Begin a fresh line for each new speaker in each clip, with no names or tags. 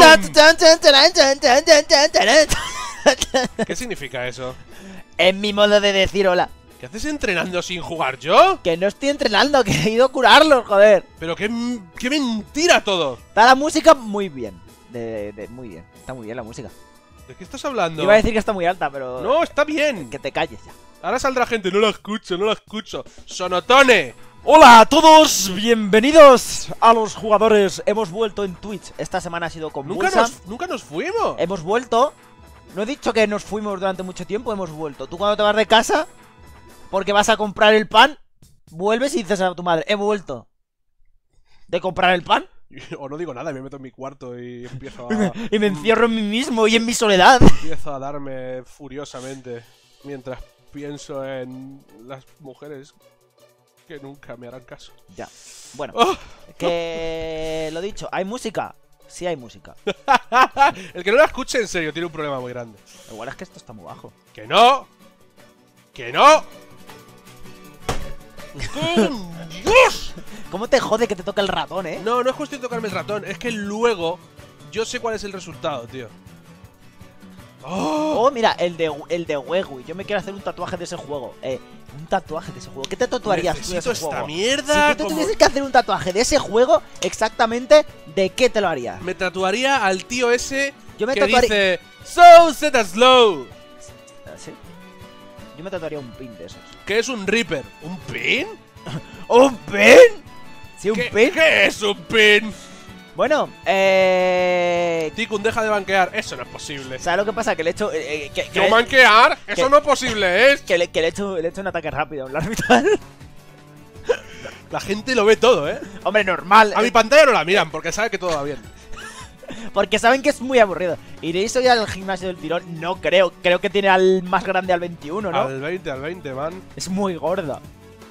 ¿Qué significa eso?
Es mi modo de decir hola.
¿Qué haces entrenando sin jugar yo?
Que no estoy entrenando, que he ido a curarlos, joder.
Pero qué mentira todo.
Está la música muy bien. Muy bien. Está muy bien la música.
¿De qué estás hablando?
Iba a decir que está muy alta, pero...
No, está bien.
Que te calles ya.
Ahora saldrá gente, no la escucho, no la escucho. ¡Sonotone!
Hola a todos, bienvenidos a los jugadores. Hemos vuelto en Twitch. Esta semana ha sido convulsa.
Nunca nos fuimos.
Hemos vuelto. No he dicho que nos fuimos durante mucho tiempo, hemos vuelto. Tú cuando te vas de casa, porque vas a comprar el pan, vuelves y dices a tu madre, he vuelto de comprar el pan.
O no digo nada, me meto en mi cuarto y empiezo a...
Y me encierro en mí mismo y en mi soledad.
Empiezo a darme furiosamente mientras pienso en las mujeres que nunca me harán caso.
Ya. Bueno,
¡Oh!
que lo dicho, ¿hay música? Sí hay música.
El que no la escuche en serio tiene un problema muy grande.
Igual es que esto está muy bajo.
¡Que no! ¡Que no! ¡Dios!
¿Cómo te jode que te toca el ratón, eh?
No, no es cuestión de tocarme el ratón, es que luego yo sé cuál es el resultado, tío.
Oh, mira, el de Wegui. Yo me quiero hacer un tatuaje de ese juego. Un tatuaje de ese juego. ¿Qué te tatuarías tú de
Necesito
ese
esta
juego?
mierda.
Si tú te tuvieses que hacer un tatuaje de ese juego, exactamente, ¿de qué te lo harías?
Me tatuaría al tío ese
Yo me
que
tatuaría...
dice So set as slow.
¿Sí? Yo me tatuaría un pin de esos.
¿Qué es un Reaper? ¿Un pin?
¿Un pin? ¿Sí, un pin?
¿Qué es un pin?
Bueno,
Tikun, deja de banquear. Eso no es posible.
¿sabes lo que pasa? Que le he hecho...
¿Yo manquear? Eso no es posible, ¿es?
Que le he hecho un ataque rápido a un orbital.
La gente lo ve todo, ¿eh?
Hombre, normal.
A mi pantalla no la miran porque sabe que todo va bien.
Porque saben que es muy aburrido. ¿Iréis hoy al gimnasio del tirón? No creo. Creo que tiene al más grande al 21, ¿no?
Al 20, man.
Es muy gorda.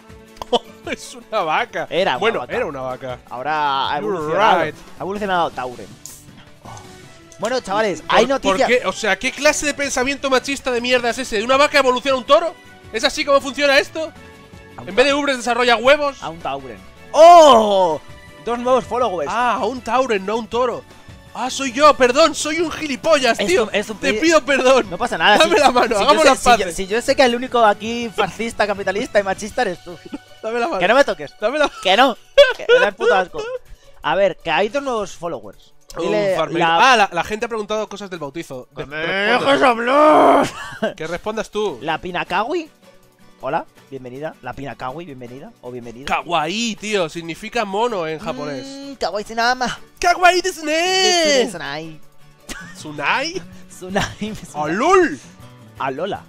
Es una vaca.
Era una
bueno,
vaca.
era una vaca.
Ahora ha
You're
evolucionado.
right.
Ha evolucionado Tauren. Bueno, chavales, hay noticias.
¿Por qué? O sea, ¿qué clase de pensamiento machista de mierda es ese? ¿De una vaca evoluciona un toro? ¿Es así como funciona esto? En vez de ubres desarrolla huevos.
A un Tauren. ¡Oh! Dos nuevos followers.
Ah, a un tauren, no a un toro. Ah, soy yo, perdón, soy un gilipollas, tío. Te pido perdón.
No pasa nada.
Dame la mano, hagamos las paces.
Si yo sé que el único aquí fascista, capitalista y machista eres tú.
Dame la mano.
Que no me toques.
Dame la
Que no. Que me da el puto asco. A ver, que hay dos nuevos followers. Dile
la gente ha preguntado cosas del bautizo.
¡Me dejes hablar!
Que respondas tú.
La Pinakawi. Hola, bienvenida. La Pinakawi, bienvenida. O bienvenida.
Kawaii, tío, significa mono en japonés.
Kawaii Tsunama.
Kawaii desne.
Tsunai.
Tsunai.
Tsunai.
¡Alul!
Alola.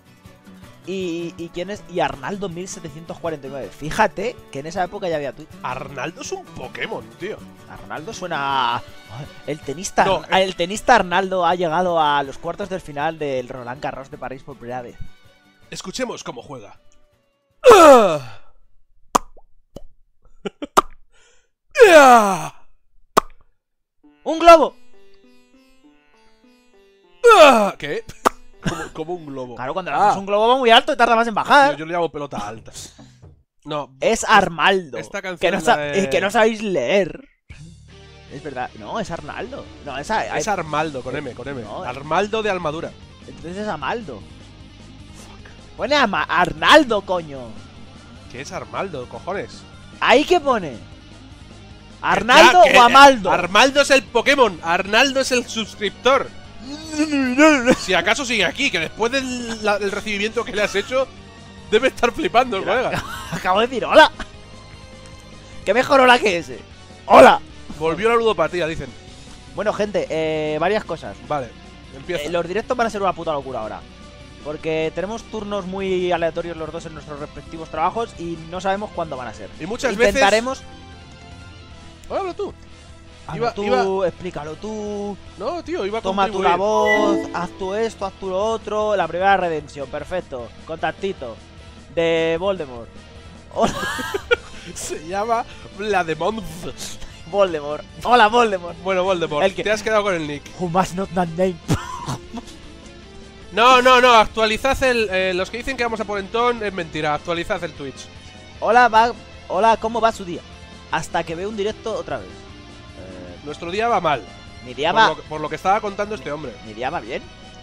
¿Y quién es? Y Arnaldo 1749. Fíjate que en esa época ya había Twitch.
Arnaldo es un Pokémon, tío.
Arnaldo suena... El tenista,
No,
el tenista Arnaldo ha llegado a los cuartos del final del Roland Garros de París por primera vez.
Escuchemos cómo juega.
¡Un globo!
¿Qué? Como un globo.
Claro, cuando lanzas un globo va muy alto y tarda más en bajar.
Yo le llamo pelota alta. No.
Es Armaldo.
Esta canción
que no sabéis leer. Es verdad. No, es Arnaldo. No,
es Armaldo, con M, con M.
No,
Armaldo de Almadura.
Entonces es Amaldo. Pone Arnaldo, coño.
¿Qué es Armaldo, cojones?
¿Ahí qué pone? ¿Arnaldo o Amaldo?
Armaldo es el Pokémon. Arnaldo es el suscriptor. Si acaso sigue aquí, que después del recibimiento que le has hecho, debe estar flipando el colega.
Acabo de decir hola. ¿Qué mejor hola que ese? ¡Hola!
Volvió la ludopatía, dicen.
Bueno, gente, varias cosas.
Vale, empieza.
Los directos van a ser una puta locura ahora. Porque tenemos turnos muy aleatorios los dos en nuestros respectivos trabajos y no sabemos cuándo van a ser.
Y muchas
Intentaremos...
veces... Habla tú.
Explícalo tú.
No, tío, iba a
Toma tú la voz, haz tú esto, haz tú lo otro. La primera redención, perfecto. Contactito de Voldemort.
Se llama Vlademont.
Voldemort. Hola, Voldemort.
Bueno, Voldemort, te has quedado con el nick.
Who must not that name.
No, actualizad los que dicen que vamos a por Entón es mentira, actualizad el Twitch.
Hola, hola, ¿cómo va su día? Hasta que veo un directo otra vez.
Nuestro día va mal.
Mi día va...
Por lo que estaba contando este hombre.
Mi día va bien.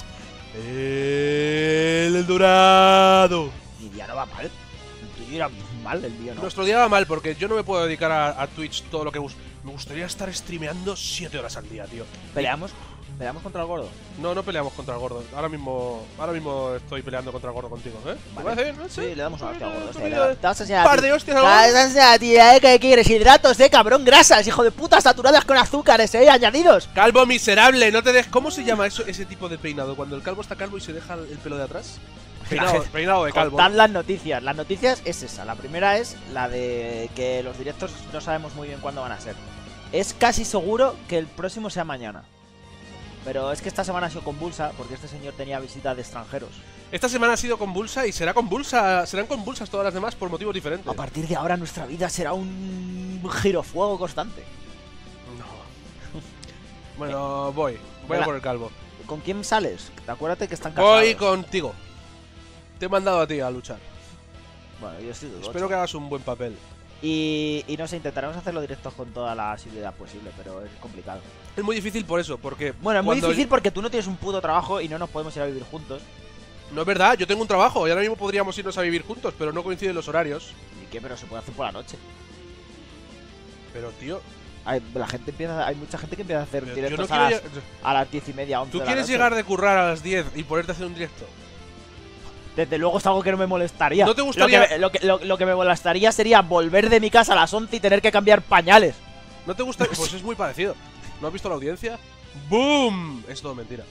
El dorado.
Mi día no va mal. El tuyo irá mal, el mío no.
Nuestro día va mal porque yo no me puedo dedicar a Twitch todo lo que me gustaría estar streameando 7 horas al día, tío.
¿Peleamos? ¿Peleamos contra el gordo?
No, no peleamos contra el gordo. Ahora mismo estoy peleando contra el gordo contigo, ¿eh? ¿Te
Vale.
parece bien?
Sí, le damos una hostia al gordo.
Un
Te vas a enseñar
par de hostias al gordo.
Te vas a enseñar a ti, ¿qué quieres? Hidratos, cabrón, grasas, hijo de puta, saturadas con azúcares, añadidos.
Calvo miserable, no te dejes. ¿Cómo se llama eso, ese tipo de peinado? Cuando el calvo está calvo y se deja el pelo de atrás. Peinado de calvo.
Contad las noticias. Las noticias es esa. La primera es la de que los directos no sabemos muy bien cuándo van a ser. Es casi seguro que el próximo sea mañana. Pero es que esta semana ha sido convulsa porque este señor tenía visita de extranjeros.
Esta semana ha sido convulsa y serán convulsas todas las demás por motivos diferentes.
A partir de ahora nuestra vida será un girofuego constante.
No. Bueno, voy a por el calvo.
¿Con quién sales? Acuérdate que están casados.
Voy contigo. Te he mandado a ti a luchar.
Bueno, yo estoy de
Espero que hagas un buen papel.
Y no sé, intentaremos hacerlo directos con toda la asiduidad posible, pero es complicado.
Es muy difícil por eso, porque...
Bueno, es muy difícil porque tú no tienes un puto trabajo y no nos podemos ir a vivir juntos.
No es verdad, yo tengo un trabajo y ahora mismo podríamos irnos a vivir juntos, pero no coinciden los horarios.
¿Y qué? Pero se puede hacer por la noche.
Pero, tío...
Hay mucha gente que empieza a hacer
yo
directos
no
a las 10:30, 11
¿Tú
de la
quieres
noche.
llegar de currar a las 10 y ponerte a hacer un directo?
Desde luego es algo que no me molestaría.
¿No te gustaría...?
Lo que me molestaría sería volver de mi casa a las 11 y tener que cambiar pañales.
¿No te gusta? Pues es muy parecido. ¿No has visto la audiencia? ¡Boom! Es todo mentira.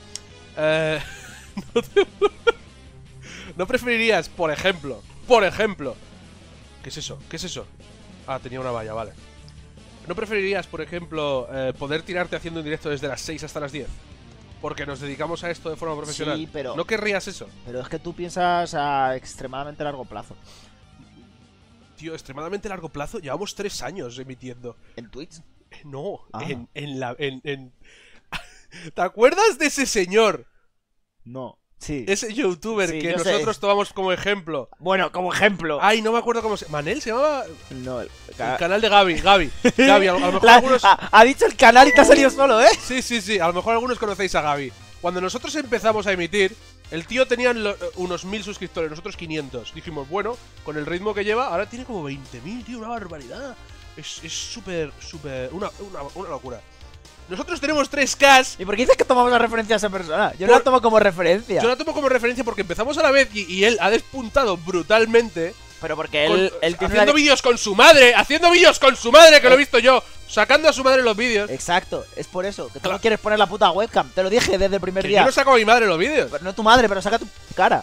¿No preferirías, por ejemplo, ¿qué es eso? ¿Qué es eso? Ah, tenía una valla, vale. ¿No preferirías, por ejemplo, poder tirarte haciendo un directo desde las 6 hasta las 10? Porque nos dedicamos a esto de forma profesional.
Sí, pero...
¿No querrías eso?
Pero es que tú piensas a extremadamente largo plazo.
Tío, extremadamente largo plazo. Llevamos 3 años emitiendo.
¿En Twitch?
No,
Ah.
¿Te acuerdas de ese señor?
No. Sí.
Ese youtuber
Sí,
que
yo sé.
nosotros tomamos como ejemplo.
Bueno, como ejemplo.
Ay, no me acuerdo cómo se... ¿Manel se llamaba?
No,
El canal de Gaby. Gaby, a lo mejor
La-
algunos...
ha dicho el canal y te ha salido solo, ¿eh?
Sí, a lo mejor algunos conocéis a Gaby. Cuando nosotros empezamos a emitir, el tío tenía unos 1000 suscriptores, nosotros 500. Dijimos, bueno, con el ritmo que lleva, ahora tiene como 20.000, tío, una barbaridad. Es súper, una locura. Nosotros tenemos 3K.
¿Y por qué dices que tomamos la referencia a esa persona? Yo no la tomo como referencia.
Yo la tomo como referencia porque empezamos a la vez y él ha despuntado brutalmente.
Pero porque él tiene
haciendo vídeos con su madre, que lo he visto yo, sacando a su madre los vídeos.
Exacto, es por eso, que tú no quieres poner la puta webcam. Te lo dije desde el primer
Que
día.
yo no saco a mi madre los vídeos.
Pero no tu madre, pero saca tu cara.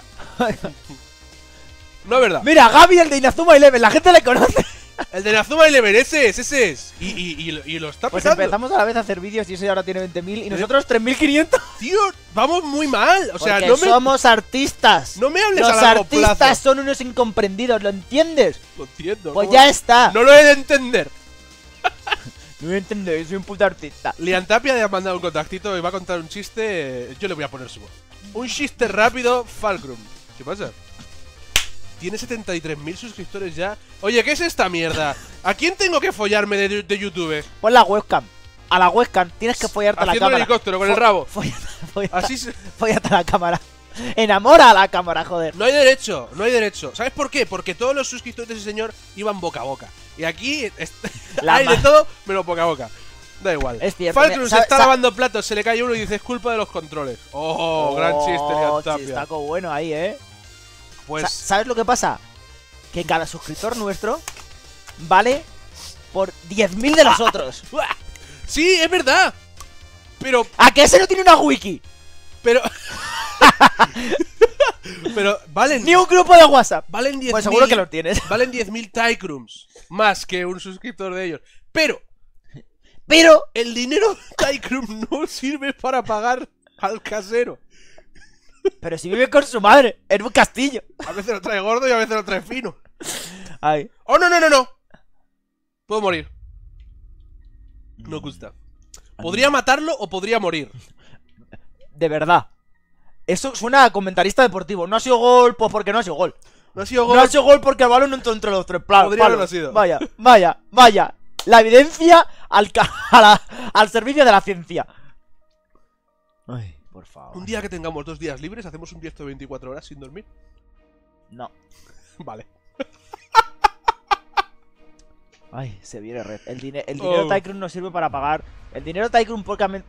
No es verdad.
Mira, Gaby, el de Inazuma Eleven, la gente le conoce.
El de Nazuma Eleven, ese es. Y lo está
Pues
petando.
empezamos a la vez a hacer vídeos y ese ahora tiene 20.000 y nosotros 3.500.
Tío, vamos muy mal. O sea,
Porque somos artistas.
no me hables
Los
a largo
artistas
plazo.
son unos incomprendidos, ¿lo entiendes?
Lo entiendo.
Pues
¿cómo?
ya está.
No lo he de entender.
No lo entiendo, soy un puto artista.
Lian Tapia le ha mandado un contactito y va a contar un chiste. Yo le voy a poner su voz. Un chiste rápido, Falcrum. ¿Qué pasa? Tiene 73.000 suscriptores ya. Oye, ¿qué es esta mierda? ¿A quién tengo que follarme de YouTube?
Pon la webcam. A la webcam tienes que follarte a la
Haciendo el
cámara.
helicóptero con el rabo.
Follate
Así se...
a la cámara. Enamora a la cámara, joder.
No hay derecho, no hay derecho. ¿Sabes por qué? Porque todos los suscriptores de ese señor iban boca a boca. Y aquí hay de todo menos boca a boca. Da igual.
Es cierto.
Falcrum se está lavando platos, se le cae uno y dice es culpa de los controles. Oh, gran chiste, Lian Tapia.
Chistaco bueno ahí,
Pues
¿Sabes lo que pasa? Que cada suscriptor nuestro vale por 10.000 de los otros.
sí, es verdad. Pero
¿A qué ese no tiene una wiki?
pero valen
Ni un grupo de WhatsApp.
valen 10.000.
Pues seguro que lo tienes.
Valen 10.000 Tycrums más que un suscriptor de ellos. Pero el dinero Tycrum no sirve para pagar al casero.
Pero si vive con su madre en un castillo.
A veces lo trae gordo y a veces lo trae fino.
Ay.
¡Oh, no! Puedo morir. No gusta. ¿Podría matarlo o podría morir?
De verdad. Eso suena a comentarista deportivo. No ha sido gol, pues porque no ha sido gol.
No ha sido gol.
No ha sido gol porque el balón no entró entre los tres palos.
Podría haberlo sido.
Vaya. La evidencia al servicio de la ciencia. Ay, por favor.
Un día que tengamos 2 días libres, hacemos un directo de 24 horas sin dormir.
No.
Vale.
Ay, se viene red. El dinero Tycoon nos sirve para pagar. El dinero Tycoon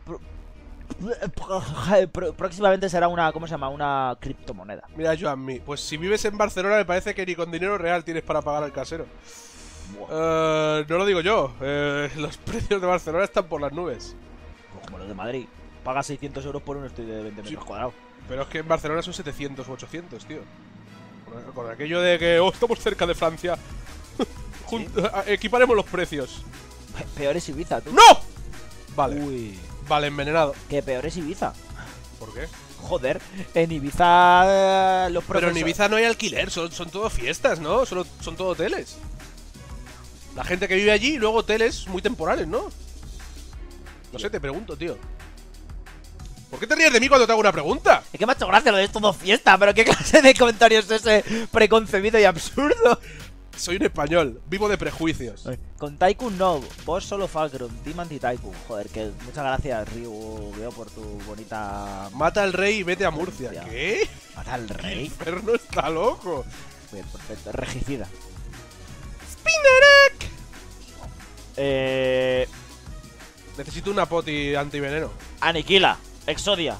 próximamente será una, ¿cómo se llama? Una criptomoneda.
Mira, Joanmi, pues si vives en Barcelona me parece que ni con dinero real tienes para pagar al casero. No lo digo yo. Los precios de Barcelona están por las nubes.
Pues como los de Madrid. Paga 600 euros por un estudio de 20 metros cuadrados.
Pero es que en Barcelona son 700 u 800, tío. Con aquello de que estamos cerca de Francia.
¿Sí?
Equiparemos los precios.
Peor es Ibiza, tú.
¡No! Vale.
Uy.
Vale, envenenado.
Que peor es Ibiza.
¿Por qué?
Joder, en Ibiza los
Pero en Ibiza no hay alquiler, son todo fiestas, ¿no? Son todo hoteles. La gente que vive allí y luego hoteles muy temporales, ¿no? No sé, te pregunto, tío. ¿Por qué te ríes de mí cuando te hago una pregunta?
Es que me ha hecho gracia lo de todo fiesta, pero ¿qué clase de comentario es ese preconcebido y absurdo?
Soy un español, vivo de prejuicios.
Con Tycoon no, vos solo Falcrum, Team Anti-Tycoon. Joder, que muchas gracias, Ryu, veo por tu bonita...
Mata al rey y vete a Murcia.
Hostia.
¿Qué?
¿Mata al
El
rey?
inferno está loco.
Bien, perfecto, regicida.
Spinnerek. Necesito una poti antiveneno.
Aniquila, Exodia.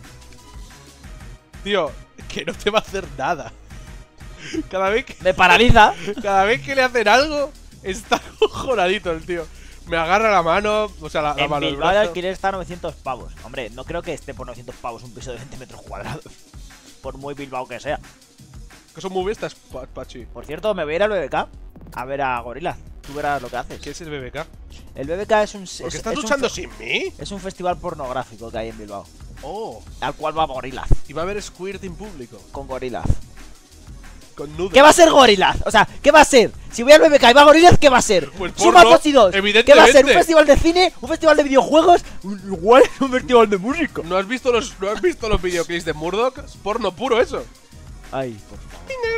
Tío, que no te va a hacer nada. Cada vez que...
Me paraliza.
Cada vez que le hacen algo, está cojonadito el tío. Me agarra la mano, o sea, la
En
mano, el
Bilbao el
brazo.
alquiler está a 900 pavos. Hombre, no creo que esté por 900 pavos un piso de 20 metros cuadrados. Por muy Bilbao que sea.
Que son muy bestas, Pachi.
Por cierto, me voy a ir al BBK a ver a Gorillaz. Tú verás lo que haces.
¿Qué es el BBK?
El BBK es un...
¿Por qué estás luchando sin mí?
Es un festival pornográfico que hay en Bilbao.
Oh,
Al cual va Gorillaz.
y va a haber squirt en público.
Con Gorillaz.
Con nudes.
¿Qué va a ser Gorillaz? O sea, ¿qué va a ser? Si voy al BBK y va Gorillaz, ¿qué va a ser?
Pues
Suma
porno,
2 y 2. ¿Qué va a ser? ¿Un
evidentemente.
festival de cine? ¿Un festival de videojuegos? Igual es un festival de música.
¿No has visto los videoclips de Murdoch? Es porno puro eso.
Ay, por favor.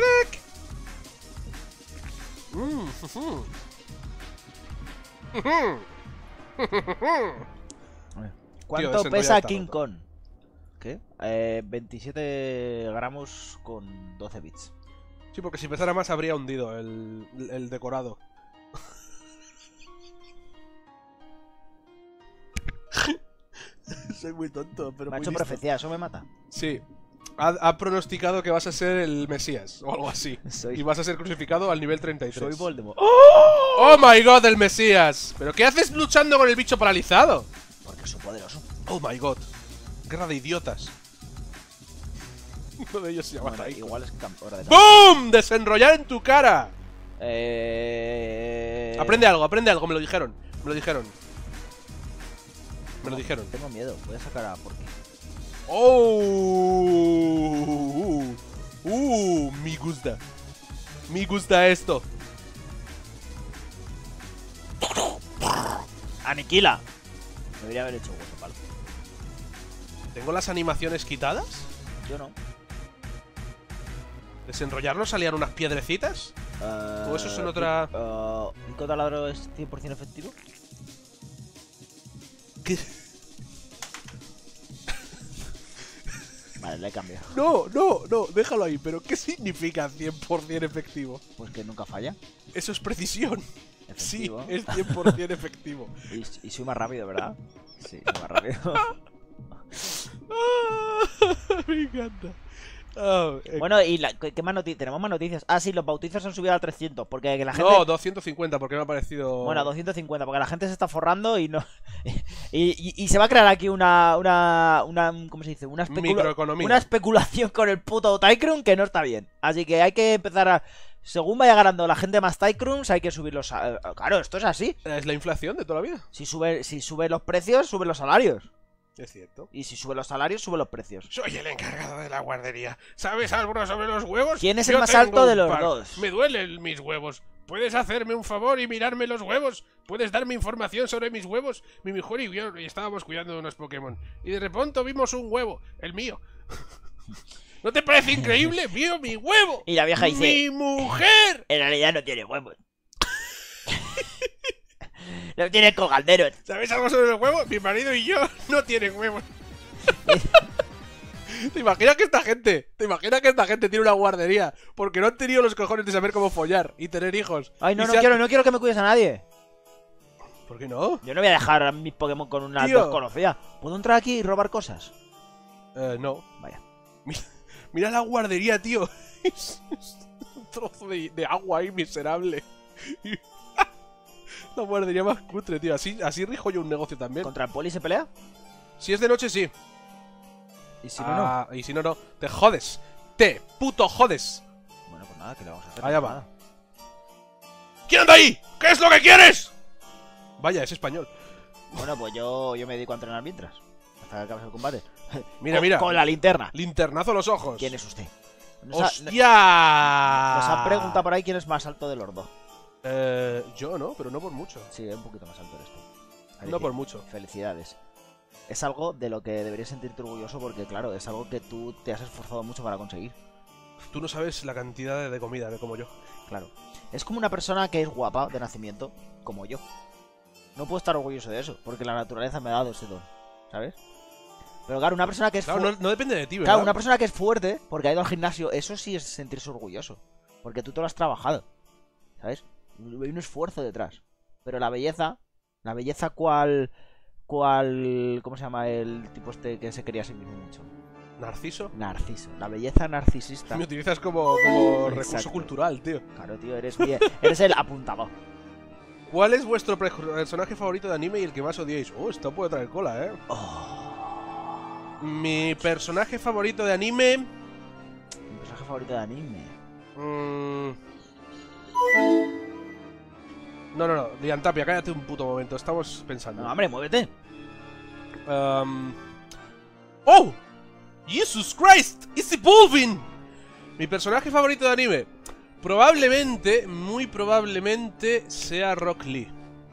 ¿Cuánto
desenrollar
pesa
esta
King
nota.
Kong? ¿Qué? 27 gramos con 12 bits.
Sí, porque si pesara más habría hundido el decorado. Soy muy tonto, pero
Me ha
muy
hecho
listo.
profecía, eso me mata.
Sí. Ha pronosticado que vas a ser el Mesías o algo así.
Soy-
Y vas a ser crucificado al nivel 33.
Soy Voldemort.
¡Oh my god, el Mesías! ¿Pero qué haces luchando con el bicho paralizado?
Porque soy poderoso.
¡Oh my god! Guerra de idiotas. Uno de ellos se llama
Bueno,
Taiko.
igual es hora de...
¡Bum! ¡Desenrollar en tu cara!
Eh...
Aprende algo, me lo dijeron. Me lo dijeron. Me lo dijeron.
Tengo miedo, voy a sacar a Porky.
¡Oh! Me gusta. Me gusta esto.
¡Aniquila! Debería haber hecho hueso palo.
¿Tengo las animaciones quitadas?
Yo no.
¿Desenrollarlo salían unas piedrecitas? ¿O eso es en otra...?
¿Pico taladro es 100% efectivo?
¿Qué?
Vale, le he cambiado.
No, déjalo ahí. ¿Pero qué significa 100% efectivo?
Pues que nunca falla.
Eso es precisión.
Efectivo.
Sí, es 100% efectivo.
Y soy más rápido, ¿verdad? Sí, soy más rápido.
Me encanta. Oh,
Bueno, y ¿qué más noticias? Tenemos más noticias. Ah, sí, los bautizos se han subido a 300. Porque la gente...
No, 250, porque me ha parecido...
Bueno, a 250, porque la gente se está forrando y no... y se va a crear aquí una ¿cómo se dice? Una
Microeconomía.
Una especulación con el puto Tycoon que no está bien. Así que hay que empezar a... Según vaya ganando la gente más Tycoons, hay que subirlos. Claro, esto es así.
Es la inflación de toda la vida.
Si sube los precios, suben los salarios.
Es cierto.
Y si suben los salarios, suben los precios.
Soy el encargado de la guardería. ¿Sabes algo sobre los huevos?
¿Quién es el
Yo
más
tengo
alto
un
de los
par.
dos?
Me duelen mis huevos. ¿Puedes hacerme un favor y mirarme los huevos? ¿Puedes darme información sobre mis huevos? Mi mejor y yo estábamos cuidando de unos Pokémon. Y de repente vimos un huevo. El mío. ¿No te parece increíble? ¡Vio mi huevo!
Y la vieja dice...
¡Mi mujer!
En realidad no tiene huevos. No tiene colganderos.
¿Sabes algo sobre los huevos? Mi marido y yo no tienen huevos. ¿Te imaginas que esta gente tiene una guardería porque no han tenido los cojones de saber cómo follar y tener hijos?
Ay, no quiero que me cuides a nadie.
¿Por qué no?
Yo no voy a dejar a mis Pokémon con una
Tío.
desconocida. ¿Puedo entrar aquí y robar cosas?
No.
Vaya.
Mira la guardería, tío. Es un trozo de agua ahí miserable. La guardería más cutre, tío. Así rijo yo un negocio también.
¿Contra el poli se pelea?
Si es de noche, sí.
Y si no, no.
Y si no, no. Te jodes. Te puto jodes.
Bueno, pues nada, ¿qué le vamos a hacer?
Allá
Pues
va.
nada.
¿Quién anda ahí? ¿Qué es lo que quieres? Vaya, es español.
Bueno, pues yo me dedico a entrenar mientras. Hasta que acabes el combate.
Mira, mira.
Con la linterna.
Linternazo a los ojos.
¿Quién es usted?
¡Hostia!
Nos han preguntado por ahí quién es más alto de los dos.
Yo no, pero no por mucho.
Sí, es un poquito más alto eres tú.
No por mucho.
Felicidades. Es algo de lo que deberías sentirte orgulloso porque, claro, es algo que tú te has esforzado mucho para conseguir.
Tú no sabes la cantidad de comida que como yo.
Claro. Es como una persona que es guapa de nacimiento, como yo. No puedo estar orgulloso de eso, porque la naturaleza me ha dado ese don, ¿sabes? Pero claro, una persona que es
Claro, no depende de ti, ¿verdad?
Claro, una persona que es fuerte, porque ha ido al gimnasio, eso sí es sentirse orgulloso. Porque tú te lo has trabajado, ¿sabes? Hay un esfuerzo detrás. Pero la belleza ¿cuál, ¿cómo se llama el tipo este que se quería a sí mismo mucho?
¿Narciso?
Narciso. La belleza narcisista.
Me utilizas como recurso
Exacto.
cultural, tío.
Claro, tío, eres el apuntador.
¿Cuál es vuestro personaje favorito de anime y el que más odiáis? Esto puede traer cola, Mi personaje favorito de anime...
Mi personaje favorito de anime.
No, Diantapia, cállate un puto momento. Estamos pensando.
No, hombre, muévete.
¡Oh! ¡Jesus Christ! ¡It's evolving! Mi personaje favorito de anime. Probablemente, muy probablemente, sea Rock Lee.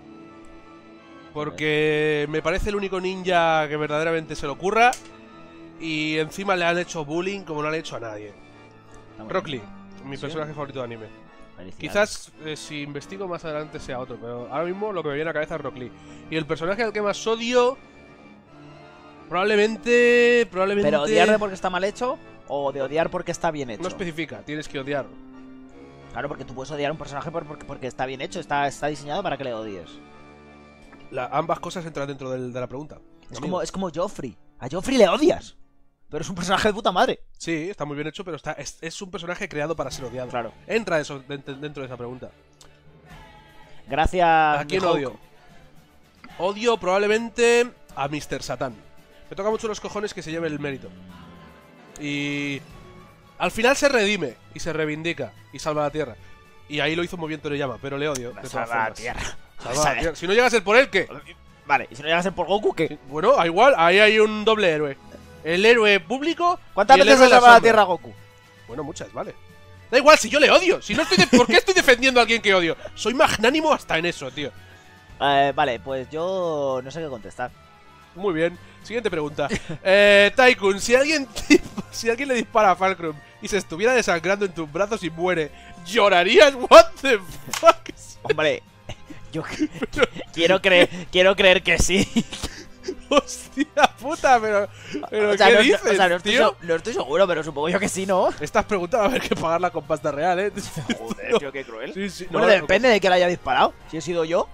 Porque me parece el único ninja que verdaderamente se le ocurra. Y encima le han hecho bullying como no le han hecho a nadie. Rock Lee, mi personaje favorito de anime. Quizás si investigo más adelante sea otro, pero ahora mismo lo que me viene a la cabeza es Rock Lee. Y el personaje al que más odio... Probablemente...
¿Pero odiar de porque está mal hecho o de odiar porque está bien hecho?
No especifica, tienes que odiar.
Claro, porque tú puedes odiar a un personaje porque está bien hecho, está diseñado para que le odies.
Ambas cosas entran dentro de la pregunta.
Es como Joffrey. A Joffrey le odias, pero es un personaje de puta madre.
Sí, está muy bien hecho, pero es un personaje creado para ser odiado.
Claro.
Entra eso dentro de esa pregunta.
Gracias.
¿A quién odio? Odio probablemente a Mr. Satan. Me toca mucho los cojones que se lleve el mérito. Y... al final se redime y se reivindica y salva la tierra. Y ahí lo hizo muy bien Toriyama, pero le odio.
Salva la tierra.
Salva la tierra. Si no llega a ser por él, ¿qué?
Vale, y si no llega a ser por Goku, ¿qué?
Bueno, igual, ahí hay un doble héroe. El héroe público.
¿Cuántas
y el
veces
héroe
ha
de
salvado la
sombra.
tierra Goku?
Bueno, muchas, vale. Da igual, si yo le odio. Si no estoy ¿Por qué estoy defendiendo a alguien que odio? Soy magnánimo hasta en eso, tío.
Vale, pues yo no sé qué contestar.
Muy bien. Siguiente pregunta. Tycoon, si alguien le dispara a Falkrum y se estuviera desangrando en tus brazos y muere, ¿llorarías? What the fuck?
Hombre, yo quiero creer que sí.
Hostia puta, pero
O sea,
¿qué
no,
dices,
o sea, no estoy,
tío?
no estoy seguro, pero supongo yo que sí, ¿no?
Estas preguntas va a haber que pagarla con pasta real,
Joder, tío, qué cruel.
Sí, sí,
Bueno,
no,
depende de que le haya disparado. Si he sido yo.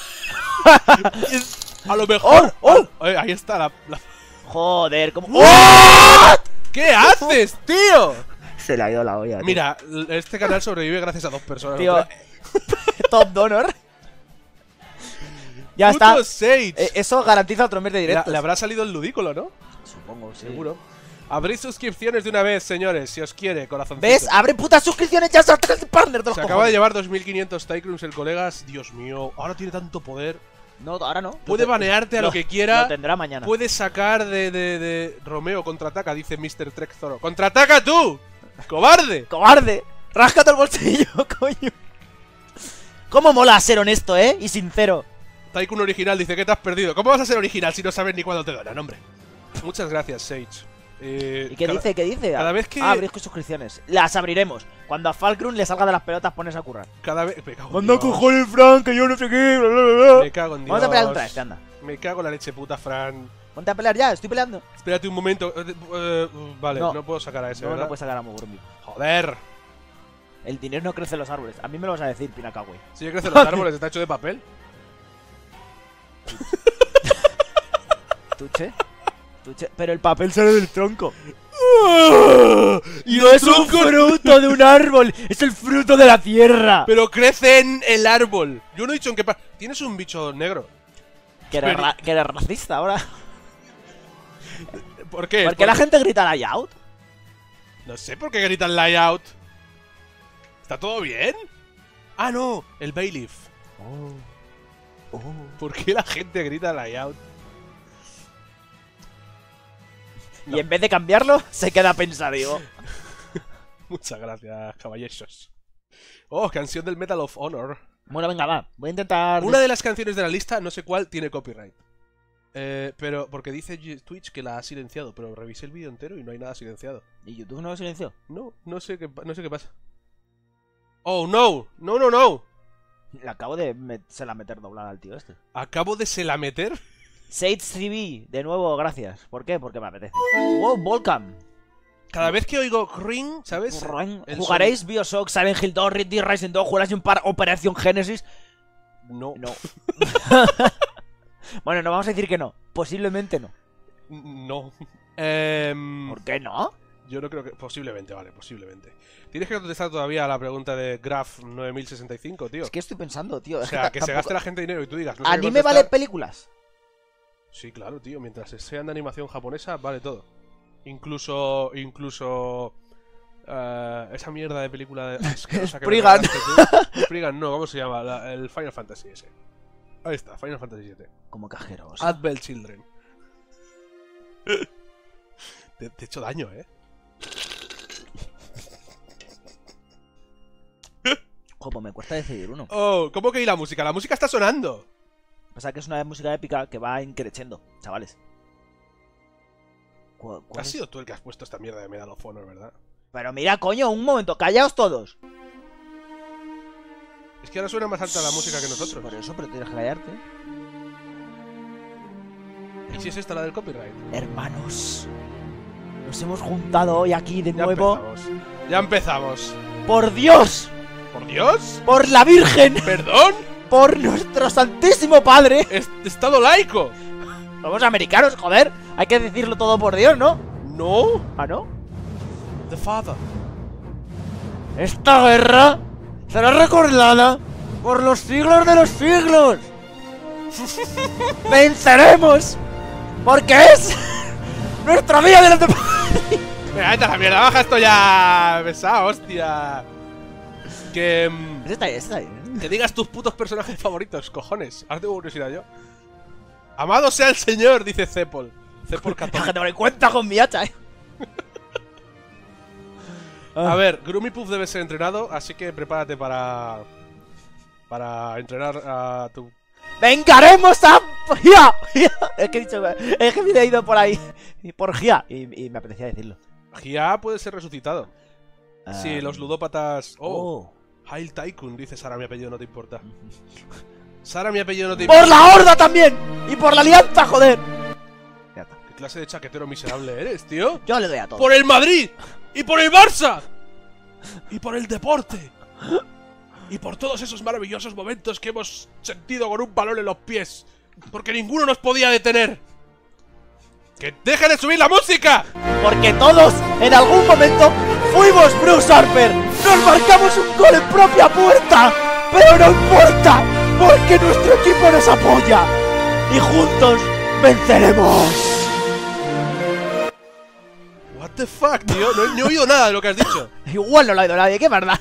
A lo mejor. Ahí está la...
Joder, ¿cómo?
¿Qué haces, tío?
Se le ha ido la olla. Tío.
Mira, este canal sobrevive gracias a dos personas.
Tío,
¿no?
Top Donor. Ya
Puto
está.
Sage.
Eso garantiza otro mes de directos.
Le habrá salido el ludículo, ¿no?
Supongo, sí.
Seguro. Abrid suscripciones de una vez, señores, si os quiere, corazoncito.
¿Ves? Abre putas suscripciones, ya son el partner de los
Se
cojones.
acaba de llevar 2500 Tycrums el colegas. Dios mío, ahora tiene tanto poder.
No, ahora no.
Puede banearte a lo que quiera.
Lo tendrá mañana.
Puede sacar de Romeo, contraataca, dice Mr. Trek Zoro. ¡Contraataca tú! ¡Cobarde!
¡Cobarde! ¡Ráscate el bolsillo, coño! ¿Cómo mola ser honesto, y sincero?
Tycoon original dice que te has perdido. ¿Cómo vas a ser original si no sabes ni cuándo te donan, hombre? Muchas gracias, Sage.
¿Y qué dice? ¿Qué dice?
Cada vez que...
abrir suscripciones. Las abriremos. Cuando a Falkrum le salga de las pelotas pones a currar.
Cada vez... Me cago en
¡Manda
Dios.
cojones, Frank! Que yo no sé qué. Bla, bla, bla.
Me cago en Dios.
Vamos a pelear otra vez, anda.
Me cago en la leche puta, Fran.
Ponte a pelear ya, estoy peleando.
Espérate un momento. Vale,
No.
no puedo sacar a ese,
No,
¿verdad?
no puedes sacar a Mogurumi.
Joder.
El dinero no crece en los árboles. A mí me lo vas a decir, Pinakawe.
Si ya crecen los árboles, está hecho de papel.
Tuche. Tuche. Pero el papel sale del tronco.
Y
No es un fruto de un árbol, es el fruto de la tierra.
Pero crece en el árbol. Yo no he dicho en qué parte. Tienes un bicho negro.
Que eres racista ahora.
¿Por qué?
¿Por qué la gente grita layout?
No sé por qué gritan layout. ¿Está todo bien? Ah, no, el bailiff. ¿Por qué la gente grita layout?
Y en vez de cambiarlo, se queda pensativo.
Muchas gracias, caballeros. Oh, canción del Medal of Honor.
Bueno, venga, va. Voy a intentar...
Una de las canciones de la lista, no sé cuál, tiene copyright. Pero porque dice Twitch que la ha silenciado, pero revisé el vídeo entero y no hay nada silenciado.
¿Y YouTube no lo silenció?
No sé qué pasa. Oh, no. No.
Le acabo de se la meter doblada al tío este.
Acabo de se la meter.
Sage TV, de nuevo, gracias. ¿Por qué? Porque me apetece. Wow, Volcam.
Cada vez que oigo ring, ¿sabes? El
¿Jugaréis Bioshock, Silent Hill 2, Red Dead Rising 2? ¿Jugaréis un par Operación Genesis?
No.
No. Bueno, no vamos a decir que no. Posiblemente no.
No.
¿Por qué no?
Yo no creo que... Posiblemente, vale, posiblemente. Tienes que contestar todavía a la pregunta de Graph 9065, tío.
Es que estoy pensando, tío.
O sea, que se gaste la gente dinero y tú digas... No sé qué
¿Anime
contestar.
vale películas?
Sí, claro, tío. Mientras sean de animación japonesa, vale todo. Incluso... esa mierda de película de... asquerosa que me
Spriggan.
regalaste tú. Spriggan, no, ¿cómo se llama? El Final Fantasy ese. Ahí está, Final Fantasy VII.
Como cajeros.
Advent Children. Te he hecho daño, ¿eh?
Joder, me cuesta decidir uno.
Oh, ¿cómo que y la música? La música está sonando.
Pasa que es una música épica que va increciendo, chavales. ¿Cuál
Has
es?
sido tú el que has puesto esta mierda de Medal of Honor, ¿verdad?
Pero mira, coño, un momento, callaos todos.
Es que ahora suena más alta la música que nosotros.
Por eso, pero tienes que callarte.
¿Y si es esta la del copyright?
Hermanos, nos hemos juntado hoy aquí de
Ya
nuevo.
empezamos. Ya empezamos.
¡Por Dios!
¿Por Dios?
¡Por la Virgen!
¿Perdón?
¡Por nuestro Santísimo Padre!
Estado laico.
Somos americanos, joder. Hay que decirlo todo por Dios, ¿no?
No.
¿Ah, no?
The Father.
Esta guerra será recordada por los siglos de los siglos. ¡Venceremos! Porque es nuestro día delante.
Venga, vete a la mierda, baja esto ya. Pesado, hostia. Que...
Está ahí.
que digas tus putos personajes favoritos, cojones. Ahora tengo curiosidad yo. Amado sea el Señor, dice Cepol. Cepol 14.
Déjate por cuenta con mi hacha,
A ver, Groomy Puff debe ser entrenado, así que prepárate para entrenar a tu...
¡Vengaremos a Gia! Es que he dicho, es que me he ido por ahí. Por Gia. Y me apetecía decirlo.
Gia puede ser resucitado. Sí, los ludópatas...
Oh.
Hail Tycoon, dice Sara, mi apellido no te importa. Sara, mi apellido no te importa.
¡Por la Horda también! ¡Y por la Alianza, joder! Ya está.
¿Qué clase de chaquetero miserable eres, tío?
Yo le doy a todo.
¡Por el Madrid! ¡Y por el Barça! ¡Y por el deporte! ¡Y por todos esos maravillosos momentos que hemos sentido con un balón en los pies! Porque ninguno nos podía detener. ¡Que dejen de subir la música!
Porque todos, en algún momento, fuimos Bruce Harper. Nos marcamos un gol en propia puerta. Pero no importa, porque nuestro equipo nos apoya. Y juntos venceremos.
What the fuck, tío. No he oído nada de lo que has dicho.
Igual no lo ha oído nadie, qué verdad.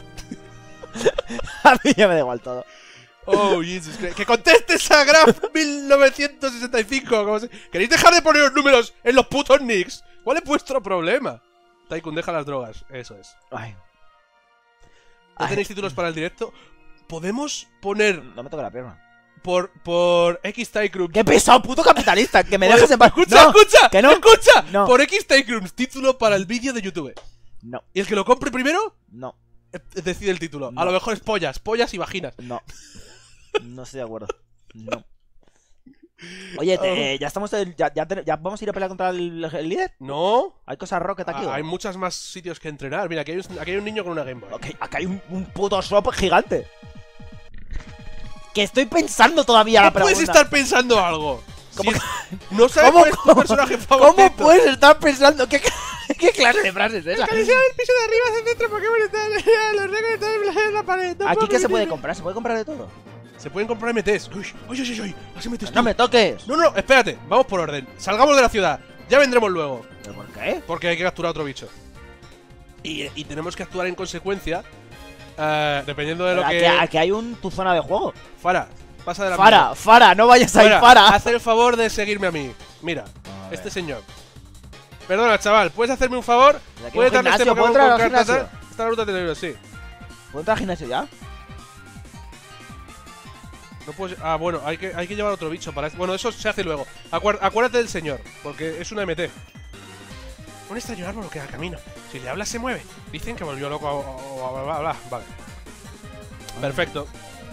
A mí ya me da igual todo.
Oh, Jesus Christ. ¡Que contestes a Graph 1965! ¿Cómo se... ¿Queréis dejar de poner los números en los putos nicks? ¿Cuál es vuestro problema? Tycoon, deja las drogas. Eso es.
Ay.
¿No tenéis títulos para el directo? ¿Podemos poner
No me toca la pierna.
por X Tycoon?
¡Qué pesado, puto capitalista! ¡Que me dejes en paz!
¡Escucha,
No,
escucha!
que no.
¡Escucha!
No.
Por X Tycoon, título para el vídeo de YouTube.
No,
¿Y el que lo compre primero?
no,
Decide el título.
No.
A lo mejor es pollas y vaginas.
no. No estoy de acuerdo. No. Oye, ya estamos. Ya vamos a ir a pelear contra el líder.
No.
¿Hay cosas Rocket aquí?
Hay muchas más sitios que entrenar. Mira, aquí hay un niño con una Game Boy.
Ok, acá hay un puto swap gigante. Que estoy pensando todavía la
¿Cómo puedes
pregunta.
estar pensando algo?
¿Cómo
Si no sabes cuál es tu personaje favorito.
¿Cómo puedes estar pensando? ¿Qué clase de frase es esa?
Acariciar el piso de arriba hacia el centro, Pokémon y tal. Los récords en la pared. No
¿Aquí
puedo
qué se puede
permitirme.
comprar? ¿Se puede comprar de todo?
Se pueden comprar MTs. Uy. Las MTs.
¡No me toques!
No, espérate. Vamos por orden. Salgamos de la ciudad. Ya vendremos luego.
¿Pero por qué?
Porque hay que capturar a otro bicho. Y tenemos que actuar en consecuencia. Dependiendo de lo que.
Aquí hay tu zona de juego.
Fara, pasa de la
Fara, no vayas ahí, Fara.
Haz el favor de seguirme a mí. Mira, este señor. Perdona, chaval, ¿puedes hacerme un favor?
Aquí
¿Puedes
hay un
darle este
gimnasio,
Pokémon
¿puedo entrar
con
al
cartas?
gimnasio?
Está la ruta de libros, sí.
¿Puedo entrar al gimnasio ya?
No puedes. Ah, bueno, hay que llevar otro bicho para. Bueno, eso se hace luego. Acuérdate del señor, porque es una MT. Un extraño árbol que da camino. Si le hablas, se mueve. Dicen que volvió loco Vale. Perfecto.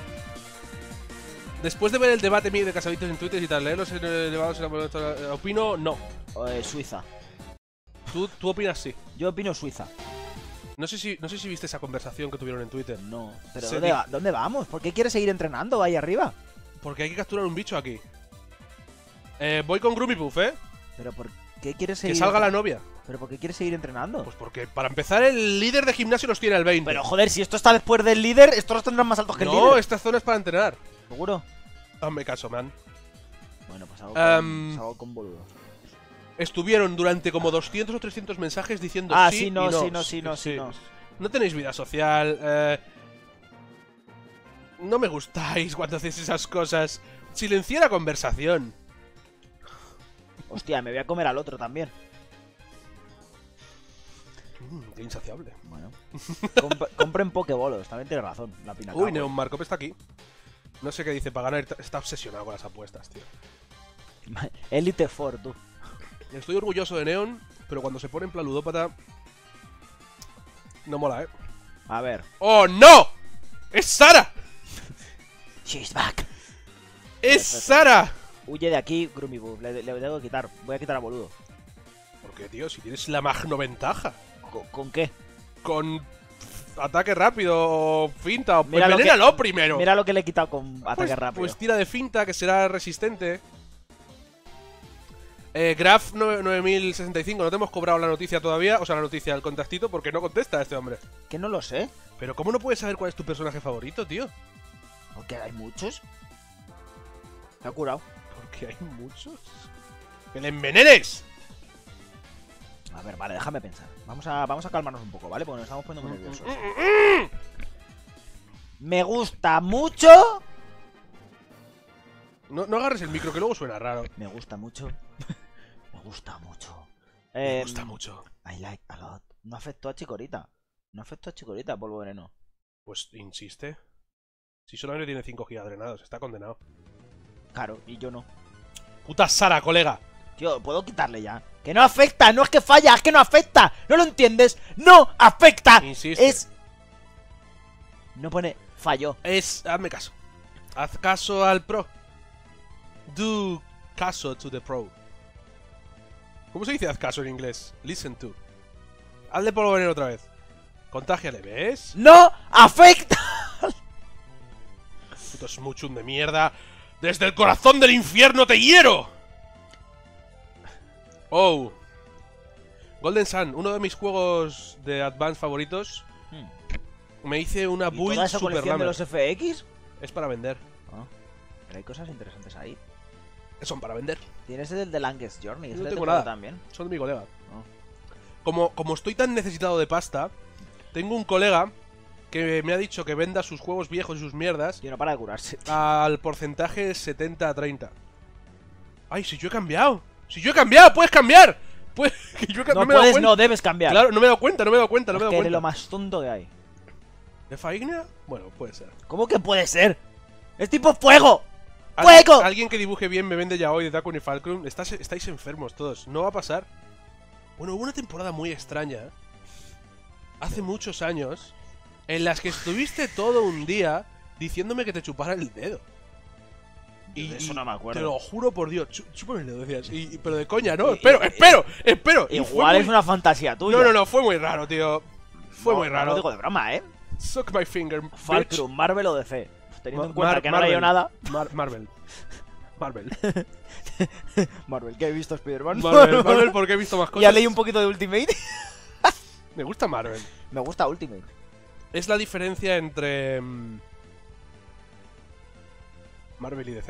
Después de ver el debate mío de Casabitos en Twitter y tal, leerlos elevados en la opino no.
Suiza.
Tú opinas sí.
Yo opino Suiza.
No sé si viste esa conversación que tuvieron en Twitter.
No. ¿Pero
Se
dónde vamos? ¿Por qué quieres seguir entrenando ahí arriba?
Porque hay que capturar un bicho aquí. Voy con Grumpypuff, ¿eh?
¿Pero por qué quieres seguir?
Que salga la novia.
¿Pero por qué quieres seguir entrenando?
Pues porque para empezar el líder de gimnasio los tiene al 20.
Pero joder, si esto está después del líder, estos los tendrán más altos que el
No,
líder.
esta zona es para entrenar.
¿Seguro?
Hazme caso, man.
Bueno, pues
Em,
con boludo.
Estuvieron durante como 200 o 300 mensajes diciendo sí,
sí, no,
y no.
sí, no, sí, no, sí, no.
No tenéis vida social. No me gustáis cuando hacéis esas cosas. Silencié la conversación.
Hostia, me voy a comer al otro también.
Qué insaciable.
Bueno. Compren pokebolos, también tienes razón. La pinaca.
Uy, Neon Markov está aquí. No sé qué dice para ganar. Está obsesionado con las apuestas, tío.
Elite Four, tú.
Estoy orgulloso de Neon, pero cuando se pone en plan ludópata. No mola, ¿eh?
A ver.
¡Oh, no! ¡Es Sara!
She's back.
¡Es Sara!
Huye de aquí, Grumpypuff. Le tengo que quitar. Voy a quitar a boludo.
¿Por qué, tío? Si tienes la magnoventaja.
¿Con qué?
Con ataque rápido o finta.
Mira lo que-
Envenénalo primero.
Mira lo que le he quitado con ataque rápido.
Pues tira de finta, que será resistente. Graf 9065, no te hemos cobrado la noticia todavía. O sea, la noticia, el contactito, porque no contesta este hombre.
Que no lo sé.
Pero ¿cómo no puedes saber cuál es tu personaje favorito, tío?
Porque hay muchos. Se ha curado.
Porque hay muchos. ¡Que le envenenes!
A ver, vale, déjame pensar. Vamos a calmarnos un poco, ¿vale? Porque nos estamos poniendo muy nerviosos. Me gusta mucho.
No agarres el micro, que luego suena raro.
Me gusta mucho. Me gusta mucho.
Me gusta mucho.
I like a lot. No afectó a Chikorita. No afectó a Chikorita, polvo veneno.
Pues insiste. Si solamente tiene 5 GB drenados, está condenado.
Claro, y yo no.
Puta Sara, colega.
Tío, puedo quitarle ya. Que no afecta, no es que falla, es que no afecta. ¿No lo entiendes? ¡No afecta!
Insiste.
Es... No pone falló.
Hazme caso. Haz caso al pro. Do caso to the pro. ¿Cómo se dice haz caso en inglés? Listen to. Hazle polvo veneno otra vez. Contágiale, ¿ves?
¡No afecta!
Puto Smoochum de mierda. ¡Desde el corazón del infierno te hiero! Oh. Golden Sun, uno de mis juegos de Advance favoritos. Me hice una
¿Y
build
toda esa
super
colección de
lamer.
los FX?
Es para vender.
Ah, pero hay cosas interesantes ahí.
Son para vender.
Tienes el de Longest Journey.
No
ese
tengo
te
nada.
también.
Son de mi colega.
Oh.
Como estoy tan necesitado de pasta, tengo un colega que me ha dicho que venda sus juegos viejos y sus mierdas
Y no para de curarse.
al porcentaje 70-30. ¡Ay, si yo he cambiado! ¡Si yo he cambiado! ¡Puedes cambiar! Pues, que yo
No
me he dado
puedes,
cuenta.
no, debes cambiar.
Claro, no me he dado cuenta, no me he dado cuenta, no me he
Es
dado
que eres lo
cuenta.
más tonto que hay.
¿De Faignea? Bueno, puede ser.
¿Cómo que puede ser? ¡Es tipo fuego!
Alguien-
¡Fuego!
Alguien que dibuje bien me vende ya hoy de Dakun y Falcon. Estáis enfermos todos. No va a pasar. Bueno, hubo una temporada muy extraña. Hace muchos años. En las que estuviste todo un día diciéndome que te chupara el dedo. Y,
Eso no me acuerdo.
Te lo juro por Dios, chúpame el dedo, decías. Pero de coña, ¿no?
Y-
Espero. Y fue
Igual
muy-
es una fantasía tuya.
No, fue muy raro, tío. Fue muy
No
raro.
lo digo de broma, ¿eh?
Suck my finger,
Far
bitch.
Cry, Marvel o DC. Teniendo en
Ma-
cuenta
Mar-
que no leído nada.
Marvel.
Marvel, que he visto Spider-Man.
Marvel, porque he visto más cosas.
Ya leí un poquito de Ultimate.
Me gusta Marvel.
Me gusta Ultimate.
Es la diferencia entre Marvel y DC.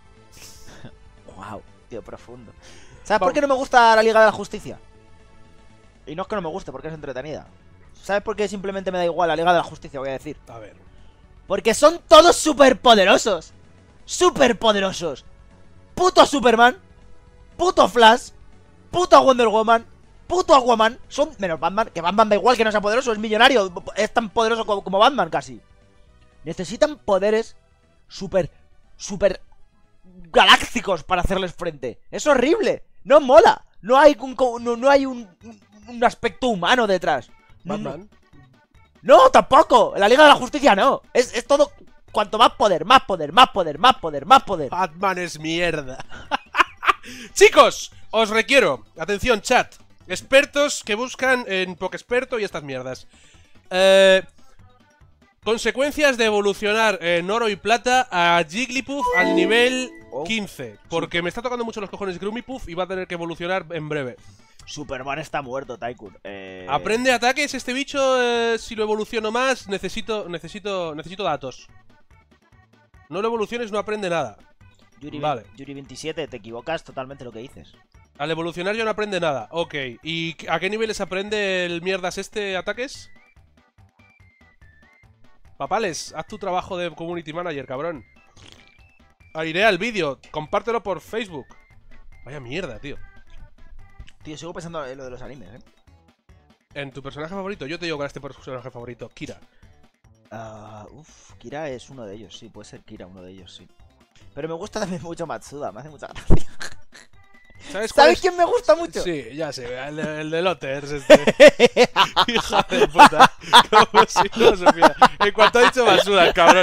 Wow, tío, profundo. ¿Sabes
Vamos.
por qué no me gusta la Liga de la Justicia? Y no es que no me guste, porque es entretenida. ¿Sabes por qué simplemente me da igual la Liga de la Justicia, voy a decir?
A ver.
Porque son todos superpoderosos. Superpoderosos. Puto Superman. Puto Flash. Puto Wonder Woman. Puto Aquaman. Son menos Batman. Que Batman da igual que no sea poderoso, es millonario. Es tan poderoso como Batman casi. Necesitan poderes super galácticos para hacerles frente. Es horrible. No mola. No hay un aspecto humano detrás.
Batman.
No, tampoco. En la Liga de la Justicia no. Es todo cuanto más poder, más poder, más poder, más poder, más poder.
Batman es mierda. Chicos, os requiero. Atención, chat. Expertos que buscan en Pokexperto y estas mierdas. Consecuencias de evolucionar en oro y plata a Jigglypuff al nivel 15. Porque me está tocando mucho los cojones Grummypuff y va a tener que evolucionar en breve.
Superman está muerto, Tycoon.
Aprende ataques este bicho. Si lo evoluciono más, necesito datos. No lo evoluciones, no aprende nada. Vale.
Yuri 27, te equivocas totalmente lo que dices.
Al evolucionar ya no aprende nada. Ok. ¿Y a qué niveles aprende el mierdas este ataques? Papales, haz tu trabajo de community manager, cabrón. Iré al vídeo, compártelo por Facebook. Vaya mierda, tío.
Tío, sigo pensando en lo de los animes,
En tu personaje favorito, yo te digo con este personaje favorito, Kira.
Kira es uno de ellos, sí, puede ser Kira uno de ellos, sí. Pero me gusta también mucho Matsuda, me hace mucha gracia.
¿Sabes cuál
¿Sabes
es?
quién me gusta mucho?
Sí, ya sé, el de Lotters, este. Hija de puta. Como si no supiera. En cuanto ha dicho basura, el cabrón.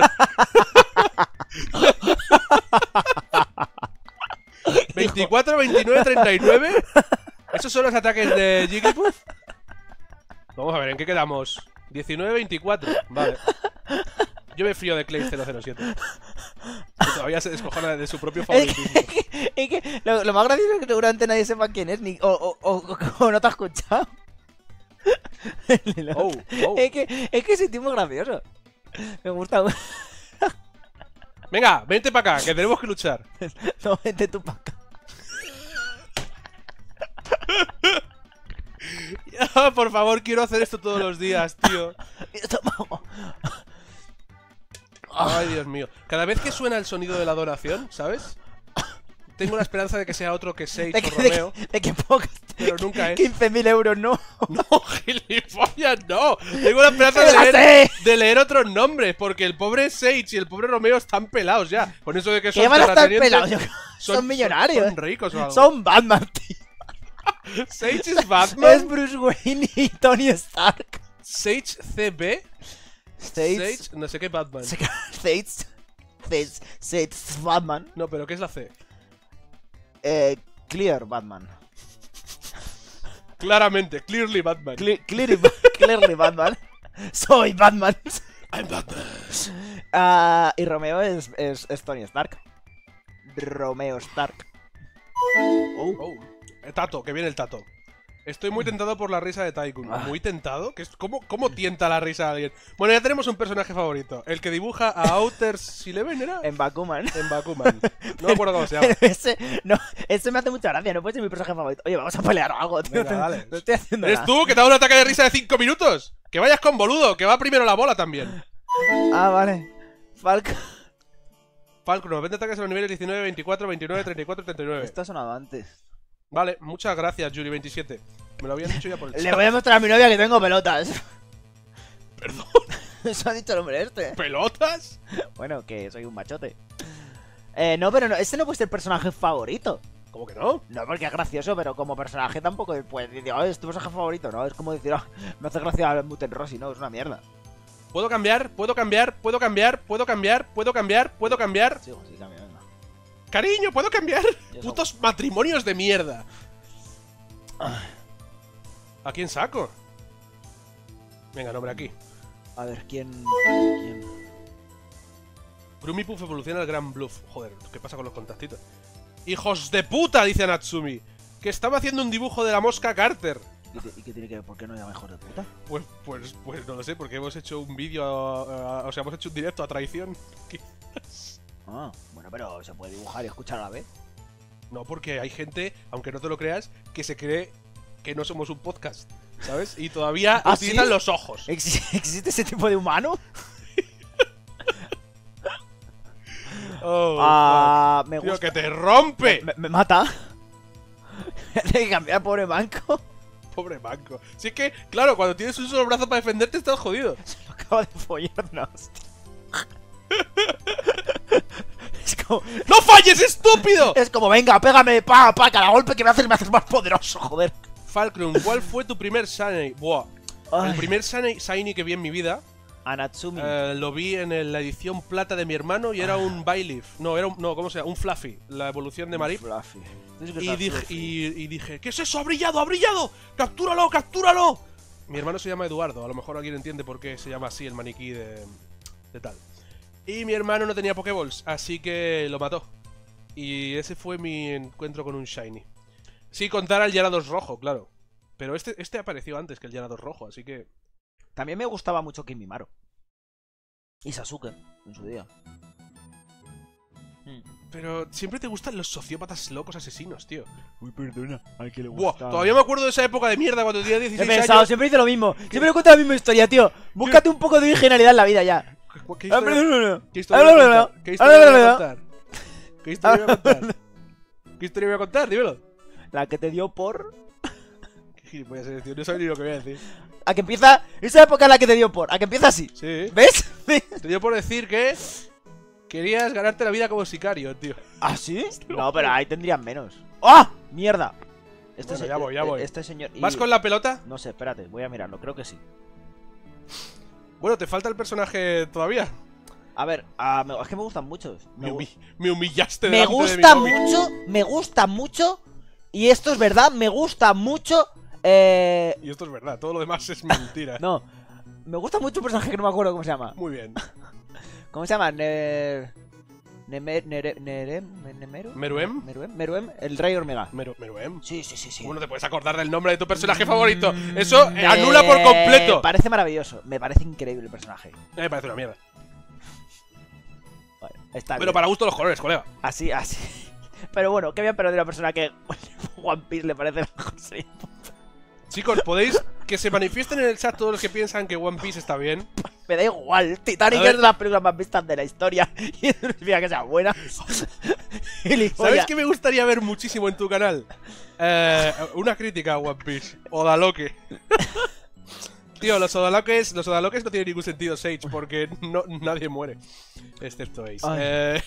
24, 29, 39. ¿Esos son los ataques de Jigglypuff? Vamos a ver, ¿en qué quedamos? 19, 24. Vale. Yo me frío de Clay 007. Que todavía se descojona de su propio favoritismo.
Es que lo más gracioso es que seguramente nadie sepa quién es, ni, o no te ha escuchado.
Oh.
Es que ese tipo es gracioso. Me gusta.
Venga, vente para acá, que tenemos que luchar.
No, vente tú para acá.
Ya, por favor, quiero hacer esto todos los días, tío. Ay, Dios mío. Cada vez que suena el sonido de la donación, ¿sabes? Tengo la esperanza de que sea otro que Sage o Romeo.
De que pocas.
Pero nunca es.
15.000 euros, no.
No, gilipollas, no. Tengo la esperanza
¡Me la sé!
de leer otros nombres, porque el pobre Sage y el pobre Romeo están pelados ya. Con eso de que son
¿Qué van a estar
terratenientes,
pelados? Yo creo que son millonarios.
Son ricos o algo.
Son Batman, tío.
Sage es Batman.
Es Bruce Wayne y Tony Stark.
Sage CB.
Sage.
No sé qué Batman.
Sage Batman.
No, pero ¿qué es la C?
Clear Batman.
Claramente, clearly Batman.
Clearly Batman. Soy Batman.
I'm Batman.
Y Romeo es Tony Stark. Romeo Stark.
Oh. Tato, que viene el Tato. Estoy muy tentado por la risa de Tycoon. ¿Muy tentado? ¿Cómo tienta la risa a alguien? Bueno, ya tenemos un personaje favorito. El que dibuja a Outers Eleven, ¿era?
En Bakuman.
En Bakuman. No me acuerdo cómo se llama.
Ese me hace mucha gracia. No puede ser mi personaje favorito. Oye, vamos a pelear o algo, tío.
Venga, dale.
No estoy haciendo
¿Eres
nada.
tú que te da un ataque de risa de 5 minutos? Que vayas con boludo, que va primero la bola también.
Vale. Falcon.
Falcon, 20 ataques a los niveles 19, 24, 29, 34 y 39.
Esto ha sonado antes.
Vale, muchas gracias, Yuri27. Me lo habían dicho ya por el chat.
Le voy a mostrar a mi novia que tengo pelotas.
Perdón.
Eso ha dicho el hombre este.
¿Pelotas?
Bueno, que soy un machote. No, pero no, este no puede ser personaje favorito.
¿Cómo que no?
No, porque es gracioso, pero como personaje tampoco puedes decir, es tu personaje favorito, ¿no? Es como decir, me hace gracia Muten Rossi, no, es una mierda.
¿Puedo cambiar? ¿Puedo cambiar? ¿Puedo cambiar? ¿Puedo cambiar? ¿Puedo cambiar? ¿Puedo cambiar?
Sí, cambia, venga.
Cariño, ¿puedo cambiar? Putos matrimonios de mierda. ¿A quién saco? Venga, nombre aquí.
A ver, ¿quién?
Grumipuff evoluciona al Gran Bluff. Joder, ¿qué pasa con los contactitos? ¡Hijos de puta! Dice Natsumi. Que estaba haciendo un dibujo de la mosca Carter.
¿Y qué tiene que ver? ¿Por qué no llama hijos de puta?
Pues no lo sé, porque hemos hecho un vídeo, o sea, hemos hecho un directo a traición.
Ah, bueno, pero se puede dibujar y escuchar a la vez.
No, porque hay gente, aunque no te lo creas, que se cree que no somos un podcast, ¿sabes? Y todavía
¿Ah,
utilizan
sí?
los ojos.
¿Existe ese tipo de humano?
Oh,
me
tío,
gusta.
que te rompe.
Me mata. Hay que cambiar, pobre banco.
Pobre banco. Si es que, claro, cuando tienes un solo brazo para defenderte estás jodido.
Se lo acabo de follar de una hostia. Es como,
¡No falles, estúpido!
es como, venga, pégame, cada golpe que me haces más poderoso, joder.
Falcrum, ¿cuál fue tu primer Shiny? Buah.
Ay.
El primer Shiny que vi en mi vida
Anatsumi.
lo vi en la edición plata de mi hermano y era un Bylif. No, era un. No, ¿cómo se llama? Un Fluffy. La evolución de Marip.
Fluffy.
Y dije, ¿qué es eso? ¡Ha brillado! ¡Ha brillado! ¡Captúralo! ¡Captúralo! Mi hermano se llama Eduardo. A lo mejor alguien entiende por qué se llama así el maniquí de tal. Y mi hermano no tenía Pokéballs, así que lo mató. Y ese fue mi encuentro con un Shiny. Sí, contar al Gyarados rojo, claro. Pero este apareció antes que el Gyarados rojo, así que...
También me gustaba mucho Kimimaro. Y Sasuke, en su día.
Pero siempre te gustan los sociópatas locos asesinos, tío.
Uy, perdona, al que le
Buah,
gusta.
todavía me acuerdo de esa época de mierda cuando tenía
He
16
pensado,
años.
siempre hice lo mismo. Siempre me cuento la misma historia, tío. Búscate un poco de originalidad en la vida ya.
¿Qué historia voy a contar? ¿Qué historia voy a contar? ¿Qué historia voy a contar? ¿Qué historia voy a contar? Dímelo.
La que te dio por...
Qué gilipollas eres, tío. No sabes ni lo que voy a decir.
A que empieza... Esa época es la que te dio por... A que empieza así.
Sí.
¿Ves?
Te dio por decir que querías ganarte la vida como sicario, tío.
¿Ah, sí? No, pero ahí tendrían menos. ¡Ah! ¡Mierda!
Bueno, ya voy.
Este señor...
¿Vas con la pelota?
No sé, espérate, voy a mirarlo, creo que sí.
Bueno, te falta el personaje todavía.
A ver, es que me gustan muchos.
Me humillaste
Me
delante de mi
gusta
cómic.
mucho, me gusta mucho. Y esto es verdad, me gusta mucho.
Y esto es verdad, todo lo demás es mentira.
No, me gusta mucho un personaje que no me acuerdo cómo se llama.
Muy bien.
¿Cómo se llama? Meruem, el Rey Hormiga.
Meruem.
Sí.
¿Cómo no te puedes acordar del nombre de tu personaje favorito? Eso anula por completo.
Me parece maravilloso, me parece increíble el personaje.
Me parece una mierda.
Vale, está
Pero
bien.
para gusto los colores, colega.
Así. Pero bueno, qué bien, pero de una persona que One Piece le parece la mejor serie.
Chicos, podéis que se manifiesten en el chat todos los que piensan que One Piece está bien.
Me da igual, Titanic
A ver.
es de las películas más vistas de la historia. Y no significa que sea buena.
¿Sabes qué me gustaría ver muchísimo en tu canal? Una crítica a One Piece. Odaloque. Tío, los odaloques no tienen ningún sentido, Sage, porque nadie muere. Excepto Ace.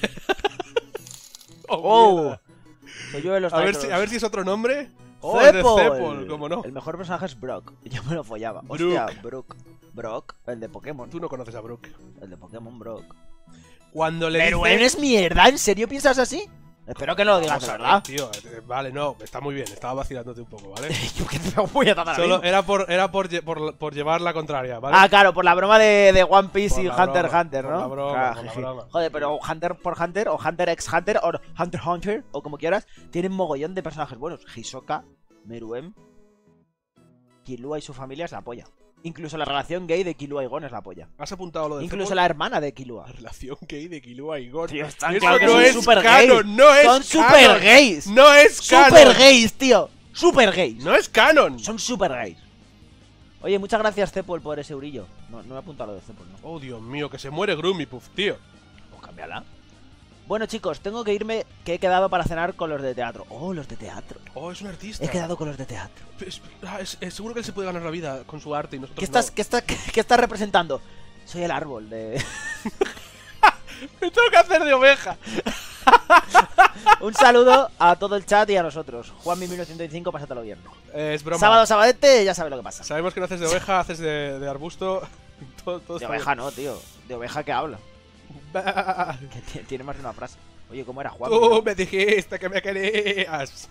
Oh, soy yo de los
a ver
Nitros.
si es otro nombre. Oh, es de
Cepol.
Cepol, cómo no.
El mejor personaje es Brock. Yo me lo follaba.
Brook.
Hostia, Brock, el de Pokémon.
Tú no conoces a Brook.
El de Pokémon, Brock.
Cuando le
Pero
dice...
eres mierda, ¿en serio piensas así? Espero que no lo digas de
Vamos a ver,
verdad.
tío, vale, no, está muy bien, estaba vacilándote un poco, ¿vale?
Yo que te voy a tratar
Solo era por llevar la contraria, ¿vale?
Ah, claro, por la broma de One Piece
Por
y
la
Hunter
broma,
x Hunter,
por
¿no?
la broma,
Claro,
por la
jeje.
broma.
Joder, pero Hunter por Hunter, o Hunter x Hunter, o Hunter x Hunter, o como quieras, tienen mogollón de personajes buenos. Hisoka, Meruem, Killua y su familia es la polla. Incluso la relación gay de Killua y Gon es la polla.
¿Has apuntado lo de
Incluso
Cepol?
la hermana de Killua.
La relación gay de Killua y Gon.
Tío, están
Eso
claro que
no
son
es
super
canon,
gays.
no es
Son super
canon.
gays.
No es canon.
Super gays, tío. Super gays.
No es canon.
Son super gays. Oye, muchas gracias, Cepol, por ese brillo. No he apuntado lo de Cepol, ¿no?
Oh, Dios mío, que se muere Grumipuff, tío.
Pues cámbiala. Bueno, chicos, tengo que irme, que he quedado para cenar con los de teatro. Oh, los de teatro.
Oh, es un artista.
He quedado con los de teatro.
Seguro que él se puede ganar la vida con su arte y nosotros
¿Qué estás representando? Soy el árbol de...
Me tengo que hacer de oveja.
Un saludo a todo el chat y a nosotros. Juanmi1905, pásatelo bien.
Es broma.
Sábado, sabadete, ya sabes lo que pasa.
Sabemos que no haces de oveja, haces de arbusto. todo
De
está
oveja no, tío. De oveja que habla.
bien.
Que tiene más de una frase. Oye, ¿cómo era Juan?
Tú me dijiste que me querías.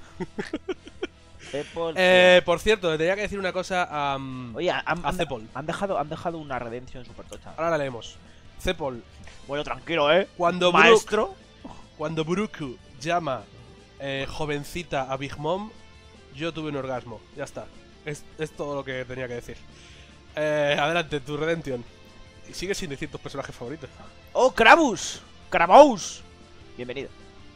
Por cierto, le tenía que decir una cosa a
Oye,
a Cepol.
han dejado una redención super tocha.
Ahora la leemos. Cepol,
Bueno, tranquilo, ¿eh?
cuando
Maestro.
cuando Brook llama jovencita a Big Mom, yo tuve un orgasmo. Ya está. Es todo lo que tenía que decir. Adelante, tu Redemption. Y sigues sin decir tus personajes favoritos.
¡Oh, Krabus! ¡Krabous! Bienvenido.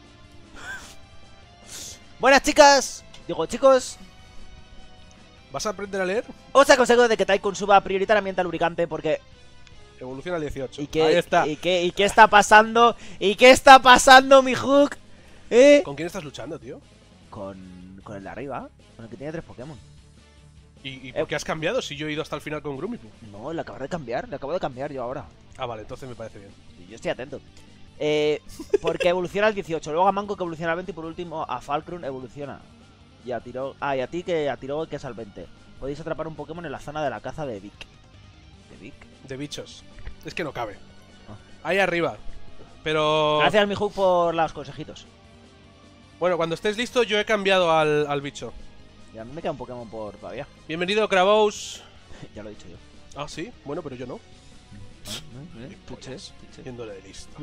Buenas, chicas. Digo, chicos.
¿Vas a aprender a leer?
Os aconsejo de que Tycoon suba prioritariamente al lubricante porque...
Evoluciona al 18.
¿Y qué,
Ahí está.
¿Y qué está pasando? ¿Y qué está pasando, mi Hook?
¿Con quién estás luchando, tío?
Con el de arriba. Con el que tiene 3 Pokémon.
¿Y por qué has cambiado si yo he ido hasta el final con Grumipu?
No, le acabo de cambiar. Le acabo de cambiar yo ahora.
Ah, vale, entonces me parece bien.
Y yo estoy atento. Porque evoluciona al 18. Luego a Mango que evoluciona al 20. Y por último a Falcrun evoluciona. Y a Tiro... Ah, y a ti que a Tiro que es al 20. Podéis atrapar un Pokémon en la zona de la caza de Vic. ¿De Vic?
De bichos. Es que no cabe.
Ah.
Ahí arriba. Pero...
Gracias, mi Hook, por los consejitos.
Bueno, cuando estés listo, yo he cambiado al bicho.
Y a mí me queda un Pokémon por todavía.
Bienvenido, Krabous.
Ya lo he dicho yo.
Ah, sí. Bueno, pero yo no.
Tuches.
Yéndole de listo.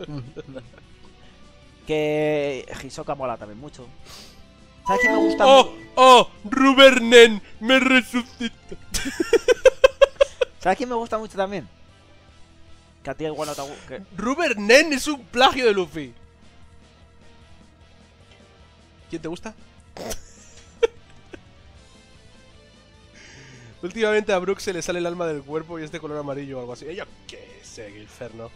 Que Hisoka mola también mucho. ¿Sabes quién me gusta
¡Oh! ¡Oh! ¡Rubernen! ¡Me resucita!
¿Sabes quién me gusta mucho también? Que a ti igual no te gusta.
¡Rubernen es un plagio de Luffy! ¿Quién te gusta? Últimamente a Brook se le sale el alma del cuerpo y es de color amarillo o algo así. Yo qué sé, qué inferno.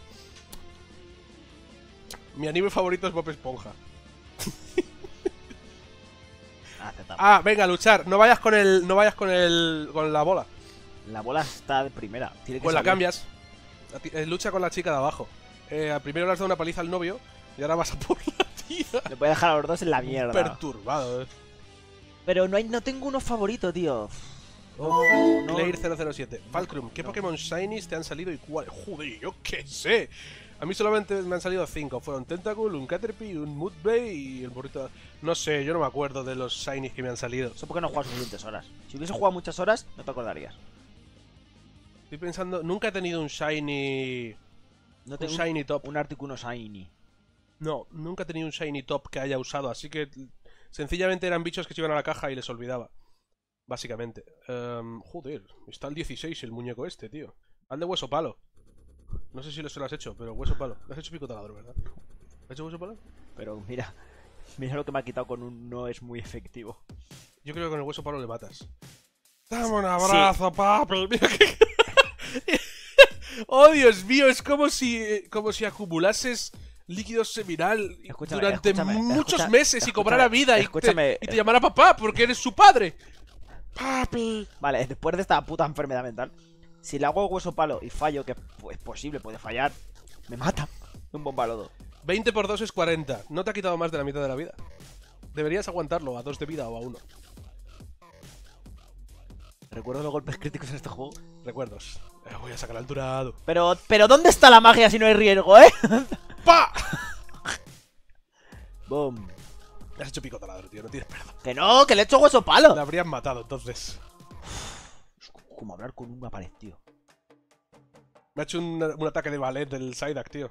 Mi anime favorito es Bob Esponja. Ah, venga, luchar. No vayas con el. No vayas con la bola.
La bola está de primera. Tiene que
Pues la
salir.
cambias. Lucha con la chica de abajo. Primero le has dado una paliza al novio y ahora vas a por la tía.
Le puede dejar a los dos en la mierda.
Perturbado,
Pero no tengo uno favorito, tío. No.
Claire 007. Falcrum, ¿qué Pokémon Shinies te han salido y cuáles? Joder, yo qué sé. A mí solamente me han salido 5. Fueron Tentacool, un Caterpie, un Mudbray y el burrito. No sé, yo no me acuerdo de los Shinies que me han salido.
Eso porque no he jugado suficientes horas. Si hubiese jugado muchas horas, no te acordarías.
Estoy pensando, nunca he tenido un Shiny.
No
Un
tengo
Shiny Top.
un Articuno Shiny.
No, nunca he tenido un Shiny Top que haya usado, así que sencillamente eran bichos que se iban a la caja y les olvidaba. Básicamente. Joder, está el 16 el muñeco este, tío. Al de hueso palo. No sé si lo has hecho, pero hueso palo. Lo has hecho pico taladro, ¿verdad? ¿Has hecho hueso palo?
Pero mira lo que me ha quitado con un no es muy efectivo.
Yo creo que con el hueso palo le matas. Dame un abrazo, papi. Mira que... Oh, Dios mío, es como si acumulases líquido seminal durante muchos meses y cobrara vida y te llamara papá porque eres su padre. Papi.
Vale, después de esta puta enfermedad mental, si le hago hueso palo y fallo, que es posible, puede fallar, me mata. Un bombalodo.
20 por 2 es 40. No te ha quitado más de la mitad de la vida. Deberías aguantarlo a 2 de vida o a 1.
Recuerdo los golpes críticos en este juego.
Recuerdos. Voy a sacar al Durado.
Pero ¿dónde está la magia si no hay riesgo, eh?
¡Pa!
Boom.
Me has hecho pico taladro, tío. No tienes perdón.
Que no, que le he hecho hueso palo.
Le habrían matado, entonces.
Es como hablar con una pared, tío.
Me ha hecho un ataque de ballet del Psyduck, tío.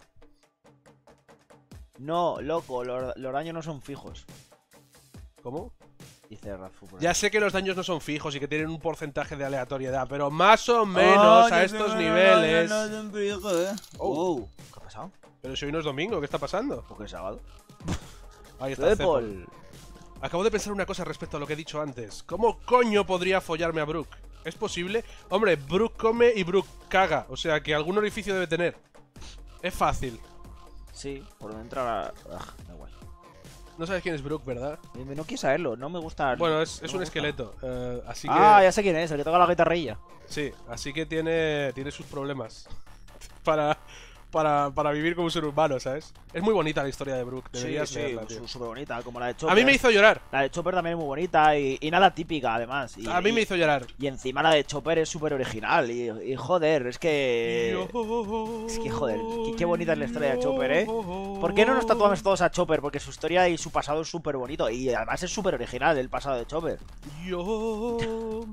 No, loco, los daños no son fijos.
¿Cómo?
Dice Rafu.
Ya sé que los daños no son fijos y que tienen un porcentaje de aleatoriedad, pero más o menos a estos niveles.
Oh, ¿qué ha pasado?
Pero si hoy no es domingo, ¿qué está pasando?
¿Por qué es sábado?
Ahí está Cepol. Acabo de pensar una cosa respecto a lo que he dicho antes. ¿Cómo coño podría follarme a Brook? ¿Es posible? Hombre, Brook come y Brook caga, o sea que algún orificio debe tener. Es fácil.
Sí, por donde entrar a... da igual.
No sabes quién es Brook, ¿verdad?
No quiero saberlo, no me gusta...
Bueno, es
no
un
me gusta.
esqueleto, así que...
Ah, ya sé quién es, el que toca la guitarrilla.
Sí, así que tiene sus problemas. para para vivir como un ser humano, ¿sabes? Es muy bonita la historia de Brooke,
Sí,
deberías
sí,
leerla, tío.
súper bonita, como la de Chopper.
A mí me hizo llorar.
La de Chopper también es muy bonita y nada típica, además.
A mí me hizo llorar.
Y encima la de Chopper es súper original. Y joder, es que. Es que joder, qué bonita es la historia de Chopper, ¿eh? ¿Por qué no nos tatuamos todos a Chopper? Porque su historia y su pasado es súper bonito. Y además es súper original el pasado de Chopper.
Yo.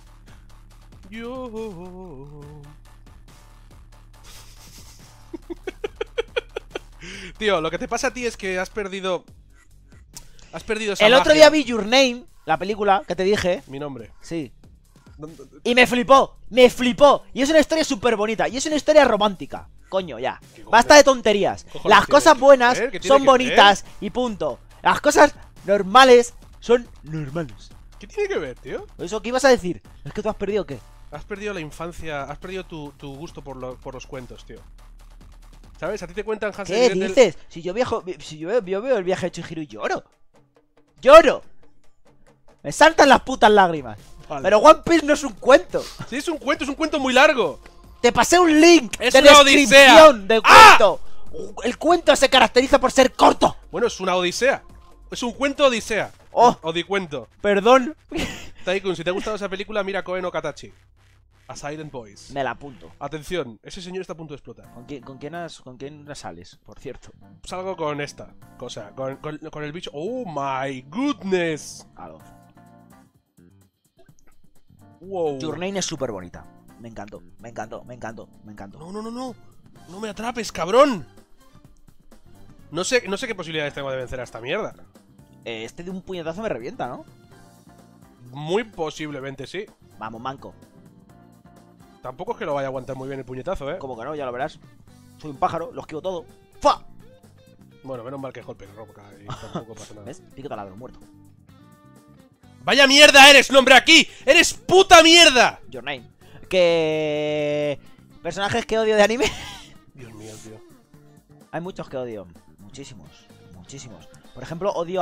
Tío, lo que te pasa a ti es que has perdido. Esa
El otro
magia.
día vi Your Name, la película que te dije.
Mi nombre.
Sí. Y me flipó, me flipó. Y es una historia súper bonita. Y es una historia romántica. Coño, ya.
¿Qué
Basta de tonterías.
cojones
Las
tiene
cosas
que
buenas
ver? ¿Qué tiene
son
que
bonitas y punto. Las cosas normales son normales.
¿Qué tiene que ver, tío?
¿Eso qué ibas a decir? ¿Es que tú has perdido qué?
Has perdido la infancia, has perdido tu gusto por los cuentos, tío. ¿Sabes? A ti te cuentan Hansel
¿Qué
y Gretel.
dices? Si yo veo el viaje de Chihiro y lloro. ¡Lloro! Me saltan las putas lágrimas.
Vale.
Pero One Piece no es un cuento.
Sí, es un cuento muy largo.
Te pasé un link
Es
de
una
descripción
odisea.
del
¡Ah!
cuento. El cuento se caracteriza por ser corto.
Bueno, es una odisea. Es un cuento odisea.
Oh.
Odicuento.
Perdón.
Taikun, si te ha gustado esa película, mira Koe no Katachi. A Silent Boys.
Me la apunto.
Atención, ese señor está a punto de explotar.
¿Con quién sales, por cierto?
Salgo con esta cosa, con el bicho. ¡Oh my goodness!
Algo.
Wow.
Your Name es súper bonita. Me encantó.
No. No me atrapes, cabrón. No sé qué posibilidades tengo de vencer a esta mierda.
Este de un puñetazo me revienta, ¿no?
Muy posiblemente sí.
Vamos, manco.
Tampoco es que lo vaya a aguantar muy bien el puñetazo, ¿eh?
Como que no, ya lo verás. Soy un pájaro, lo esquivo todo. ¡Fua!
Bueno, menos mal que es golpe de roca y tampoco pasa nada.
¿Ves? Pico taladro, muerto.
¡Vaya mierda eres, nombre aquí! ¡Eres puta mierda!
Your Name. Que... ¿Personajes que odio de anime?
Dios mío, tío.
Hay muchos que odio. Muchísimos. Por ejemplo, odio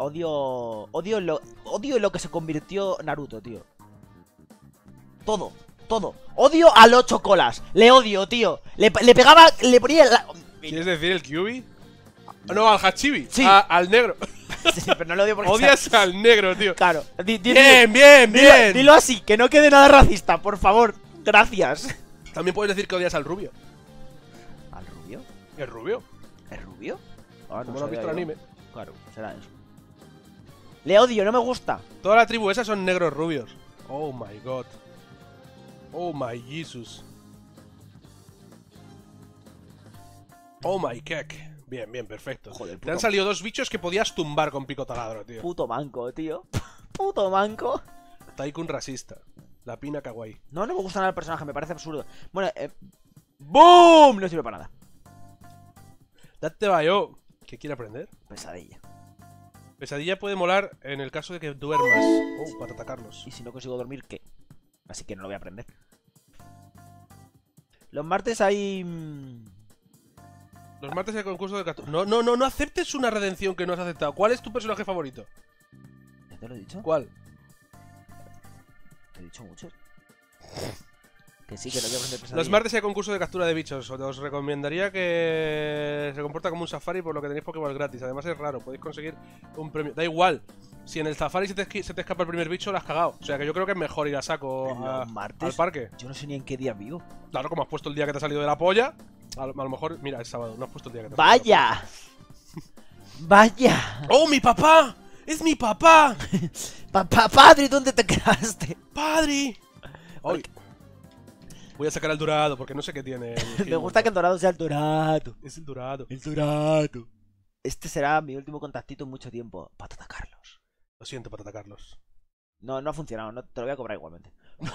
lo que se convirtió Naruto, tío. Todo. Odio al 8 colas. Le odio, tío. Le pegaba, le ponía
¿Quieres decir el Kyuubi? No, al Hachibi.
Sí.
Al negro.
Sí, pero no lo odio porque...
Odias al negro, tío.
Claro.
Bien.
Dilo así, que no quede nada racista, por favor. Gracias.
También puedes decir que odias al rubio.
¿Al rubio?
¿El rubio?
¿El rubio? Ah,
Como no has visto el
yo.
anime.
Claro, será eso. Le odio, no me gusta.
Toda la tribu esa son negros rubios. Oh my god. Oh my Jesus. Oh my cake. Bien, perfecto.
Joder,
Te han salido dos bichos que podías tumbar con pico taladro, tío.
Puto manco, tío. Puto manco.
Taikun racista. La pina kawaii.
No me gusta nada el personaje, me parece absurdo. Bueno, ¡boom! No sirve para nada.
Date va yo. ¿Qué quiere aprender?
Pesadilla.
Pesadilla puede molar en el caso de que duermas. Oh, para atacarlos.
Y si no consigo dormir, ¿qué? Así que no lo voy a aprender. Los martes hay...
Los martes hay concurso de captura. No aceptes una redención que no has aceptado. ¿Cuál es tu personaje favorito?
¿Ya te lo he dicho?
¿Cuál?
Te he dicho mucho. Que sí, que no voy a aprender pesadilla.
Los martes hay concurso de captura de bichos. Os recomendaría que se comporta como un safari, por lo que tenéis Pokéball gratis. Además es raro, podéis conseguir un premio. Da igual. Si en el safari se te escapa el primer bicho, lo has cagado. O sea que yo creo que es mejor ir a saco
Los martes,
al parque.
yo no sé ni en qué día vivo.
Claro, como has puesto el día que te ha salido de la polla. A lo mejor, mira, es sábado, no has puesto el día que te ha salido de la
¡Vaya! ¡Vaya!
polla. ¡Oh, mi papá! ¡Es mi papá!
Padre, ¿dónde te quedaste?
¡Padre! Ay. Voy a sacar al dorado porque no sé qué tiene.
Me gusta que el dorado sea el dorado.
Es el dorado.
El dorado. Este será mi último contactito en mucho tiempo. Patata Carlos.
Lo siento, Patata Carlos.
No ha funcionado, no, te lo voy a cobrar igualmente.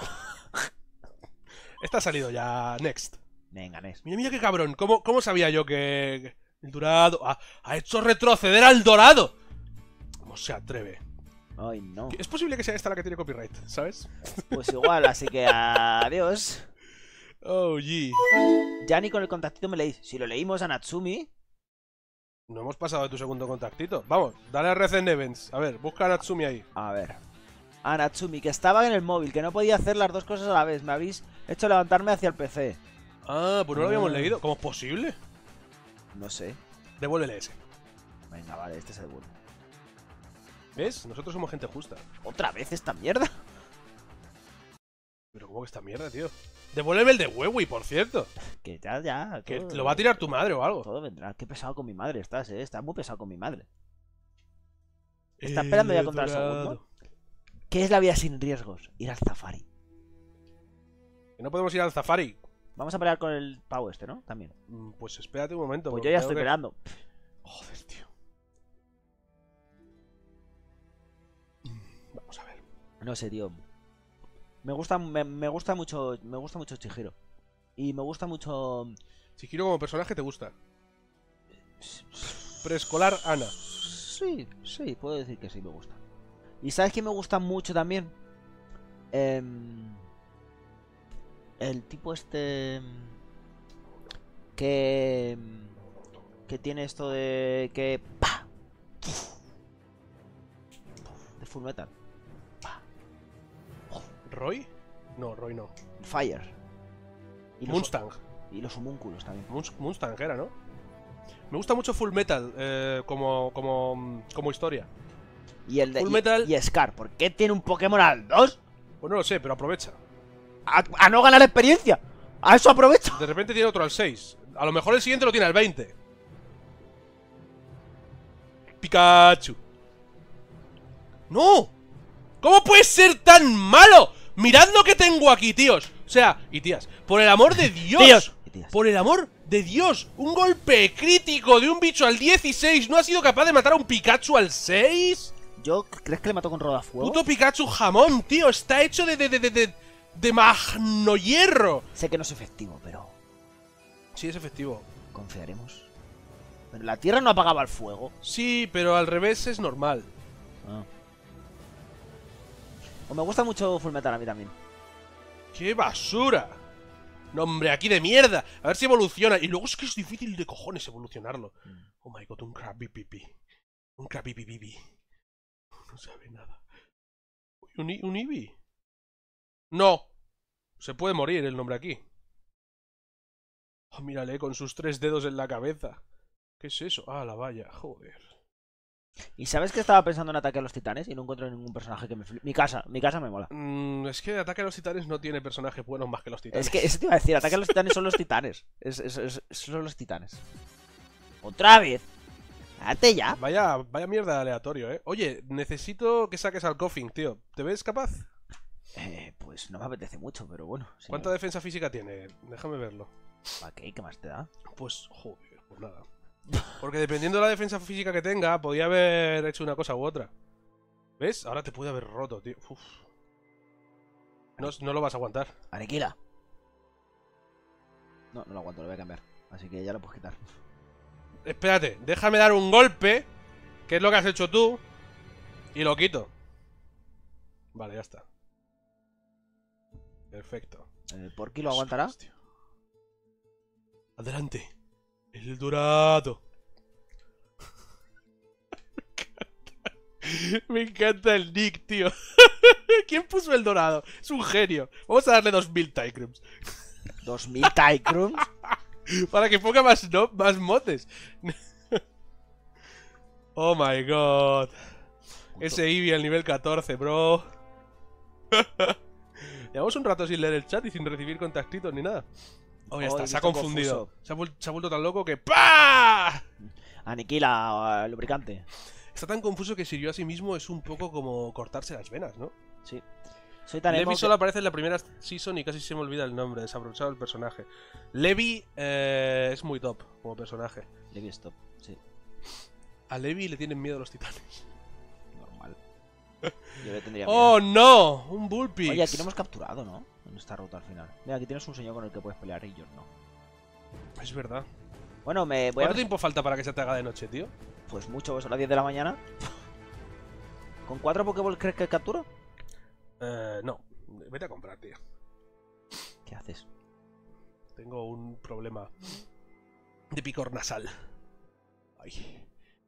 Esta ha salido ya. Next.
Venga, Nes.
Mira qué cabrón. ¿Cómo sabía yo que el dorado ha hecho retroceder al dorado? ¿Cómo se atreve?
Ay, no.
Es posible que sea esta la que tiene copyright, ¿sabes?
Pues igual, así que adiós.
Oh, gee.
Ya ni con el contactito me leís. Si lo leímos a Natsumi.
No hemos pasado de tu segundo contactito. Vamos, dale a Recent Events. A ver, busca a Natsumi ahí.
A ver. A Natsumi, que estaba en el móvil, que no podía hacer las dos cosas a la vez. Me habéis hecho levantarme hacia el PC.
Ah, pues no lo habíamos leído. ¿Cómo es posible?
No sé.
Devuélvele ese.
Venga, vale, este se devuelve.
¿Ves? Nosotros somos gente justa.
¿Otra vez esta mierda?
Pero ¿cómo que esta mierda, tío? Devuélveme el de Huewi, por cierto.
Que ya.
Que
todo-
lo va a tirar tu madre o algo.
Todo vendrá. Qué pesado con mi madre estás, Estás muy pesado con mi madre. Está esperando ya contra el segundo. ¿Qué es la vida sin riesgos? Ir al safari.
Que no podemos ir al safari.
Vamos a pelear con el pavo este, ¿no? También.
Pues espérate un momento.
Pues
porque
yo ya
tengo
estoy
que-
peleando.
Joder, tío. Vamos a ver.
No sé, tío. Me gusta mucho. Me gusta mucho Chihiro. Y me gusta mucho.
Chihiro como personaje te gusta. Preescolar Ana.
Sí, sí, puedo decir que sí me gusta. ¿Y sabes quién me gusta mucho también? El tipo este. Que. Que tiene esto de. Que. ¡Pah! De Full Metal.
¿Roy? No, Roy no.
Fire. Y los,
Mustang.
y los homúnculos también.
Mustang era, ¿no? Me gusta mucho Full Metal como historia.
Y el de.
Full Metal-
Y Scar. ¿Por qué tiene un Pokémon al 2?
Pues no lo sé, pero aprovecha.
A no ganar experiencia. A eso aprovecho.
De repente tiene otro al 6. A lo mejor el siguiente lo tiene al 20. Pikachu. ¡No! ¿Cómo puede ser tan malo? Mirad lo que tengo aquí, tíos. O sea, y tías, por el amor de Dios.
Tíos. Y tías.
Por el amor de Dios. Un golpe crítico de un bicho al 16 no ha sido capaz de matar a un Pikachu al 6.
¿Crees que le mató con rodafuego?
Puto Pikachu jamón, tío. Está hecho de magno hierro.
Sé que no es efectivo, pero
Sí, es efectivo.
confiaremos. Pero la tierra no apagaba el fuego.
Sí, pero al revés es normal.
Ah. O me gusta mucho Fullmetal a mí también.
¡Qué basura! No, hombre, aquí de mierda. A ver si evoluciona. Y luego es que es difícil de cojones evolucionarlo. Oh my god, un Krabby Pipi. Un Krabby Pipi. No sabe nada. Uy, un Eevee. No. Se puede morir el nombre aquí. Oh, mírale, con sus 3 dedos en la cabeza. ¿Qué es eso? Ah, la valla. Joder.
¿Y sabes que estaba pensando en Ataque a los Titanes y no encuentro ningún personaje que me flipe? Mi casa me mola.
Es que Ataque a los Titanes no tiene personajes buenos más que los titanes.
Es que eso te iba a decir, Ataque a los Titanes son los titanes. Son los titanes. ¡Otra vez! ¡Date ya!
Vaya mierda aleatorio, Oye, necesito que saques al Coffin, tío. ¿Te ves capaz?
Pues no me apetece mucho, pero bueno. Sí.
¿Cuánta defensa física tiene? Déjame verlo.
¿Para qué? ¿Qué más te da?
Pues, joder, pues nada. Porque dependiendo de la defensa física que tenga, podía haber hecho una cosa u otra. ¿Ves? Ahora te puede haber roto, tío. Uf. No lo vas a aguantar.
¡Aniquila! No lo aguanto, lo voy a cambiar. Así que ya lo puedes quitar.
Espérate, déjame dar un golpe, que es lo que has hecho tú, y lo quito. Vale, ya está. Perfecto.
¿El Porky lo aguantará?
Hostia. Adelante. El dorado. Me encanta el nick, tío. ¿Quién puso el dorado? Es un genio. Vamos a darle 2000 Tycrums.
2000 Tycrums.
Para que ponga más motes. Oh my god. Ese Eevee al nivel 14, bro. Llevamos un rato sin leer el chat y sin recibir contactitos ni nada. Oh, ya está, se ha confundido. Se ha vuelto tan loco que ¡pah!
Aniquila lubricante.
Está tan confuso que sirvió a sí mismo es un poco como cortarse las venas, ¿no?
Sí. Soy tan emo
Levi
que-
solo aparece en la primera season y casi se me olvida el nombre, desaprovechado el personaje. Levi es muy top como personaje.
Levi stop, sí.
A Levi le tienen miedo los titanes.
Normal. Yo le tendría miedo.
¡Oh, no! Un Bullpix.
Oye, aquí no hemos capturado, ¿no? En esta ruta al final. Mira, aquí tienes un señor con el que puedes pelear y yo no.
Es verdad.
Bueno, me voy a...
¿Cuánto tiempo falta para que se te haga de noche, tío?
Pues mucho, son las 10 de la mañana. ¿Con 4 Pokéballs crees que capturo?
No. Vete a comprar, tío.
¿Qué haces?
Tengo un problema de picor nasal. Ay.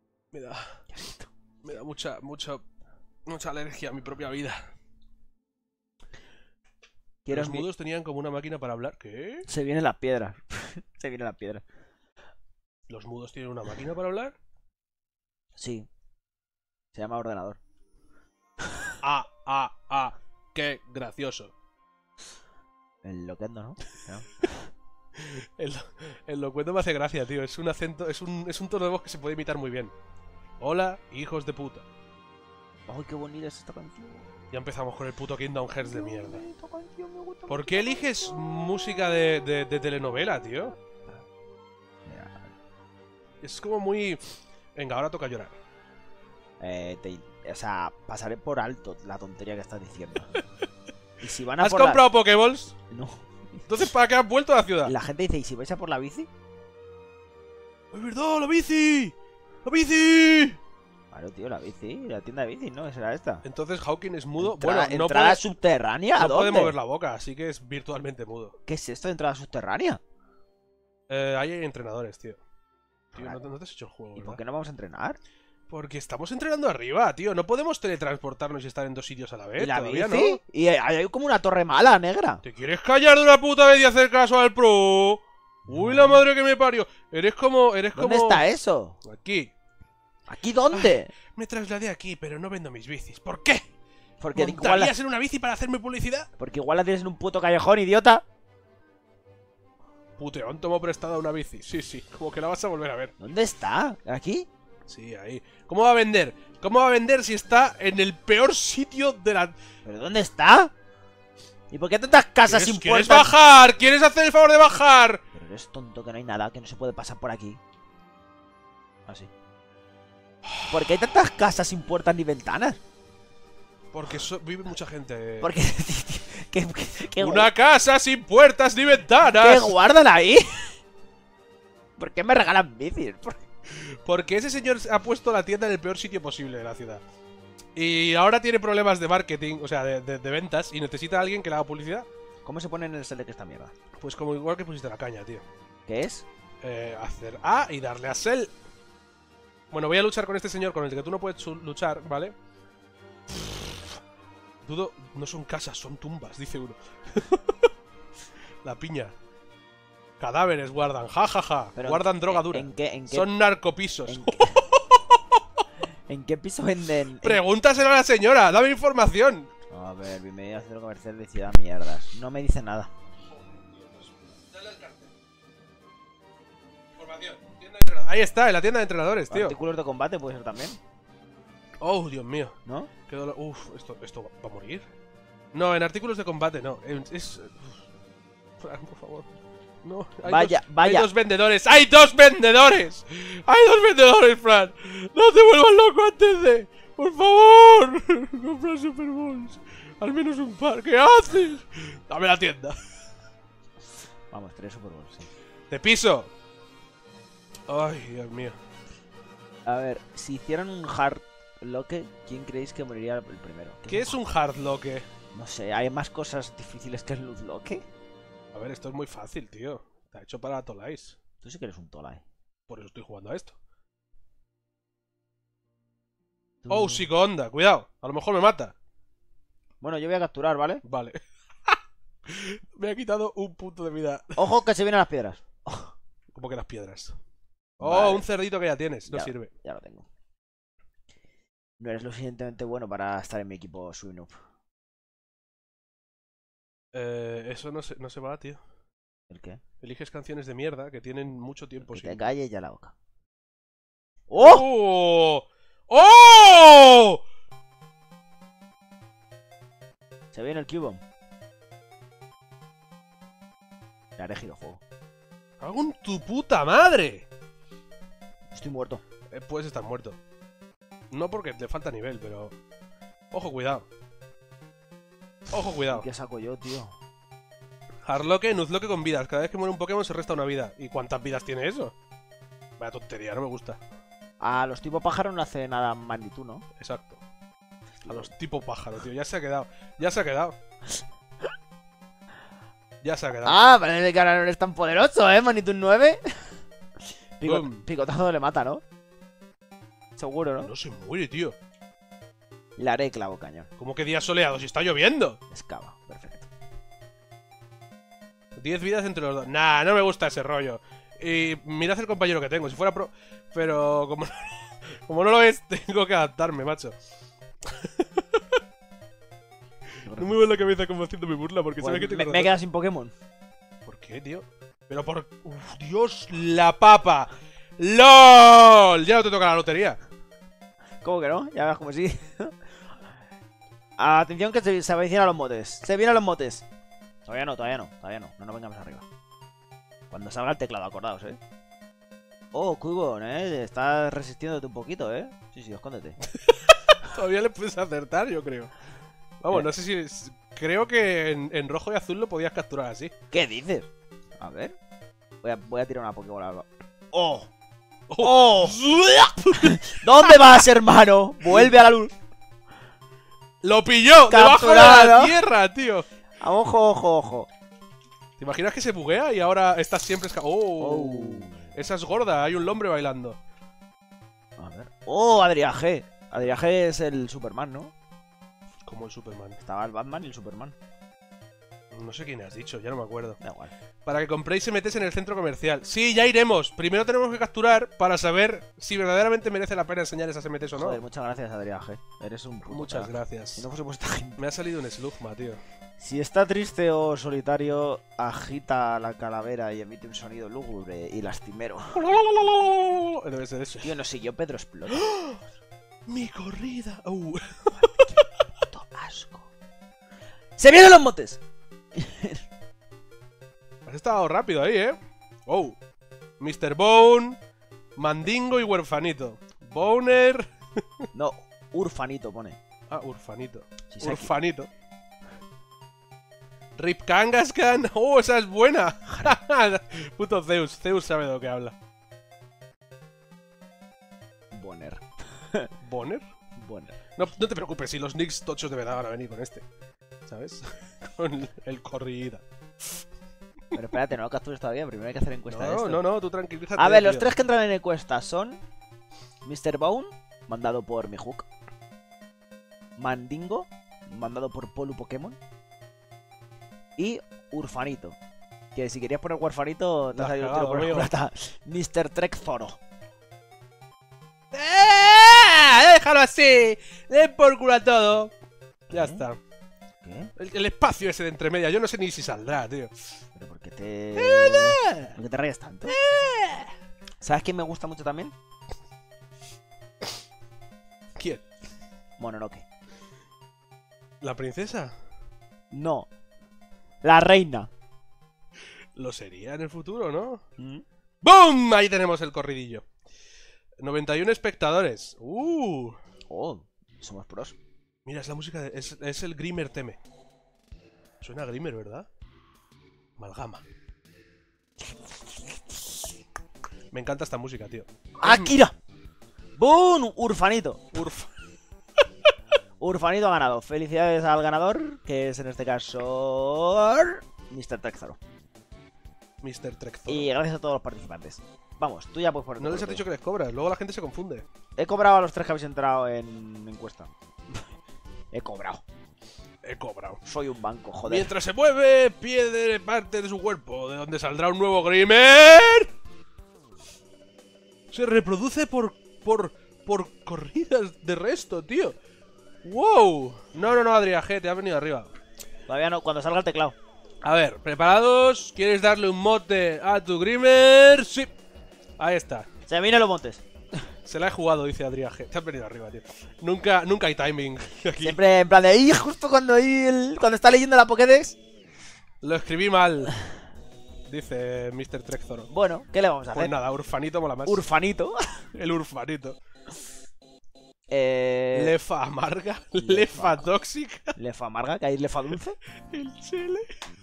Me da mucha alergia a mi propia vida.
Quiero
Los mudos tenían como una máquina para hablar. ¿Qué?
Se vienen las piedras. Se vienen las piedras.
¿Los mudos tienen una máquina para hablar?
Sí. Se llama ordenador.
Qué gracioso.
El loquendo, ¿no?
El locuendo me hace gracia, tío. Es un acento, es un tono de voz que se puede imitar muy bien. Hola, hijos de puta.
¡Ay, qué bonita es esta canción!
Ya empezamos con el puto Kingdom Hearts de mierda.
Esta canción me gusta
¿Por
mucho.
qué eliges música de telenovela, tío?
Mira,
Es como muy... Venga, ahora toca llorar.
o sea, pasaré por alto la tontería que estás diciendo. Y si van a
¿Has
por la...
comprado Pokéballs?
No.
Entonces, ¿para qué has vuelto a la ciudad?
La gente dice, ¿y si vais a por la bici?
¡Es verdad, la bici! ¡La bici!
Claro, tío, la bici, la tienda de bici, ¿no? Será esta.
Entonces Hawking es mudo.
Entrada,
Bueno, no
¿entrada
puede,
subterránea? ¿A
no puede
dónde?
mover la boca, así que es virtualmente mudo.
¿Qué es esto de entrada subterránea?
Ahí hay entrenadores, tío. Tío,
Claro.
no te has hecho el juego,
¿Y
¿verdad?
por qué no vamos a entrenar?
Porque estamos entrenando arriba, tío. No podemos teletransportarnos y estar en dos sitios a la vez.
¿Y la
Todavía
bici?
no.
Y hay como una torre mala, negra.
¿Te quieres callar de una puta vez y hacer caso al pro? Uy, la madre que me parió. Eres como...
¿Dónde está eso?
Aquí.
¿Aquí dónde?
Me trasladé aquí, pero no vendo mis bicis. ¿Por qué?
Porque igual,
¿Montarías en una bici para hacerme publicidad?
la tienes en un puto callejón, idiota.
Puteón, tomo prestada una bici. Sí, sí, como que la vas a volver a ver.
¿Dónde está? ¿Aquí?
Sí, ahí. ¿Cómo va a vender? ¿Cómo va a vender si está en el peor sitio de la...
¿Pero dónde está? ¿Y por qué tantas casas sin
¿Quieres
puertas?
bajar? ¿Quieres hacer el favor de bajar?
Pero eres tonto, que no hay nada, que no se puede pasar por aquí. Así. ¿Por qué hay tantas casas sin puertas ni ventanas?
Porque vive mucha gente.
Porque... ¿Qué
Una casa sin puertas ni
¿Qué
ventanas.
guardan ahí? ¿Por qué me regalan bicis?
Porque ese señor ha puesto la tienda en el peor sitio posible de la ciudad. Y ahora tiene problemas de marketing, o sea, de ventas, y necesita a alguien que le haga publicidad.
¿Cómo se pone en el select esta mierda?
Pues como igual que pusiste la caña, tío.
¿Qué es?
Hacer A y darle a sell. Bueno, voy a luchar con este señor con el que tú no puedes luchar, ¿vale? Dudo, no son casas, son tumbas, dice uno. La piña. Cadáveres guardan, jajaja.
Pero
Guardan droga dura.
¿En qué?
Son narcopisos.
¿En qué piso venden?
Pregúntaselo a la señora, dame información.
A ver, bienvenido al centro comercial de Ciudad Mierdas. No me dice nada.
Dale al cartel. Información. Tienda de entrenadores. Ahí está, en la tienda de entrenadores, tío.
Artículos de combate puede ser también,
Oh, Dios mío.
¿no?
Qué dolor. Uf, ¿esto va a morir? No, en artículos de combate no. Fran, por favor. No,
Vaya.
Hay dos vendedores. ¡Hay dos vendedores! ¡Hay dos vendedores, Fran! ¡No te vuelvas loco antes de... ¡Por favor! Compra Super Bowls. Al menos un par. ¿Qué haces? Dame la tienda.
Vamos, 3 Super Bowls, sí.
¡Te piso! Ay, Dios mío.
A ver, si hicieran un hard lock, ¿quién creéis que moriría el primero?
¿Qué es un hard lock?
No sé, hay más cosas difíciles que el loot lock.
A ver, esto es muy fácil, tío. Está hecho para Tolais.
Tú sí que eres un tolai.
Por eso estoy jugando a esto.
Tú-
Oh, psico-onda, cuidado. A lo mejor me mata.
Bueno, yo voy a capturar, ¿vale?
Vale. Me ha quitado un punto de vida.
Ojo que se vienen las piedras.
Como que las piedras. Oh,
Vale.
un cerdito que ya tienes. No
Ya.
sirve.
Ya lo tengo. No eres lo suficientemente bueno para estar en mi equipo Swinoob.
Eso no se va, tío.
¿El qué?
Eliges canciones de mierda que tienen mucho tiempo
Que
sin...
te calles ya la boca. ¡Oh!
¡Oh! ¡Oh!
Se viene el Cubomb. Le haré girofuego.
¡Hago en tu puta madre!
Estoy muerto.
Puedes estar muerto. No porque te falta nivel, pero... Ojo, cuidado. Ojo, cuidado.
¿Qué saco yo, tío?
Hardlock, Nuzlocke con vidas. Cada vez que muere un Pokémon se resta una vida. ¿Y cuántas vidas tiene eso? Vaya tontería, no me gusta.
A los tipo pájaro no hace nada magnitud, ¿no?
Exacto. A los tipo pájaro, tío. Ya se ha quedado. Ya se ha quedado. Ya se ha quedado.
Ah, parece que ahora no eres tan poderoso, ¿eh? Magnitud 9.
Boom.
Picotazo le mata, ¿no? Seguro, ¿no?
No se muere, tío.
Le haré clavo cañón.
¿Cómo que día soleado si está lloviendo?
Escava, perfecto.
10 vidas entre los dos. Nah, no me gusta ese rollo. Y mirad el compañero que tengo. Si fuera pro... Pero como no lo es, tengo que adaptarme, macho. No me muevo la cabeza como haciendo mi burla porque
Pues
sabes que tengo
me he quedado sin Pokémon.
¿Por qué, tío? Pero por... Uf, Dios, la papa. ¡LOL! Ya no te toca la lotería.
¿Cómo que no? Ya ves como sí. Atención que se avecinan los motes. Se vienen los motes. Todavía no. No nos vengamos arriba. Cuando salga el teclado, acordaos, Oh, Cubon, estás resistiéndote un poquito, Sí, escóndete.
Todavía le puedes acertar, yo creo. Vamos, no sé si... Creo que en rojo y azul lo podías capturar así.
¿Qué dices? A ver. Voy a tirar una Pokébola. ¡Oh!
¡Oh!
¿Dónde vas, hermano? Vuelve a la luz.
¡Lo pilló! ¡Debajo de la tierra, tío!
Ojo.
¿Te imaginas que se buguea y ahora estás siempre ¡Oh! Esa es gorda, hay un hombre bailando.
A ver. ¡Oh, Adrián G! Adrián G es el Superman, ¿no?
Como el Superman.
Estaba el Batman y el Superman.
No sé quién has dicho, ya no me acuerdo.
Da igual.
Para que compréis y metes en el centro comercial. Sí, ya iremos. Primero tenemos que capturar para saber si verdaderamente merece la pena enseñar esas MTs o no.
Joder, muchas gracias, Adrián G. Eres un puto
Muchas
crack.
gracias.
Si no fuese puesta gente.
Me ha salido un slugma, tío.
Si está triste o solitario, agita la calavera y emite un sonido lúgubre y lastimero.
Debe ser eso.
Tío, no siguió Pedro Explora.
¡Mi corrida!
Puto asco. ¡Se vienen los motes!
Has estado rápido ahí, Oh. Mr. Bone, Mandingo y Huerfanito. Boner.
No, Urfanito pone.
Ah, Urfanito.
Shisaki.
Urfanito. Rip Kangaskhan. ¡Oh, esa es buena! Puto Zeus. Zeus sabe de lo que habla.
Boner.
¿Boner?
Boner.
No te preocupes, si los nicks tochos de verdad van a venir con este. ¿Sabes? Con el corrida.
Pero espérate, no lo captures todavía. Primero hay que hacer encuesta de esto.
No, tú tranquilízate.
A ver, los
tío.
tres que entran en encuesta son Mr. Bone, mandado por Mihook. Mandingo, mandado por Polu Pokémon. Y Urfanito. Que si querías poner Huerfanito, te has salido un tiro por la culata. Mr. Trek Zoro.
¡Déjalo así! ¡Den por culo a todo! Ya está.
¿Qué?
El espacio ese de entre medias, yo no sé ni si saldrá, tío.
¿Pero por qué te rayas tanto? ¿Sabes quién me gusta mucho también?
¿Quién?
Mononoke.
¿La princesa?
No. La reina.
Lo sería en el futuro, ¿no?
¿Mm?
¡Bum! Ahí tenemos el corridillo. 91 espectadores.
Oh, somos pros.
Mira, es la música es el Grimer Teme. Suena a Grimer, ¿verdad? Amalgama. Me encanta esta música, tío.
¡Akira! ¡Bum! Urfanito.
Urf.
Urfanito ha ganado. Felicidades al ganador, que es en este caso Mr. Trexaro.
Mr. Trexor.
Y gracias a todos los participantes. Vamos, tú ya puedes poner.
No les has dicho que les cobras, luego la gente se confunde.
He cobrado a los tres que habéis entrado en encuesta. He cobrado.
He cobrado.
Soy un banco, joder.
Mientras se mueve, pierde parte de su cuerpo, de donde saldrá un nuevo Grimer. Se reproduce por corridas de resto, tío. ¡Wow! No, Adrián G, te has venido arriba.
Todavía no, cuando salga el teclado.
A ver, ¿preparados? ¿Quieres darle un mote a tu Grimer? Sí. Ahí está.
Se vienen los montes.
Se la he jugado, dice Adrián G. Te has venido arriba, tío. Nunca hay timing aquí.
Siempre en plan de ahí, justo cuando cuando está leyendo la Pokédex.
Lo escribí mal, dice Mr. Trexor.
Bueno, ¿qué le vamos a hacer?
Pues nada, Urfanito mola más.
Urfanito.
El Urfanito.
Le
Lefa amarga. Lefa tóxica.
Lefa amarga, que hay lefa dulce.
El chile.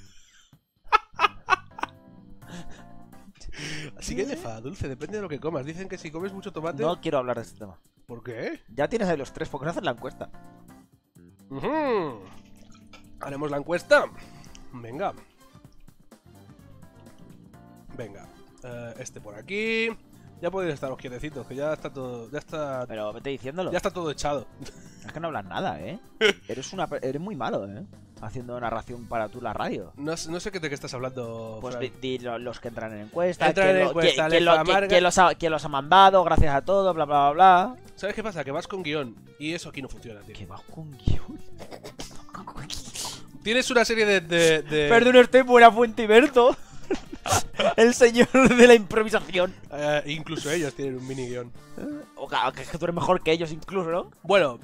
Así que lefa dulce, depende de lo que comas. Dicen que si comes mucho tomate...
No quiero hablar de este tema.
¿Por qué?
Ya tienes ahí los tres, ¿por qué no haces la encuesta?
Haremos la encuesta. Venga. Este por aquí. Ya podéis estaros quietecitos, que ya está todo...
Pero vete diciéndolo.
Ya está todo echado.
Es que no hablas nada, ¿eh? Eres muy malo, ¿eh? haciendo narración para tú la radio.
No sé de qué estás hablando,
Pues
Fran.
los que entran en encuesta,
Entran en encuesta, Lefa Amarga.
quién los ha mandado, gracias a todo, bla bla bla bla.
¿Sabes qué pasa? Que vas con guión y eso aquí no funciona, tío.
Que vas con guión.
Tienes una serie de...
Perdón, usted, buena Fuentiberto. El señor de la improvisación.
Incluso ellos tienen un mini guión.
O que tú eres mejor que ellos incluso, ¿no?
Bueno,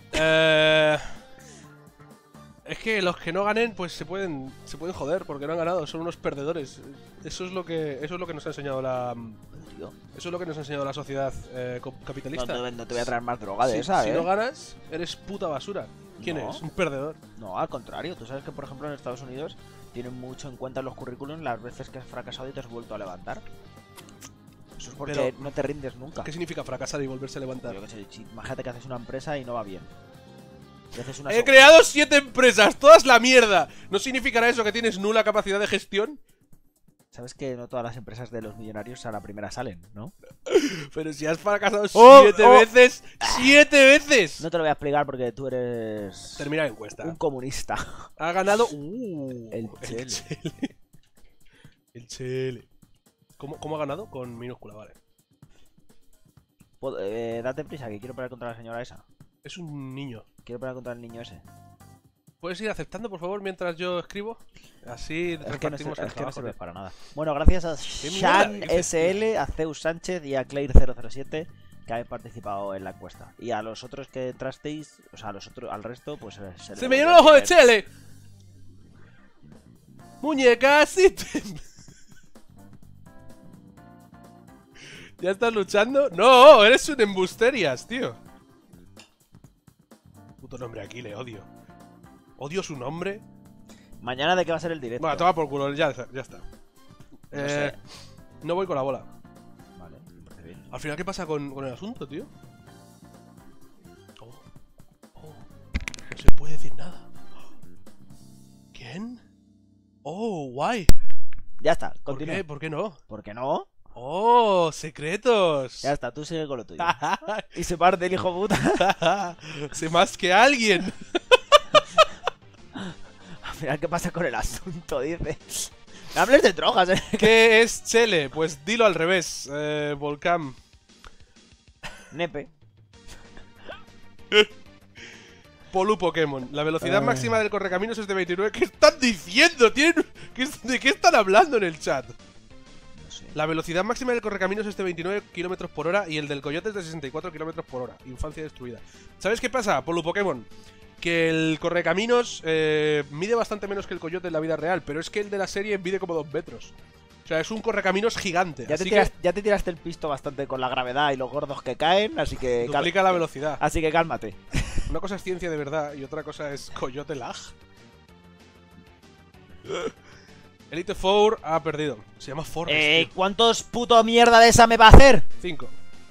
es que los que no ganen, pues se pueden joder porque no han ganado, son unos perdedores. Eso es lo que nos ha enseñado eso es lo que nos ha enseñado la sociedad capitalista.
No te voy a traer más droga de
Si
esa,
no ganas, eres puta basura. ¿Quién
No.
es? Un perdedor.
No, al contrario. Tú sabes que, por ejemplo, en Estados Unidos tienen mucho en cuenta en los currículums las veces que has fracasado y te has vuelto a levantar. Eso es porque
Pero,
no te rindes nunca.
¿Qué significa fracasar y volverse a levantar?
Yo qué sé, imagínate que haces una empresa y no va bien. Y haces una
He creado 7 empresas, todas la mierda. ¿No significará eso que tienes nula capacidad de gestión?
Sabes que no todas las empresas de los millonarios a la primera salen, ¿no?
Pero si has fracasado
¡Oh!
7
¡Oh!
veces. ¡7 veces!
No te lo voy a explicar porque tú eres
Termina la encuesta.
un comunista.
Ha ganado.
El Chele.
Chele. El Chele. ¿Cómo ha ganado? Con minúscula, vale.
Date prisa, que quiero pelear contra la señora esa.
Es un niño.
Quiero pelear contra el niño ese.
¿Puedes ir aceptando, por favor, mientras yo escribo? Así
Es que no,
repartimos el
es que no
trabajo,
sirve
tío.
para nada. Bueno, gracias a
mierda
Shan
dices,
SL, a Zeus Sánchez y a Claire007 que habéis participado en la encuesta. Y a los otros que entrasteis, o sea, al resto, pues
¡Se me llenó el ojo de Chele! ¡Muñecas! ¿Ya estás luchando? ¡No! ¡Eres un embusterias, tío! Puto nombre aquí, le odio. Odio su nombre.
Mañana de qué va a ser el directo.
Bueno, toma por culo, ya está.
No sé.
No voy con la bola.
Vale, me parece bien.
Al final, ¿qué pasa con el asunto, tío? No se puede decir nada. ¿Quién? Oh, guay.
Ya está,
¿Por
continúa.
qué? ¿Por qué no?
¿Por qué no?
¡Oh! ¡Secretos!
Ya está, tú sigue con lo tuyo. Y se parte el hijo puta.
Sé más que alguien.
Al final, ¿qué pasa con el asunto? Dice. No hables de drogas,
¿Qué es Chele? Pues dilo al revés. Volcán.
Nepe.
Polu Pokémon. La velocidad máxima del correcaminos es de 29. ¿Qué están diciendo? ¿De qué están hablando en el chat?
No sé.
La velocidad máxima del correcaminos es de 29 km por hora y el del coyote es de 64 km por hora. Infancia destruida. ¿Sabes qué pasa, Polu Pokémon? Que el correcaminos mide bastante menos que el coyote en la vida real, pero es que el de la serie mide como 2 metros. O sea, es un correcaminos gigante.
Ya te tiraste el pisto bastante con la gravedad y los gordos que caen, así que...
Duplica la velocidad.
Así que cálmate.
Una cosa es ciencia de verdad y otra cosa es coyote lag. Elite Four ha perdido. Se llama Forest.
¿Cuántos puto mierda de esa me va a hacer?
5.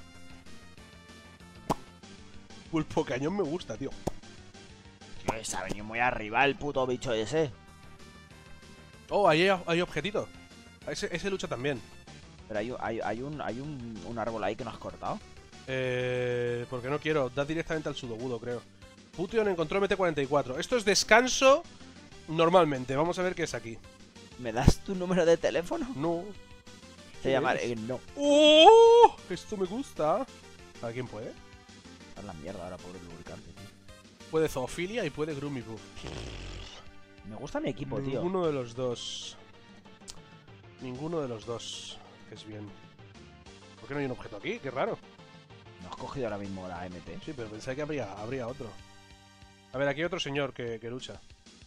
Pulpo cañón me gusta, tío.
Tío, se ha venido muy arriba el puto bicho ese.
Oh, ahí hay objetito. Ese lucha también.
Pero hay un árbol ahí que no has cortado.
Porque no quiero. Da directamente al Sudobudo, creo. Pution encontró MT-44. Esto es descanso normalmente. Vamos a ver qué es aquí.
¿Me das tu número de teléfono?
No.
Te llamaré. No.
¡Oh! Esto me gusta. ¿A quién puede?
A la mierda ahora, pobre lubricante, tío.
Puede zoofilia y puede Grumibu.
Me gusta mi equipo, tío.
Ninguno de los dos. Ninguno de los dos. Que es bien. ¿Por qué no hay un objeto aquí? Qué raro.
No has cogido ahora mismo la MT.
Sí, pero pensé que habría otro. A ver, aquí hay otro señor que lucha.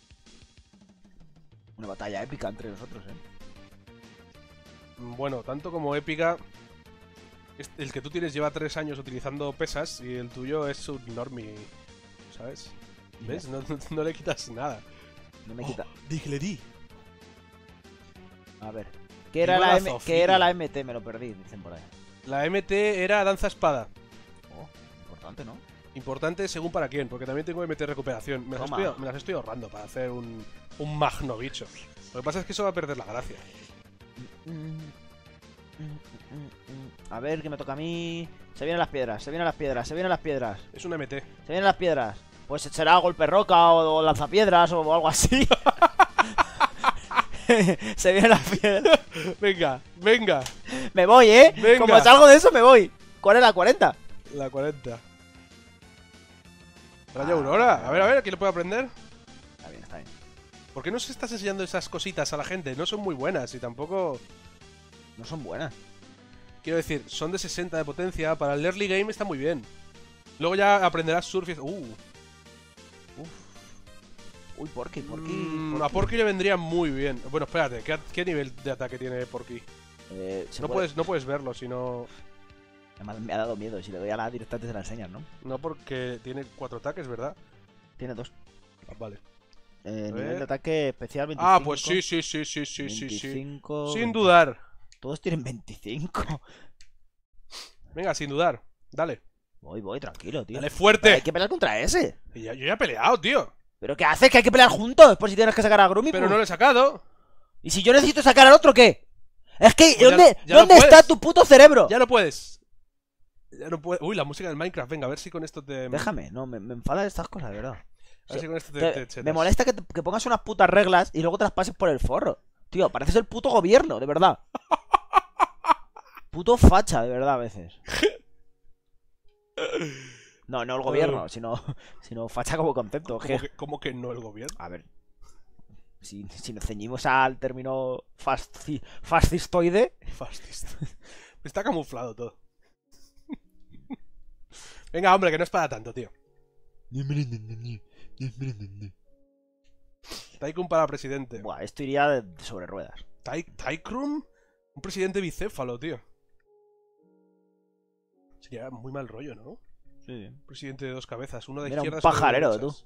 Una batalla épica entre nosotros,
Bueno, tanto como épica. El que tú tienes lleva 3 años utilizando pesas y el tuyo es un normie, ¿sabes? ¿Ves? No le quitas nada.
No me quita.
Diglerí.
A ver. ¿Qué era la MT? Me lo perdí, dicen por ahí.
La MT era danza espada.
Oh, importante, ¿no?
Importante según para quién, porque también tengo MT recuperación. Me las estoy ahorrando para hacer un magno bicho. Lo que pasa es que eso va a perder la gracia.
A ver, ¿qué me toca a mí? Se vienen las piedras, se vienen las piedras, se vienen las piedras.
Es una MT.
Se vienen las piedras. Pues será golpe roca o lanzapiedras o algo así. Se viene la piedra.
Venga, venga.
Me voy, ¿eh?
Venga.
Como salgo de eso, me voy. ¿Cuál era? ¿40?
La 40. Rayo Aurora. A ver, ¿quién lo puede aprender?
Está bien, está bien.
¿Por qué no se estás enseñando esas cositas a la gente? No son muy buenas y tampoco...
No son buenas.
Quiero decir, son de 60 de potencia. Para el early game está muy bien. Luego ya aprenderás surf y...
Uy, Porky.
A Porky le vendría muy bien. Bueno, espérate, ¿qué nivel de ataque tiene Porky? No puedes verlo, sino...
Me ha dado miedo. Si le doy a la directamente se la enseñas, ¿no?
No, porque tiene 4 ataques, ¿verdad?
Tiene 2.
Ah, vale.
Nivel de ataque especial 25.
Ah, pues sí.
25,
Sin dudar.
Todos tienen 25.
Venga, sin dudar. Dale.
Voy, tranquilo, tío.
Dale fuerte.
Hay que pelear contra ese.
Yo ya he peleado, tío.
¿Pero qué haces? Que hay que pelear juntos. Por si tienes que sacar a Grummy.
Pero no lo he sacado.
¿Y si yo necesito sacar al otro, qué? Es que,
Pues
¿dónde está tu puto cerebro?
Ya no puedes. Ya no puedes. Uy, la música del Minecraft. Venga, a ver si con esto te...
Déjame, no, me enfadan estas cosas, de verdad.
A ver si con esto te
Me
chetas.
molesta que pongas unas putas reglas y luego te las pases por el forro. Tío, pareces el puto gobierno, de verdad. Puto facha, de verdad, a veces. No el gobierno, sino facha como concepto.
¿Cómo que no el gobierno?
A ver. Si nos ceñimos al término fascistoide.
Fascista. Está camuflado todo. Venga, hombre, que no es para tanto, tío. Tycoon para presidente.
Buah, esto iría sobre ruedas.
¿Tycoon? Un presidente bicéfalo, tío. Sería muy mal rollo, ¿no?
Sí.
Un presidente de 2 cabezas, uno de
Mira,
izquierdas
un
y uno de
pajarero,
derechas.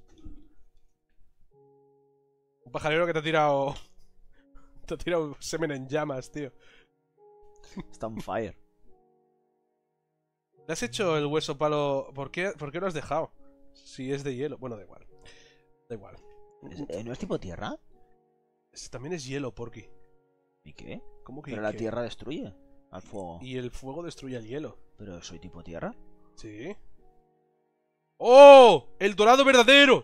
Un pajarero que te ha tirado... Te ha tirado semen en llamas, tío.
Está on fire.
¿Le has hecho el hueso palo? ¿Por qué lo has dejado? Si es de hielo. Bueno, da igual. Da igual.
¿No es tipo tierra?
También es hielo, Porky.
¿Y qué?
¿Cómo que
Pero la tierra destruye al fuego.
Y el fuego destruye el hielo.
¿Pero soy tipo tierra?
Sí. ¡Oh! ¡El dorado verdadero!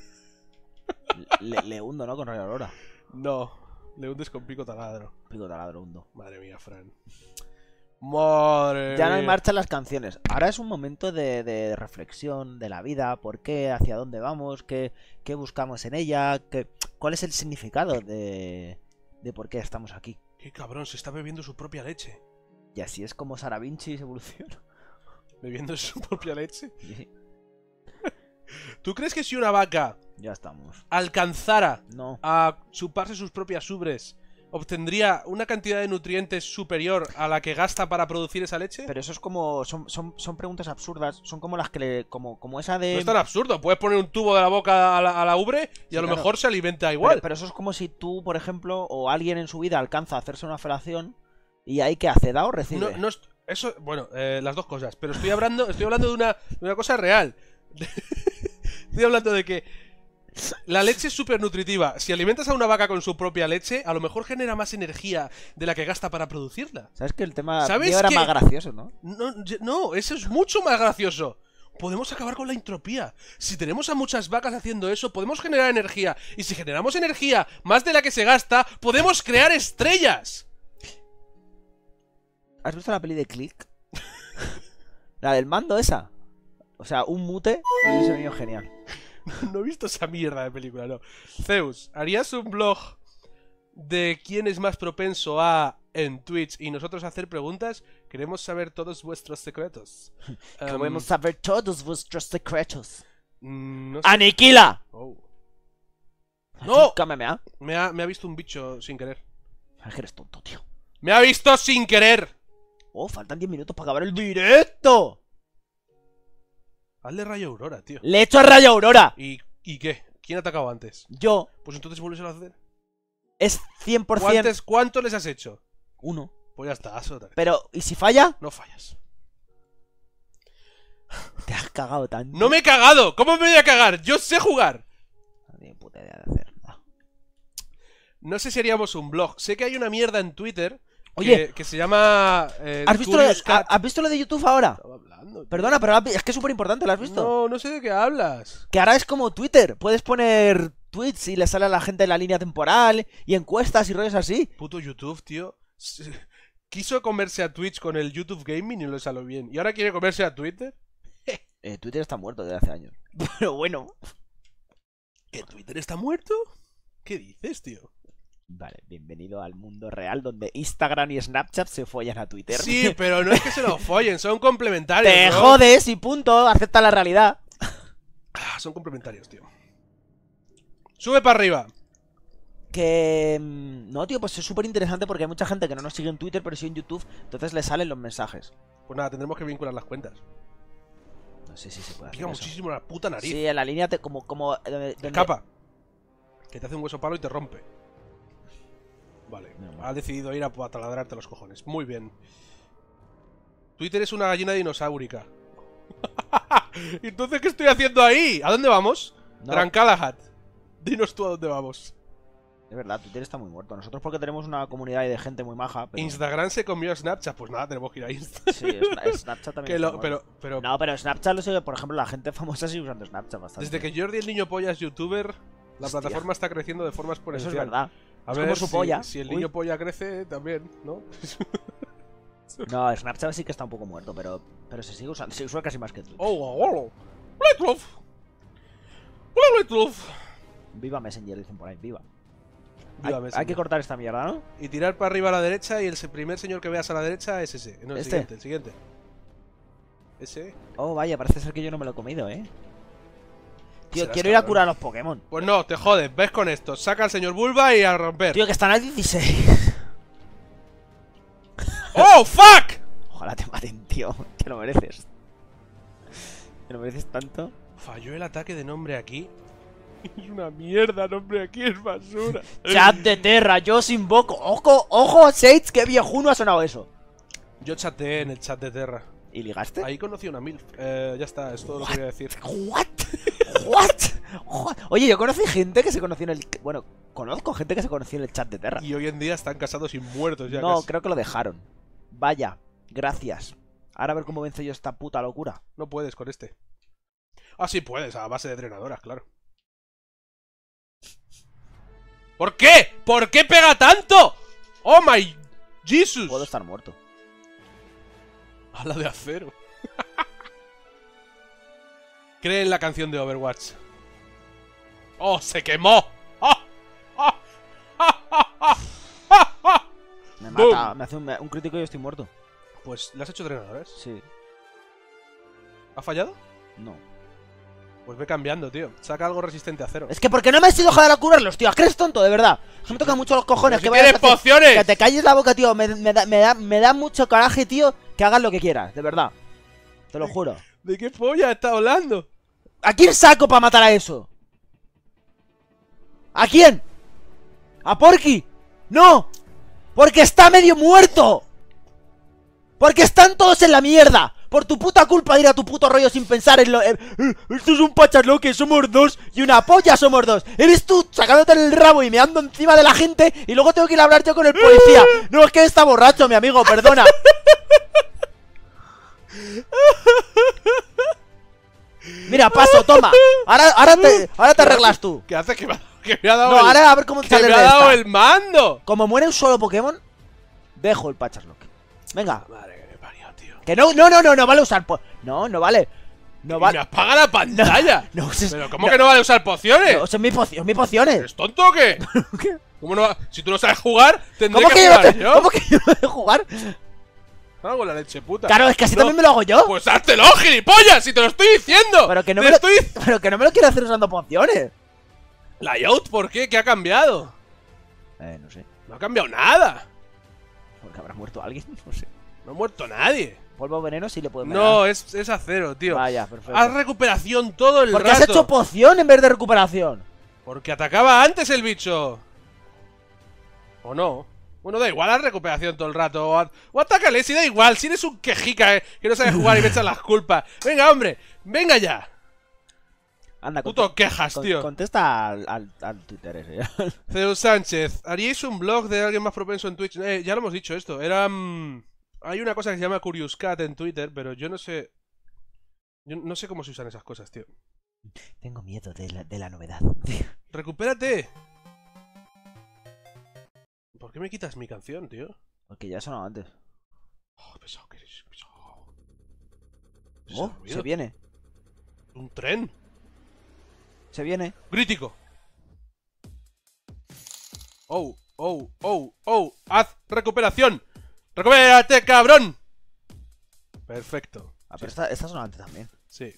Le hundo, ¿no? Con rayo aurora.
No. Le hundes con pico taladro.
Pico taladro hundo.
Madre mía, Fran. Madre
Ya no hay
mía.
marcha en las canciones. Ahora es un momento de reflexión de la vida. ¿Por qué? ¿Hacia dónde vamos? ¿Qué buscamos en ella? ¿Cuál es el significado de por qué estamos aquí?
Qué cabrón, se está bebiendo su propia leche.
Y así es como Sara Vinci se evoluciona.
¿Bebiendo su propia leche?
Sí,
¿Tú crees que si una vaca
ya estamos.
alcanzara
No.
a chuparse sus propias ubres, obtendría una cantidad de nutrientes superior a la que gasta para producir esa leche?
Pero eso es como... Son preguntas absurdas. Son como las que le... Como esa de...
No es tan absurdo. Puedes poner un tubo de la boca a la ubre y
Sí,
a lo
claro.
mejor se alimenta igual.
Pero eso es como si tú, por ejemplo, o alguien en su vida alcanza a hacerse una felación y ahí que hace, da o recibe.
Eso, bueno, las dos cosas. Pero estoy hablando de una cosa real. Estoy hablando de que la leche es súper nutritiva. Si alimentas a una vaca con su propia leche, a lo mejor genera más energía de la que gasta para producirla.
¿Sabes que el tema
¿Sabes
mío era
que-
más gracioso, no?
No, eso es mucho más gracioso. Podemos acabar con la entropía. Si tenemos a muchas vacas haciendo eso, podemos generar energía. Y si generamos energía más de la que se gasta, podemos crear estrellas.
¿Has visto la peli de Click? La del mando esa. O sea, un mute y un sonido genial.
No he visto esa mierda de película, no. Zeus, ¿harías un blog de quién es más propenso a en Twitch y nosotros hacer preguntas? Queremos saber todos vuestros secretos.
Queremos saber todos vuestros secretos.
No sé.
¡Aniquila!
Oh. ¡No!
Cámeme,
Me ha visto un bicho sin querer.
Es que eres tonto, tío.
¡Me ha visto sin querer!
Oh, faltan 10 minutos para acabar el directo.
Hazle rayo aurora, tío.
¡Le he hecho a Rayo Aurora!
¿Y qué? ¿Quién ha atacado antes?
Yo.
Pues entonces vuelves a hacer.
Es 100%
¿Cuánto les has hecho?
uno.
Pues ya está, hazlo otra vez.
Pero, ¿y si falla?
No fallas.
Te has cagado tanto.
¡No me he cagado! ¿Cómo me voy a cagar? ¡Yo sé jugar!
No tengo puta idea de hacer nada.
No sé si haríamos un blog. Sé que hay una mierda en Twitter
Oye.
que se llama...
¿Has visto,
Curious Cat.
¿Has visto lo de YouTube ahora?
Bla, bla, bla. hablando, tío?
Perdona, pero es que es súper importante, ¿lo has visto?
No, no sé de qué hablas.
Que ahora es como Twitter. Puedes poner tweets y le sale a la gente la línea temporal y encuestas y rollos así.
Puto YouTube, tío. Quiso comerse a Twitch con el YouTube Gaming y no le salió bien. ¿Y ahora quiere comerse a Twitter?
Twitter está muerto desde hace años. Pero bueno.
¿Que Twitter está muerto? ¿Qué dices, tío?
Vale, bienvenido al mundo real donde Instagram y Snapchat se follan a Twitter.
Sí, pero no es que se lo follen, son complementarios.
Te
¿no?
jodes y punto, acepta la realidad.
Son complementarios, tío. Sube para arriba.
Que... No, tío, pues es súper interesante porque hay mucha gente que no nos sigue en Twitter, pero sí en YouTube. Entonces le salen los mensajes.
Pues nada, tendremos que vincular las cuentas.
No sé si se puede hacer
Pica
eso.
muchísimo la puta nariz.
Sí, en la línea como donde-
Escapa. Que te hace un hueso palo y te rompe. Vale,
No,
ha decidido ir a taladrarte los cojones. Muy bien. Twitter es una gallina dinosaurica. Entonces, ¿qué estoy haciendo ahí? ¿A dónde vamos?
No.
Trancalahat. Dinos tú a dónde vamos.
Es verdad, Twitter está muy muerto. Nosotros porque tenemos una comunidad de gente muy maja. Pero...
Instagram se comió a Snapchat. Pues nada, tenemos que ir a Insta.
Sí, Snapchat también
Que
está
lo-
muerto.
pero
No, pero Snapchat lo sigue, por ejemplo, la gente famosa sigue usando Snapchat bastante.
desde que Jordi el niño polla es youtuber, la
Hostia.
plataforma está creciendo de forma
Eso
exponencial.
es verdad.
A
Es
ver
como su
si,
polla.
si el
Uy.
niño polla crece también, ¿no?
No, Snapchat sí que está un poco muerto, pero se sigue usando. Se usa casi más que Twitter.
¡Oh! ¡Lightlove! ¡Hola, Lightlove!
Viva Messenger, dicen por ahí, viva.
Viva
Hay
Messenger.
que cortar esta mierda, ¿no?
Y tirar para arriba a la derecha y el primer señor que veas a la derecha es ese. No, el
¿Este?
siguiente, el siguiente. Ese.
Oh, vaya, parece ser que yo no me lo he comido, ¿eh? Tío,
Serás
quiero ir a
cabrón.
curar a los Pokémon.
Pues no, te jodes, ves con esto. Saca al señor Bulba y a romper.
Tío, que están al 16.
¡Oh, fuck!
Ojalá te maten, tío. Que lo mereces. Que lo mereces tanto.
Falló el ataque de nombre aquí. Es una mierda, nombre aquí es basura.
Chat de Terra, yo os invoco. Ojo, ojo, Sage, qué viejuno ha sonado eso.
Yo chateé en el chat de Terra.
¿Y ligaste?
Ahí conocí a una MILF. Ya está, es todo lo que voy a decir.
What? What? Oye, yo conocí gente que se conoció en el... Bueno, conozco gente que se conoció en el chat de Terra.
Y hoy en día están casados y muertos ya
No,
casi.
creo que lo dejaron. Vaya, gracias. Ahora a ver cómo venzo yo esta puta locura.
No puedes con este. Ah, sí puedes, a base de drenadoras, claro. ¿Por qué? ¿Por qué pega tanto? ¡Oh my Jesus!
Puedo estar muerto.
A la de acero. Cree en la canción de Overwatch. ¡Oh, se quemó! ¡Ah! ¡Ah! ¡Ah! ¡Ah! ¡Ah! ¡Ah!
Me
Boom.
mata, me hace un crítico y yo estoy muerto.
Pues, ¿le has hecho drenadoras?
Sí,
¿Ha fallado?
no.
Pues ve cambiando, tío. Saca algo resistente a acero.
Es que ¿por qué no me has sido joder a curarlos, tío? ¿Crees tonto, de verdad? Que me tocan mucho los cojones.
Pero
Que
si
vayas a
tienes
hacer-
pociones.
Que te calles la boca, tío. Me da mucho coraje, tío. Que hagas lo que quieras, de verdad. Te lo juro.
¿De qué polla está hablando?
¿A quién saco para matar a eso? ¿A quién? ¿A Porky? ¡No! ¡Porque está medio muerto! ¡Porque están todos en la mierda! Por tu puta culpa de ir a tu puto rollo sin pensar en lo... esto es un pachasloque, somos dos y una polla somos dos. Eres tú sacándote el rabo y meando encima de la gente y luego tengo que ir a hablar yo con el policía. No, es que está borracho, mi amigo, perdona. Mira, paso, toma. Ahora te arreglas tú.
¿Qué hace? Que me ha dado
No,
el...
ahora a ver cómo te
¡Que
sales
me
de
ha dado
esta.
el mando!
Como muere un solo Pokémon, dejo el Pachaslock. Venga.
Madre que me parió, tío.
Que no vale usar no vale. No
Y
vale.
me apaga la pantalla.
No uses.
¿Pero cómo que no vale usar pociones?
No, son mis pociones.
¿Eres tonto o qué?
¿Qué?
¿Cómo no va? Si tú no sabes jugar, tendré
¿Cómo
que
que yo no
jugar
te-
yo.
¿Cómo que yo no he de jugar?
Hago la leche puta.
Claro, es que así
No,
también me lo hago yo.
Pues háztelo, gilipollas, si te lo estoy diciendo.
Pero que no
Te
me lo,
estoy...
pero que no me lo quiero hacer usando pociones.
Layout, ¿por qué? ¿Qué ha cambiado?
No sé.
No ha cambiado nada.
Porque habrá muerto alguien, no sé.
No ha muerto nadie.
Polvo veneno sí le puedo
No, es acero, tío.
Vaya, perfecto.
Haz recuperación todo el
¿Por qué
rato.
has hecho poción en vez de recuperación?
Porque atacaba antes el bicho. ¿O no? Bueno, da igual, haz recuperación todo el rato. O atácale, si da igual. Si eres un quejica, que no sabe jugar y me echan las culpas. Venga, hombre, venga ya.
Anda,
Puto quejas, tío.
Contesta al Twitter ese.
Zeus Sánchez, ¿haríais un blog de alguien más propenso en Twitch? Ya lo hemos dicho esto. Era... hay una cosa que se llama Curious Cat en Twitter, pero yo no sé... Yo no sé cómo se usan esas cosas, tío.
Tengo miedo de la novedad.
¡Recupérate! ¿Por qué me quitas mi canción, tío?
Porque ya sonaba antes.
Oh, pesado que eres, pesado.
Oh, se viene.
¿Un tren?
Se viene.
¡Crítico! ¡Oh, oh, oh, oh! ¡Haz recuperación! ¡Recupérate, cabrón! Perfecto.
Ah, pero esta sonaba antes también.
Sí.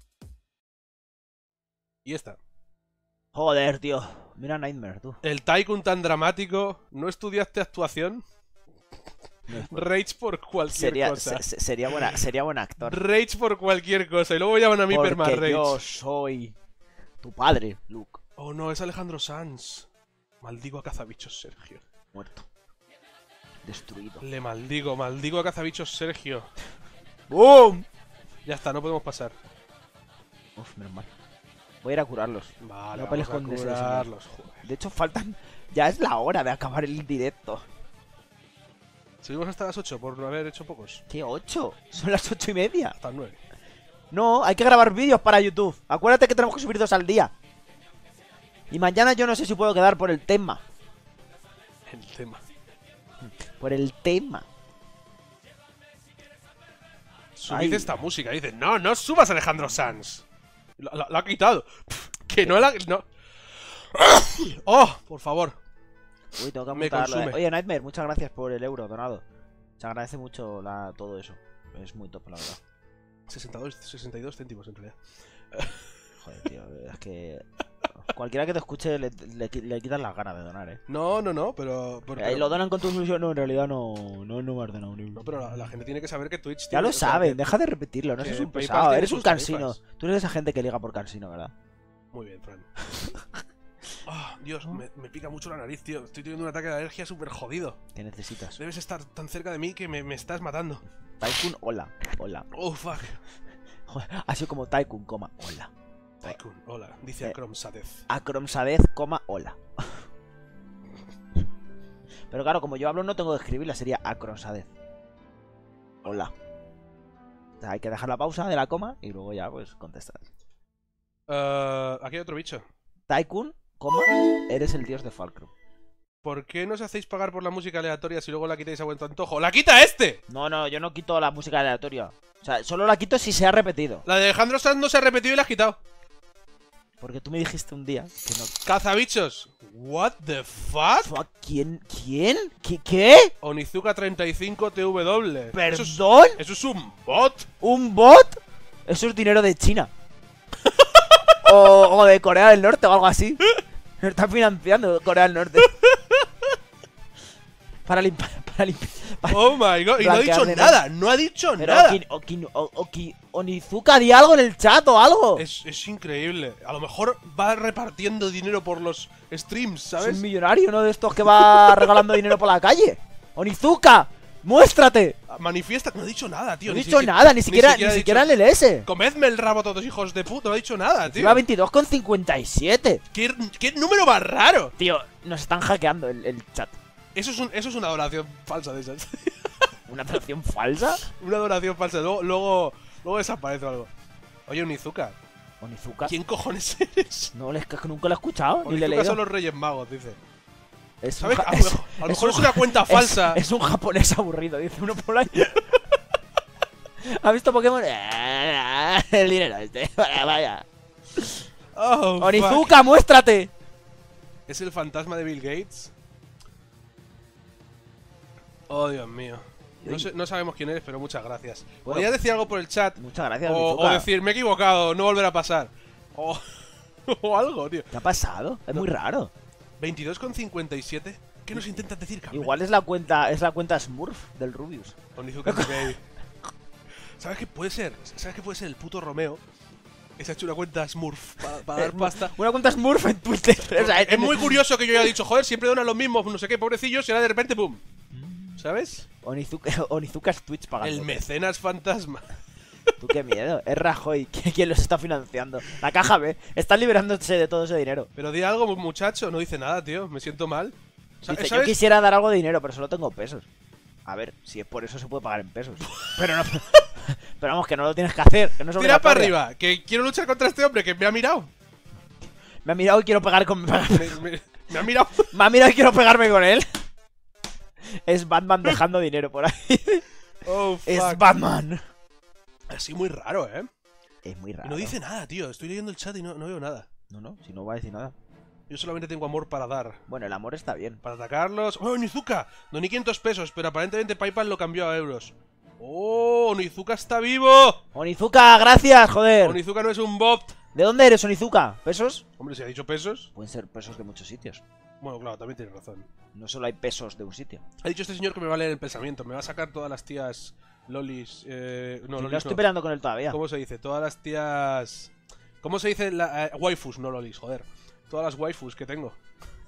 Y esta.
Joder, tío. Mira Nightmare, tú.
El Tycoon tan dramático. ¿No estudiaste actuación? Rage por cualquier cosa.
Sería buen actor.
Rage por cualquier cosa. Y luego me llaman a mí
Porque
Perma-Rage.
yo soy tu padre, Luke.
Oh no, es Alejandro Sanz. Maldigo a Cazabichos Sergio.
Muerto. Destruido.
Le maldigo a Cazabichos Sergio.
¡Boom!
Ya está, no podemos pasar.
Uf, menos mal. Voy a ir a curarlos.
Vale,
No pelees
vamos a
con ese
curarlos, joder.
De hecho, faltan... Ya es la hora de acabar el directo.
Seguimos hasta las 8 por no haber hecho pocos.
¿Qué 8? Son las 8:30.
Hasta las 9.
No, hay que grabar vídeos para YouTube. Acuérdate que tenemos que subir 2 al día. Y mañana yo no sé si puedo quedar por el tema.
El tema.
Por el tema.
Subid esta música. Dice, no subas a Alejandro Sanz. La ha quitado. Que no la... No. ¡Oh! Por favor.
Uy, tengo que
Me
apuntarlo,
consume.
Oye, Nightmare, muchas gracias por el euro donado. Se agradece mucho todo eso. Es muy top, la verdad.
62 céntimos en realidad.
Joder, tío, es que... Cualquiera que te escuche le quitan las ganas de donar,
No, pero...
Ahí lo donan con tu solución. No, en realidad no me has donado.
No, pero la gente tiene que saber que Twitch...
Ya
tiene-
lo
o sea,
saben,
que-
deja de repetirlo, no
que
seas un
PayPal
pesado,
tiene
eres un
sus
cansino.
tarifas.
Tú eres esa gente que liga por cansino, ¿verdad?
Muy bien, Fran. Ah, Dios, me pica mucho la nariz, tío. Estoy teniendo un ataque de alergia súper jodido.
¿Qué necesitas?
Debes estar tan cerca de mí que me estás matando.
Tycoon, hola.
Oh, fuck.
Joder, ha sido como Tycoon, coma, hola.
Tycoon, hola. Dice Akrom Sadez.
Acromsadez, coma, hola. Pero claro, como yo hablo no tengo que escribirla, sería Acromsadez. Hola. O sea, hay que dejar la pausa de la coma y luego ya pues contestas.
Aquí hay otro bicho.
Tycoon, coma, eres el dios de Fulcrum.
¿Por qué nos hacéis pagar por la música aleatoria si luego la quitáis a buen antojo? ¡La quita este!
No, yo no quito la música aleatoria. O sea, solo la quito si se ha repetido.
La de Alejandro Sanz no se ha repetido y la has quitado.
Porque tú me dijiste un día que no...
Cazabichos. What the fuck?
Fuck, ¿Quién? ¿Qué?
Onizuka 35 TW.
¿Perdón?
Eso es un bot.
¿Un bot? Eso es dinero de China. o de Corea del Norte o algo así. Nos está financiando Corea del Norte. Para limpiar.
Oh my god. Y no ha dicho
Blanquear
nada. No ha dicho
Pero
nada.
Onizuka, di algo en el chat o algo.
Es increíble. A lo mejor va repartiendo dinero por los streams,
Es
¿sabes?
un millonario, ¿no? De estos que va regalando dinero por la calle. Onizuka, muéstrate.
Manifiesta. No ha dicho nada, tío.
No he dicho nada, ni siquiera
ha
en el
dicho,
S.
Comedme el rabo todos, hijos de puta. No ha dicho nada, tío.
Iba 22,57.
¿Qué número más raro?
Tío, nos están hackeando el chat.
Eso es una adoración falsa de esas.
¿Una atracción falsa?
Una adoración falsa. Luego desaparece o algo. Oye, Onizuka.
¿Onizuka?
¿Quién cojones eres?
No, es que nunca lo he escuchado, ni le he
Onizuka
leído.
son los Reyes Magos, dice.
Es
¿Sabes?
un
A lo mejor es una cuenta falsa.
Es un japonés aburrido, dice uno por ahí. ¿Ha visto Pokémon? El dinero este. Vaya.
Oh,
Onizuka, muéstrate.
fuck. ¿Es el fantasma de Bill Gates? Oh, Dios mío. No sabemos quién eres, pero muchas gracias.
Bueno,
¿Podrías decir algo por el chat?
Muchas gracias,
O
Onizuka.
decir, me he equivocado, no volverá a pasar. O, o algo, tío.
¿Qué ha pasado? Es muy raro.
22,57. ¿Qué nos intentas decir, cabrón?
Igual es la cuenta Smurf del Rubius.
Onizuka Baby. ¿Sabes qué puede ser? ¿Sabes qué puede ser? El puto Romeo. Que se ha hecho una cuenta Smurf para dar pasta.
Una cuenta Smurf en Twitter. O sea,
Es muy curioso que yo haya dicho, joder, siempre donan los mismos, no sé qué, pobrecillos, y ahora de repente, ¡pum! ¿Sabes?
Onizuka's Twitch pagando.
El mecenas fantasma.
Tú qué miedo. Es Rajoy quien los está financiando. La caja B. Están liberándose de todo ese dinero.
Pero di algo, muchacho. No dice nada, tío. Me siento mal.
Dice, yo
¿Sabes?
quisiera dar algo de dinero, pero solo tengo pesos. A ver, si es por eso se puede pagar en pesos. Pero no. Pero vamos, que no lo tienes que hacer, que no es
Tira para
obligatorio.
arriba, que quiero luchar contra este hombre que me ha mirado.
Me ha mirado y quiero pegar con...
Me ha mirado.
Me ha mirado y quiero pegarme con él. Es Batman dejando dinero por ahí.
Oh, fuck.
Es Batman.
Así muy raro, ¿eh?
Es muy
Y
raro.
no dice nada, tío. Estoy leyendo el chat y no veo nada.
No, si no va a decir nada.
Yo solamente tengo amor para dar.
Bueno, el amor está bien.
Para atacarlos. ¡Oh, Onizuka! Doné 500 pesos, pero aparentemente PayPal lo cambió a euros. ¡Oh, Onizuka está vivo!
Onizuka, gracias, joder.
Onizuka no es un bot.
¿De dónde eres, Onizuka? ¿Pesos?
Hombre, si ha dicho pesos.
Pueden ser pesos de muchos sitios.
Bueno, claro, también tienes razón.
No solo hay pesos de un sitio.
Ha dicho este señor que me va a leer el pensamiento. Me va a sacar todas las tías lolis. No,
No
lolis
estoy
no.
peleando con él todavía.
¿Cómo se dice? Todas las tías. ¿Cómo se dice? Waifus, no lolis, joder. Todas las waifus que tengo.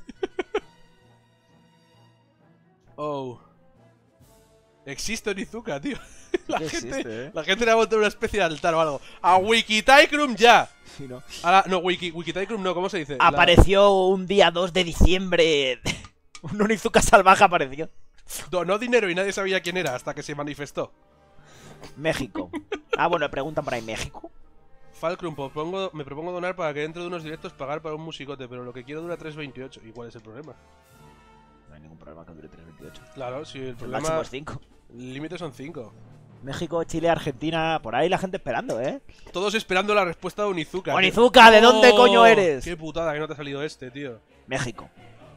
Oh. Existe Onizuka, tío. La
Sí
gente,
existe, ¿eh?
la gente le ha montado una especie de altar o algo. ¡A Wikitaikrum ya!
Sí, ¿no?
No, Wikitaikrum no, ¿cómo se dice?
Apareció un día 2 de diciembre. Un Onizuka salvaje apareció.
Donó dinero y nadie sabía quién era hasta que se manifestó.
México. Ah, bueno, preguntan por ahí, ¿México?
Falcrum, me propongo donar para que dentro de unos directos pagar para un musicote, pero lo que quiero dura 3.28. ¿Y cuál es el problema?
No hay ningún problema que dure 3.28.
Claro, si el
El
problema.
máximo es 5.
El límite son 5.
México, Chile, Argentina. Por ahí la gente esperando, ¿eh?
Todos esperando la respuesta de Onizuka. tío.
Onizuka, ¿de dónde
¡Oh!
coño eres?
Qué putada que no te ha salido este, tío.
México.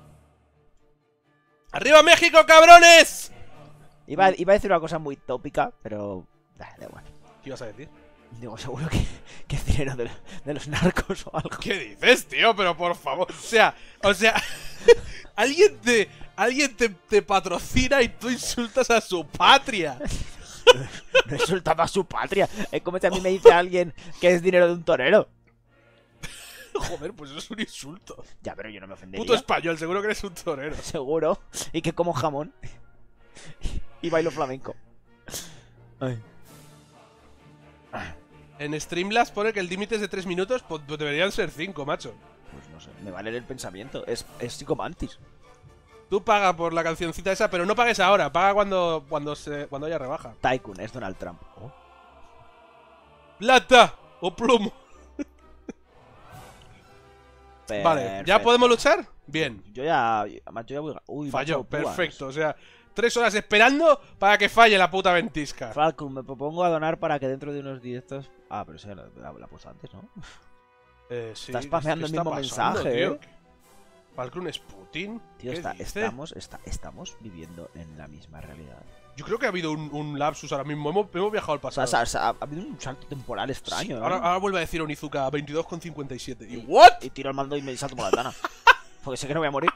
¡Arriba México, cabrones!
Iba a decir una cosa muy tópica, pero... Da igual.
¿Qué ibas a decir?
Digo, seguro que es dinero de los narcos o algo.
¿Qué dices, tío? Pero por favor. O sea, alguien te patrocina y tú insultas a su patria.
No insultaba a su patria. Es como si a mí me dice alguien que es dinero de un torero.
Joder, pues eso es un insulto.
Ya, pero yo no me ofendería.
Puto español, seguro que eres un torero.
Seguro. Y que como jamón. Y bailo flamenco. Ay.
En Streamlabs pone que el límite es de 3 minutos, pues deberían ser 5, macho.
Pues no sé, me vale el pensamiento. Es psicomantis.
Tú paga por la cancioncita esa, pero no pagues ahora, paga cuando haya rebaja.
Tycoon es Donald Trump. Oh.
¡Plata! ¡O plomo! Vale, ¿ya
Perfecto.
podemos luchar? Bien.
Además, yo ya voy. Uy,
Falló,
macho, púas.
perfecto. O sea, 3 horas esperando para que falle la puta ventisca.
Falcon, me propongo a donar para que dentro de unos directos. Ah, pero eso ya la puse antes, ¿no?
Sí,
Estás spameando
¿qué
el mismo
está pasando,
mensaje,
tío?
¿eh?
Falcon es Putin.
Tío,
¿Qué dice?
estamos viviendo en la misma realidad.
Yo creo que ha habido un lapsus ahora mismo. Hemos viajado al
O
pasado.
sea, ha habido un salto temporal
Sí,
extraño, ¿eh?
ahora vuelve a decir Onizuka 22,57. ¿Y what?
Y tiro el mando y me salto por la ventana. Porque sé que no voy a morir.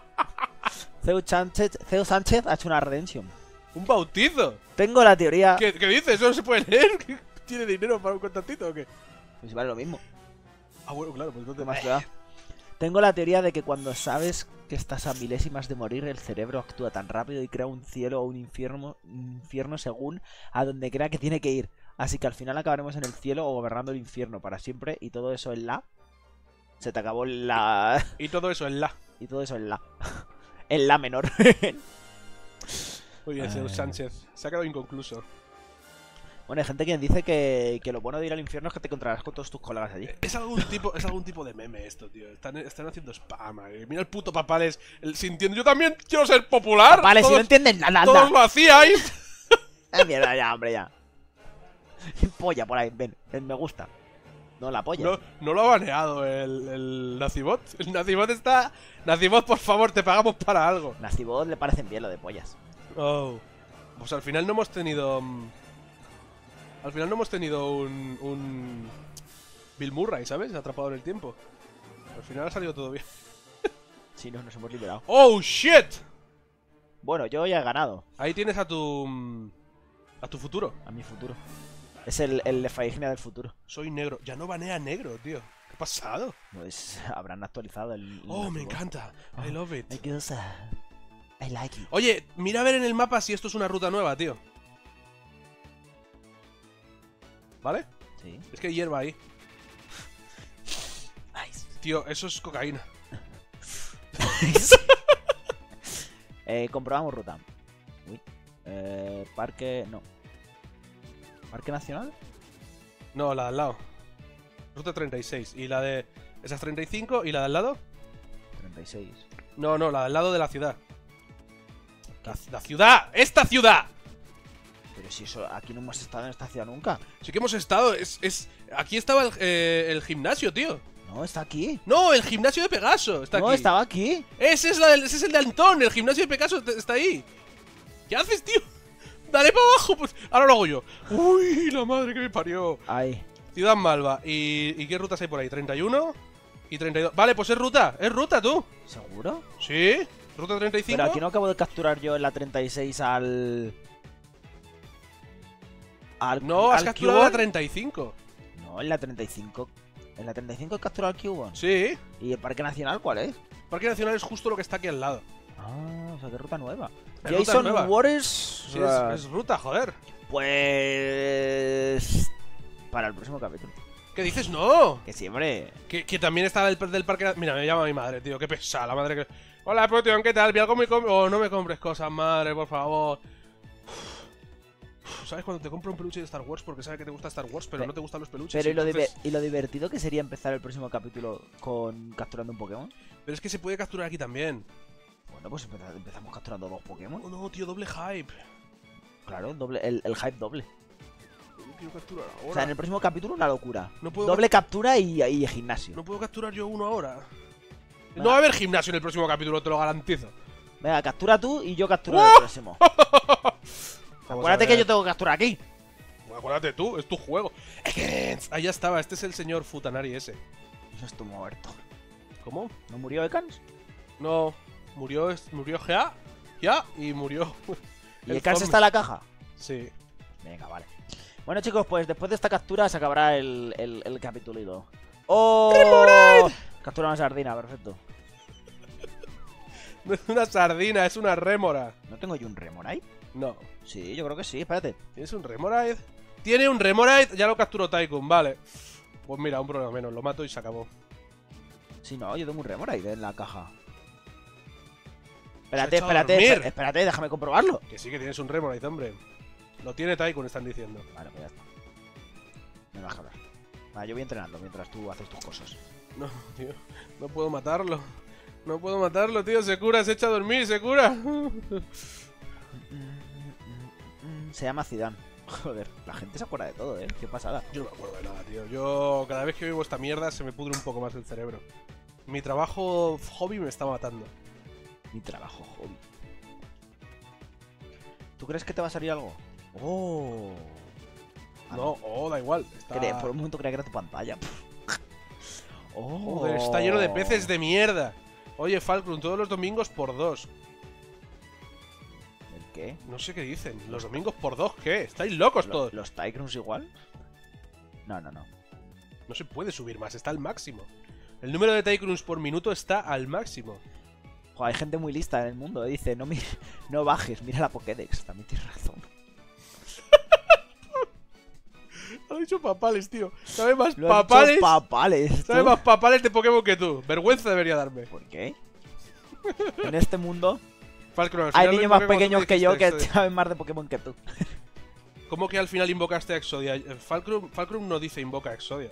Ceo Sánchez ha hecho una redención.
¡Un bautizo!
Tengo la teoría.
¿Qué dices? ¿Eso no se puede leer? ¿Tiene dinero para un contactito o qué?
Pues vale lo mismo.
Ah, bueno, claro, pues
¿Qué
entonces.
más te da? Tengo la teoría de que cuando sabes que estás a milésimas de morir, el cerebro actúa tan rápido y crea un cielo o un infierno según a donde crea que tiene que ir. Así que al final acabaremos en el cielo o gobernando el infierno para siempre. Y todo eso en la. Se te acabó la.
Y todo eso en la.
Y todo eso en la. En la menor.
Muy bien, Zeus Sánchez. Se ha quedado inconcluso.
Bueno, hay gente que dice que lo bueno de ir al infierno es que te encontrarás con todos tus colegas allí.
Es algún tipo de meme esto, tío. Están haciendo spam. Mira el puto Papales sintiendo. Yo también quiero ser popular.
Vale, si no
Todos-
entienden nada,
Todos
anda.
lo hacíais.
Mierda, ya, hombre, ya. Polla por ahí, ven, me gusta. No la polla.
No lo ha baneado el Nazibot. El Nazibot está. Nazibot, por favor, te pagamos para algo.
Nacibot le parecen bien lo de pollas.
Oh. Pues al final no hemos tenido. Al final no hemos tenido un Bill Murray, ¿sabes? Atrapado en el tiempo. Al final ha salido todo bien.
Si no, nos hemos liberado.
¡Oh, shit!
Bueno, yo ya he ganado.
Ahí tienes a tu. A tu futuro.
A mi futuro. Es el Lefaignia del futuro.
Soy negro. Ya no banea negro, tío. ¿Qué ha pasado?
Pues habrán actualizado el
Oh, me
Nacibot.
encanta. I love it.
Me gusta. I like it.
Oye, mira a ver en el mapa si esto es una ruta nueva, tío. ¿Vale?
Sí.
Es que hay hierba ahí.
Nice.
Tío, eso es cocaína.
Comprobamos ruta. Uy. Parque. No. ¿Parque Nacional?
No, la de al lado. Ruta 36. Y la de... Esa es 35 y la de al lado.
36.
No, la de al lado de la ciudad. La ciudad. ¡Esta ciudad!
Pero si eso, aquí no hemos estado en esta ciudad nunca.
Sí que hemos estado. Aquí estaba el gimnasio, tío.
No, está aquí.
No, el gimnasio de Pegaso está
No,
aquí.
estaba aquí.
Ese es el de Antón. El gimnasio de Pegaso está ahí. ¿Qué haces, tío? Dale para abajo. Pues ahora lo hago yo. Uy, la madre que me parió.
Ahí.
Ciudad Malva. ¿Y qué rutas hay por ahí? 31 y 32. Vale, pues es ruta. Es ruta, tú.
¿Seguro?
Sí. Ruta 35.
Pero aquí no acabo de capturar yo en la 36
No, has
al
capturado la
Cubone.
35.
No, en la 35. En la 35 he capturado al Cubone.
Sí.
¿Y el Parque Nacional cuál es?
Parque Nacional es justo lo que está aquí al lado.
Ah, o sea, que ruta nueva.
Es ruta
Jason
nueva.
Waters.
Sí, es ruta, joder.
Pues. Para el próximo capítulo.
¿Qué dices? No.
Que siempre.
Que también está del parque. Mira, me llama mi madre, tío. Qué pesada, la madre que. Hola, Potion, ¿qué tal? Vi algo muy Oh, no me compres cosas, madre, por favor. ¿Sabes cuando te compro un peluche de Star Wars porque sabe que te gusta Star Wars, pero no te gustan los peluches?
Pero
Entonces-
y lo divertido que sería empezar el próximo capítulo con capturando un Pokémon.
Pero es que se puede capturar aquí también.
Bueno, pues empezamos capturando 2 Pokémon.
Oh, no, tío, doble hype.
Claro, el hype doble.
Yo quiero capturar ahora.
O sea, en el próximo capítulo una locura.
No puedo
Doble captura y gimnasio.
No puedo capturar yo uno ahora.
Venga.
No va a haber gimnasio en el próximo capítulo, te lo garantizo.
Venga, captura tú y yo capturo
¡Oh!
el próximo.
Vamos
Acuérdate
a
que
ver.
yo tengo que capturar aquí.
Bueno, acuérdate tú, es tu juego. Ahí ya estaba, este es el señor Futanari ese.
Eso es tu muerto.
¿Cómo?
¿No murió Ekans?
No, murió Gea y murió.
¿Y
el
Ekans
zombie.
está en la caja?
Sí.
Venga, vale. Bueno, chicos, pues después de esta captura se acabará el capitulito. ¡Oh! Captura una sardina, perfecto.
No es una sardina, es una rémora.
¿No tengo yo un Remoraid?
No.
Sí, yo creo que sí, espérate.
¿Tienes un Remoraid? Tiene un Remoraid, ya lo capturó Tycoon, vale. Pues mira, un problema menos, lo mato y se acabó.
Sí, no, yo tengo un Remoraid en la caja.
Se ha
Espérate,
echado a
espérate,
dormir.
espérate, déjame comprobarlo.
Que sí que tienes un Remoraid, hombre. Lo tiene Tycoon, están diciendo.
Vale, pues ya está. Me vas a hablar. Vale, yo voy entrenando mientras tú haces tus cosas.
No, tío, no puedo matarlo. No puedo matarlo, tío, se cura, se echa a dormir, se cura.
Se llama Zidane. Joder, la gente se acuerda de todo, qué pasada.
Yo no me acuerdo de nada, tío. Yo, cada vez que vivo esta mierda, se me pudre un poco más el cerebro. Mi trabajo hobby me está matando.
Mi trabajo, hobby. ¿Tú crees que te va a salir algo? ¡Oh! Ah,
No, da igual. Está...
Por un momento creía que era tu pantalla. ¡Oh!
Joder, está lleno de peces de mierda. Oye, Falcrum, todos los domingos por 2.
¿El qué?
No sé qué dicen. ¿Los domingos por 2 qué? ¿Estáis locos todos?
¿Los Tycrons igual? No, no, no.
No se puede subir más, está al máximo. El número de Tycrons por minuto está al máximo.
Joder, hay gente muy lista en el mundo, dice, no bajes, mira la Pokédex. También tienes razón.
Ha dicho papales, tío. Sabe más
Lo han
papales.
dicho papales.
Sabe
¿tú?
más papales de Pokémon que tú. Vergüenza debería darme.
¿Por qué? En este mundo
Falcrum, al
hay
final lo
niños más
invoqué cuando
pequeños
tú
que yo
dijiste
que
Exodia.
saben más de Pokémon que tú.
¿Cómo que al final invocaste a Exodia? Falcrum no dice invoca a Exodia.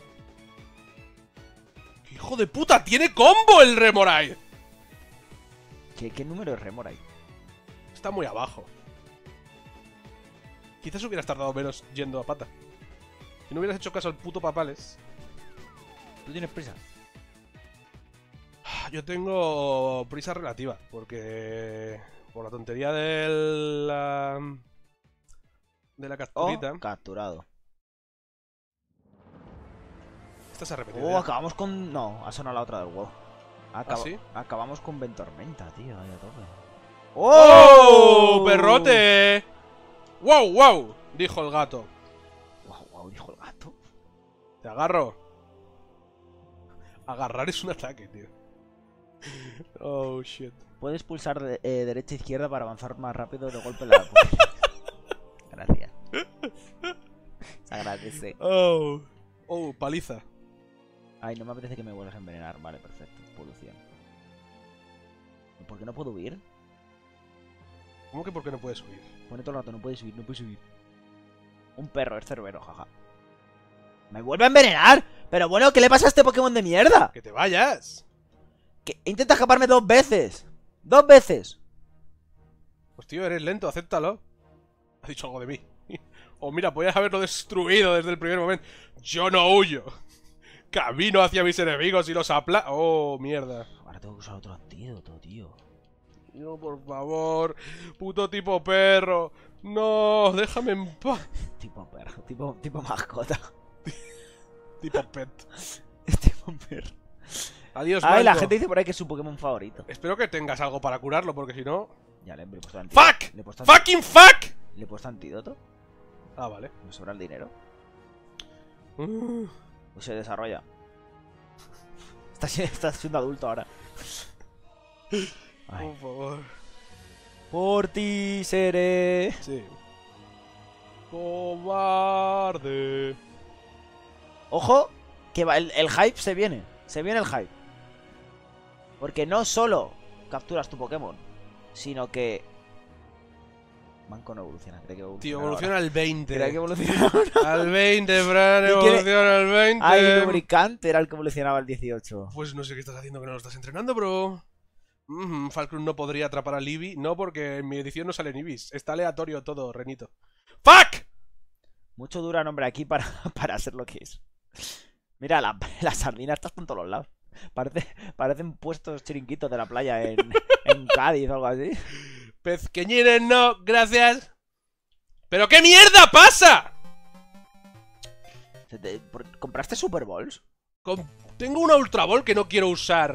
¡Qué hijo de puta! ¡Tiene combo el Remoraid!
¿Qué número es Remoraid?
Está muy abajo. Quizás hubieras tardado menos yendo a pata. Si no hubieras hecho caso al puto papales.
¿Tú tienes prisa?
Yo tengo prisa relativa, porque por la tontería de la capturita.
Oh, capturado.
Esta se ha repetido.
Oh,
ya.
acabamos con... No, ha sonado la otra del WoW.
¿Sí?
Acabamos con Ventormenta, tío, ahí a tope.
¡Oh! ¡Perrote! ¡Wow, wow! Dijo el gato.
Wow, wow, dijo el gato.
Te agarro. Agarrar es un ataque, tío. Oh, shit.
Puedes pulsar derecha e izquierda para avanzar más rápido de golpe en la... Gracias. Se agradece.
Oh. Oh, paliza.
Ay, no me apetece que me vuelvas a envenenar. Vale, perfecto. Polución. ¿Por qué no puedo huir?
¿Cómo que por qué no puedes subir?
Pone todo el rato, no puedes subir, no puedes subir. Un perro, es Cerbero, jaja. ¡Me vuelve a envenenar! Pero bueno, ¿qué le pasa a este Pokémon de mierda?
¡Que te vayas!
Que intenta escaparme 2 veces. 2 veces.
Pues tío, eres lento, acéptalo. Ha dicho algo de mí. O mira, podías haberlo destruido desde el primer momento. Yo no huyo. Camino hacia mis enemigos y los Oh, mierda.
Ahora tengo que usar otro antídoto, tío.
No, por favor. Puto tipo perro. No, déjame en paz.
Tipo perro, tipo mascota.
Tipo pet.
Tipo perro.
Adiós,
Ay, la
Mango.
gente dice por ahí que es su Pokémon favorito.
Espero que tengas algo para curarlo, porque si no...
Ya le he puesto antídoto.
¡Fuck!
¿Le he puesto
¡Fucking fuck!
¿Le he puesto antídoto?
Ah, vale.
Me sobra el dinero.
Uh,
Pues se desarrolla. Está siendo adulto ahora. Ay.
por favor.
Por ti seré.
Sí. Cobarde.
Ojo, que va, el hype se viene. Se viene el hype. Porque no solo capturas tu Pokémon, sino que... Manco no evoluciona, creo que evoluciona.
Tío, evoluciona al 20.
Creo que evoluciona ahora.
Al 20, Fran,
¿Y quiere-
evoluciona al 20.
Ay, lubricante era el que evolucionaba al 18.
Pues no sé qué estás haciendo, que no lo estás entrenando, bro. Falcrum no podría atrapar a Libby. No, porque en mi edición no sale Ibis. Está aleatorio todo, Renito. ¡Fuck!
Mucho dura nombre aquí para, para ser lo que es. Mira, la sardina está en todos los lados. Parecen puestos chiringuitos de la playa en Cádiz o algo así.
Pezqueñines, no, gracias. ¿Pero qué mierda pasa?
¿Compraste Super Balls?
Tengo una Ultra Ball que no quiero usar.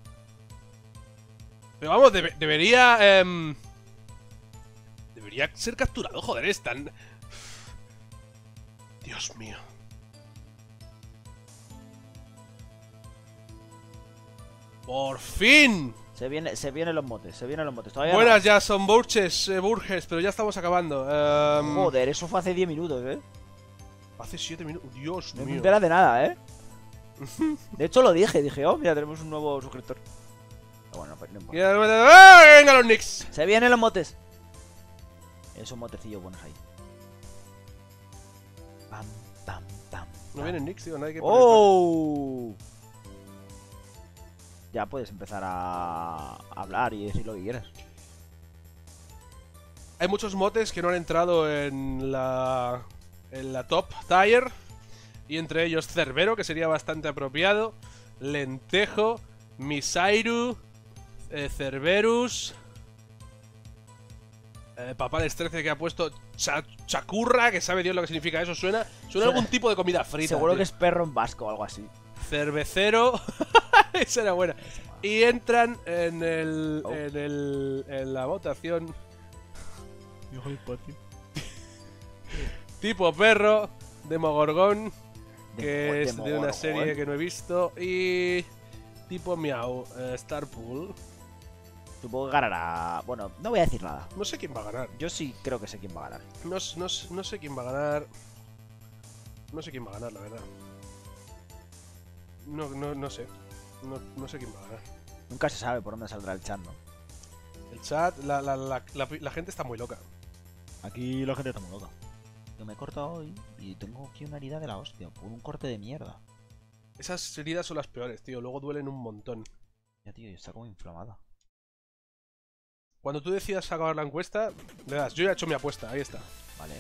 Pero vamos, debería... debería ser capturado, joder, es tan... Dios mío. ¡Por fin!
Se vienen los motes, Todavía
Buenas, ya son Burges, pero ya estamos acabando.
no. Joder, eso fue hace 10 minutos,
Hace 7 minutos. Dios
No me
mío.
entera de nada, De hecho lo dije, oh, mira, tenemos un nuevo suscriptor. Pero bueno, pues no importa.
Venga los Knicks.
Se vienen los motes. Esos motecillos buenos ahí. Pam, pam, pam.
No vienen Knicks, tío, nadie que poner.
¡Oh! Ya puedes empezar a hablar y decir lo que quieras.
Hay muchos motes que no han entrado en la top tier. Y entre ellos Cerbero, que sería bastante apropiado. Lentejo, Misairu, Cerberus. Papales 13 que ha puesto Chacurra, que sabe Dios lo que significa eso. Suena algún tipo de comida frita.
Seguro
tío.
que es perro en vasco o algo así.
Cervecero. Esa era buena. Y entran en en la votación. Tipo perro, Demogorgón, que es de una serie que no he visto. Y tipo Miau, Starpool.
Supongo que ganará. Bueno, no voy a decir nada.
No sé quién va a ganar.
Yo sí creo que sé quién va a ganar.
No sé quién va a ganar. No sé quién va a ganar, la verdad. No sé. No sé quién va a ganar.
Nunca se sabe por dónde saldrá el chat, ¿no?
El chat, la gente está muy loca.
Aquí la gente está muy loca. Yo me he cortado hoy y tengo aquí una herida de la hostia por un corte de mierda.
Esas heridas son las peores, tío. Luego duelen un montón.
Ya, tío, está como inflamada.
Cuando tú decidas acabar la encuesta, le das. Yo ya he hecho mi apuesta, ahí está.
Vale.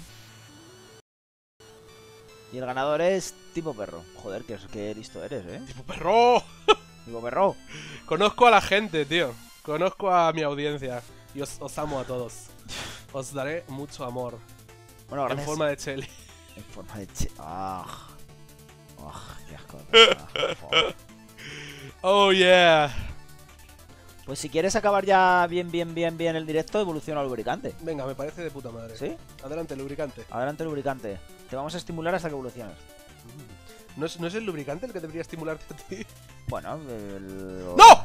Y el ganador es tipo perro. Joder, qué listo eres,
¡Tipo perro!
Tipo perro.
Conozco a la gente, tío. Conozco a mi audiencia. Y os amo a todos. Os daré mucho amor.
Bueno, gracias.
En forma de cheli.
En forma de qué asco.
Oh, yeah.
Pues si quieres acabar ya bien el directo, evoluciona al lubricante.
Venga, me parece de puta madre.
¿Sí?
Adelante, lubricante.
Adelante, lubricante. Te vamos a estimular hasta que evoluciones.
¿No es el lubricante el que debería estimularte a ti?
Bueno,
¡No!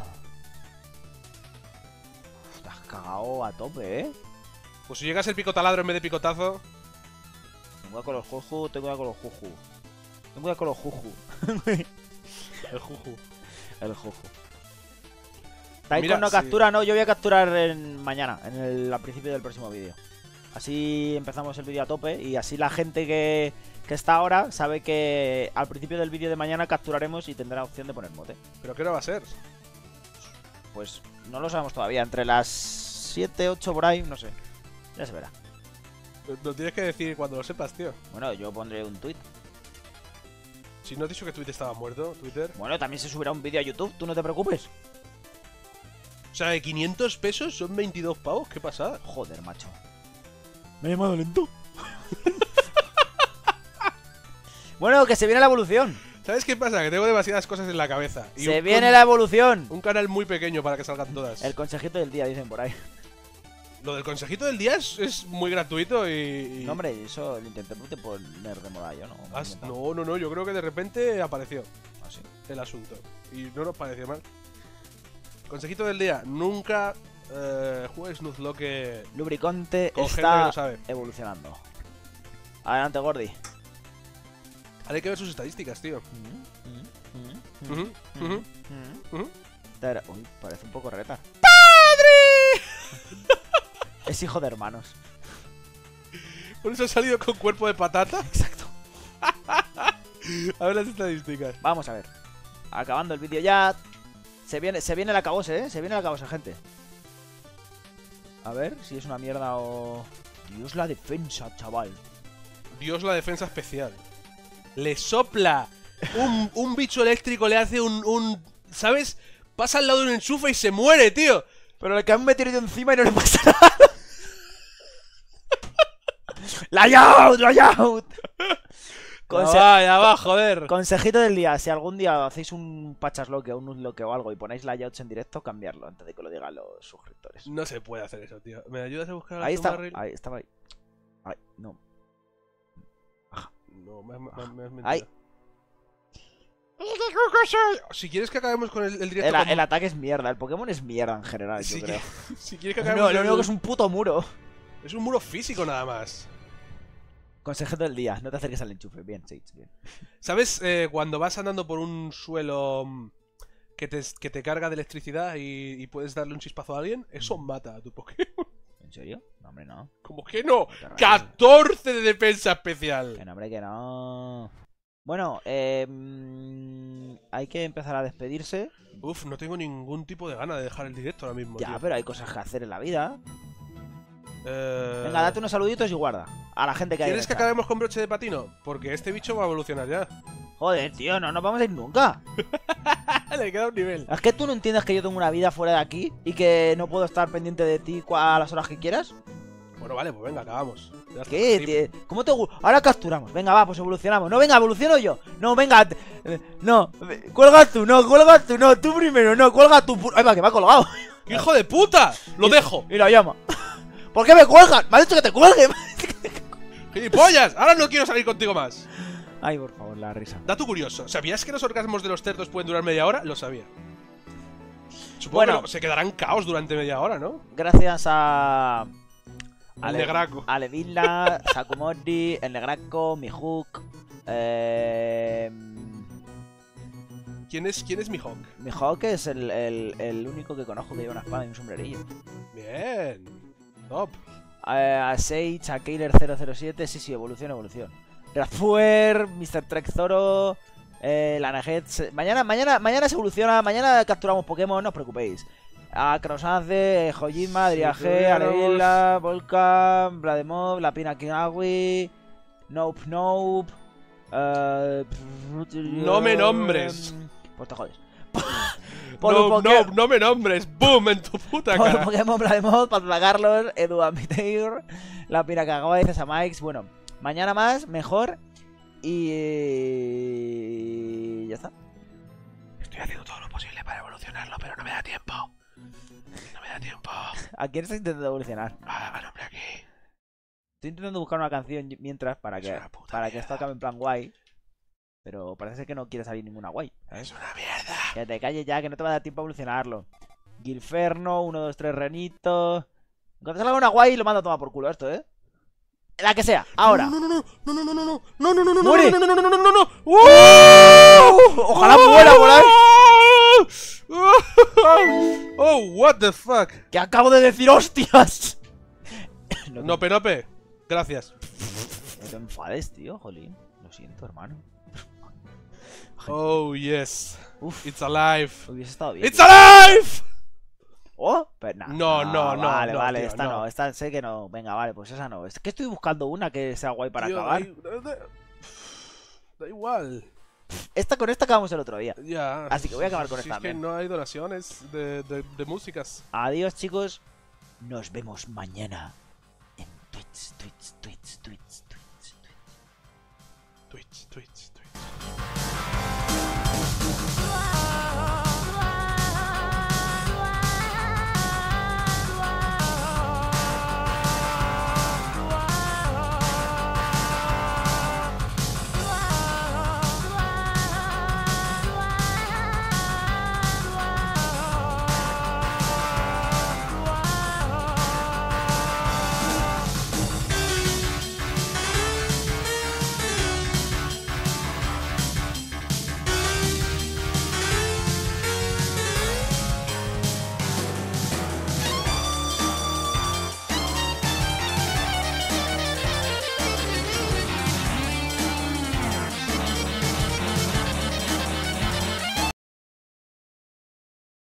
Te has cagado a tope,
Pues si llegas el picotaladro en vez de picotazo.
Ten cuidado con los juju, ten cuidado con los juju. Ten cuidado con los juju.
El juju.
El juju. Taiko
Mira,
no
sí.
captura, no, yo voy a capturar mañana, al principio del próximo vídeo. Así empezamos el vídeo a tope y así la gente que está ahora sabe que al principio del vídeo de mañana capturaremos y tendrá opción de poner mote.
¿Pero qué hora va a ser?
Pues no lo sabemos todavía, entre las 7, 8 por ahí, no sé. Ya se verá.
Lo tienes que decir cuando lo sepas, tío.
Bueno, yo pondré un tweet.
Si no has dicho que Twitter estaba muerto, Twitter.
Bueno, también se subirá un vídeo a YouTube, tú no te preocupes.
O sea, de 500 pesos son 22 pavos, qué pasada.
Joder, macho. Me he llamado lento. Bueno, que se viene la evolución.
¿Sabes qué pasa? Que tengo demasiadas cosas en la cabeza. Y
Se viene la evolución.
un canal muy pequeño para que salgan todas.
El consejito del día, dicen por ahí.
Lo del consejito del día es muy gratuito y...
No, hombre, eso lo intenté poner de moda yo, ¿no?
No, yo creo que de repente apareció
Así.
el asunto. Y no nos pareció mal. Consejito del día, nunca juegues Nuzlocke
Lubricante
con gente que
está
lo sabe.
evolucionando. Adelante, Gordy.
Ahora hay que ver sus estadísticas, tío. Ujú, ujú.
Uy, parece un poco reta. Es hijo de hermanos.
Por eso ha salido con cuerpo de patata.
Exacto.
A ver las estadísticas.
Vamos a ver. Acabando el vídeo ya. Se viene el acabose, ¿eh? Se viene el acabose, gente. A ver si es una mierda o... Dios, la defensa, chaval.
Dios, la defensa especial. Le sopla un bicho eléctrico, le hace un... ¿Sabes? Pasa al lado de un enchufe y se muere, tío.
Pero le cae un meteorito encima y no le pasa nada. ¡Layout! ¡Layout!
Ya va, joder.
Consejito del día, si algún día hacéis un patchasloque o un unlock o algo y ponéis layouts en directo, cambiarlo antes de que lo digan los suscriptores.
No se puede hacer eso, tío. ¿Me ayudas a buscar
Ahí
el
está,
barril?
ahí estaba ahí. Ay, no.
No, me has mentido.
Ahí.
Si quieres que acabemos con el directo...
El ataque es mierda, el Pokémon es mierda en general, yo creo.
Si quieres que
No,
acabemos...
lo único que es un puto muro.
Es un muro físico nada más.
Consejito del día, no te acerques al enchufe. Bien, Sage, bien.
¿Sabes? Cuando vas andando por un suelo que te carga de electricidad y puedes darle un chispazo a alguien, eso mata a tu Pokémon.
¿En serio? No, hombre, no.
¿Cómo que no?
Qué raro.
14 de defensa especial.
Que no, hombre, que no. Bueno, hay que empezar a despedirse.
Uf, no tengo ningún tipo de gana de dejar el directo ahora mismo.
Ya,
tío.
pero hay cosas que hacer en la vida.
Venga,
Venga, date unos saluditos y guarda. A la gente que hay.
¿Quieres que acabemos con broche de patino? Porque este bicho va a evolucionar ya.
Joder, tío, no nos vamos a ir nunca.
Le queda un nivel.
¿Es que tú no entiendes que yo tengo una vida fuera de aquí y que no puedo estar pendiente de ti a las horas que quieras?
Bueno, vale, pues venga, acabamos. Ya está.
¿Qué,
Sí.
tío? ¿Cómo te gusta? Ahora capturamos. Venga, va, pues evolucionamos. No, venga, evoluciono yo. No, venga. No, cuelga tú, no, tú primero, no, cuelga tú. Ay, va, que me ha colgado.
¡Qué ¡hijo de puta! ¡Lo dejo!
Y la llama. ¿Por qué me cuelgan? Me has dicho que te cuelgue.
¡Gilipollas! Ahora no quiero salir contigo más.
Ay, por favor, la risa.
Dato curioso, ¿sabías que los orgasmos de los cerdos pueden durar media hora? Lo sabía. Supongo
Bueno.
que se quedarán caos durante media hora, ¿no?
Gracias a...
Al Negraco.
A Levilla, Sakumori, el Negraco, Mihawk.
¿Quién es Mihawk?
Mihawk es el único que conozco que lleva una espada y un sombrerillo.
Bien. Top.
A Sage, a Kailer 007, sí, evolución. Rafuer, Mr. Trek Zoro, la Nugget. Mañana se evoluciona, mañana capturamos Pokémon, no os preocupéis. A Crosance, Hojima, Driage,
tuviéramos-
Alevilla, Volcan, Blademov, La Pina Kinawi, Nope.
No me nombres.
Pues te jodes.
No me nombres. ¡Boom! En tu puta cara.
Pokémon Blademov, Patla Carlos, Edu Ambitair, La Pina Kinawi, César Mike. Bueno, mañana más, mejor. Y ya está.
Estoy haciendo todo lo posible para evolucionarlo, pero no me da tiempo.
¿A quién estás intentando evolucionar?
Al hombre aquí.
Estoy intentando buscar una canción mientras para
Es
que
una puta
esto
mierda.
acabe en plan guay. Pero parece ser que no quiere salir ninguna guay. ¿sabes?
Es una mierda.
Que te calles ya, que no te va a dar tiempo a evolucionarlo. Gilferno, 1, 2, 3 Renito. Cuando salga una guay lo mando a tomar por culo esto, ¿eh? La que sea, ahora.
No.
¡Muere!
No.
Ojalá muera por ahí.
Oh, what the fuck.
Que acabo de decir hostias. No,
Nope, nope. Gracias.
no te enfades, tío, jolín. Lo siento, hermano.
Oh, yes.
Uf,
It's alive.
hubiese estado bien.
¡It's alive!
¿Oh? Pero
No,
Vale,
no,
vale,
tío,
esta
no.
no, esta sé que no. Venga, vale, pues esa no. Es que estoy buscando una que sea guay para
Tío,
acabar.
da igual.
Con esta acabamos el otro día.
Ya.
Así que voy a acabar con
Si
esta
es que
también.
no hay donaciones de músicas.
Adiós, chicos. Nos vemos mañana en Twitch.
Twitch.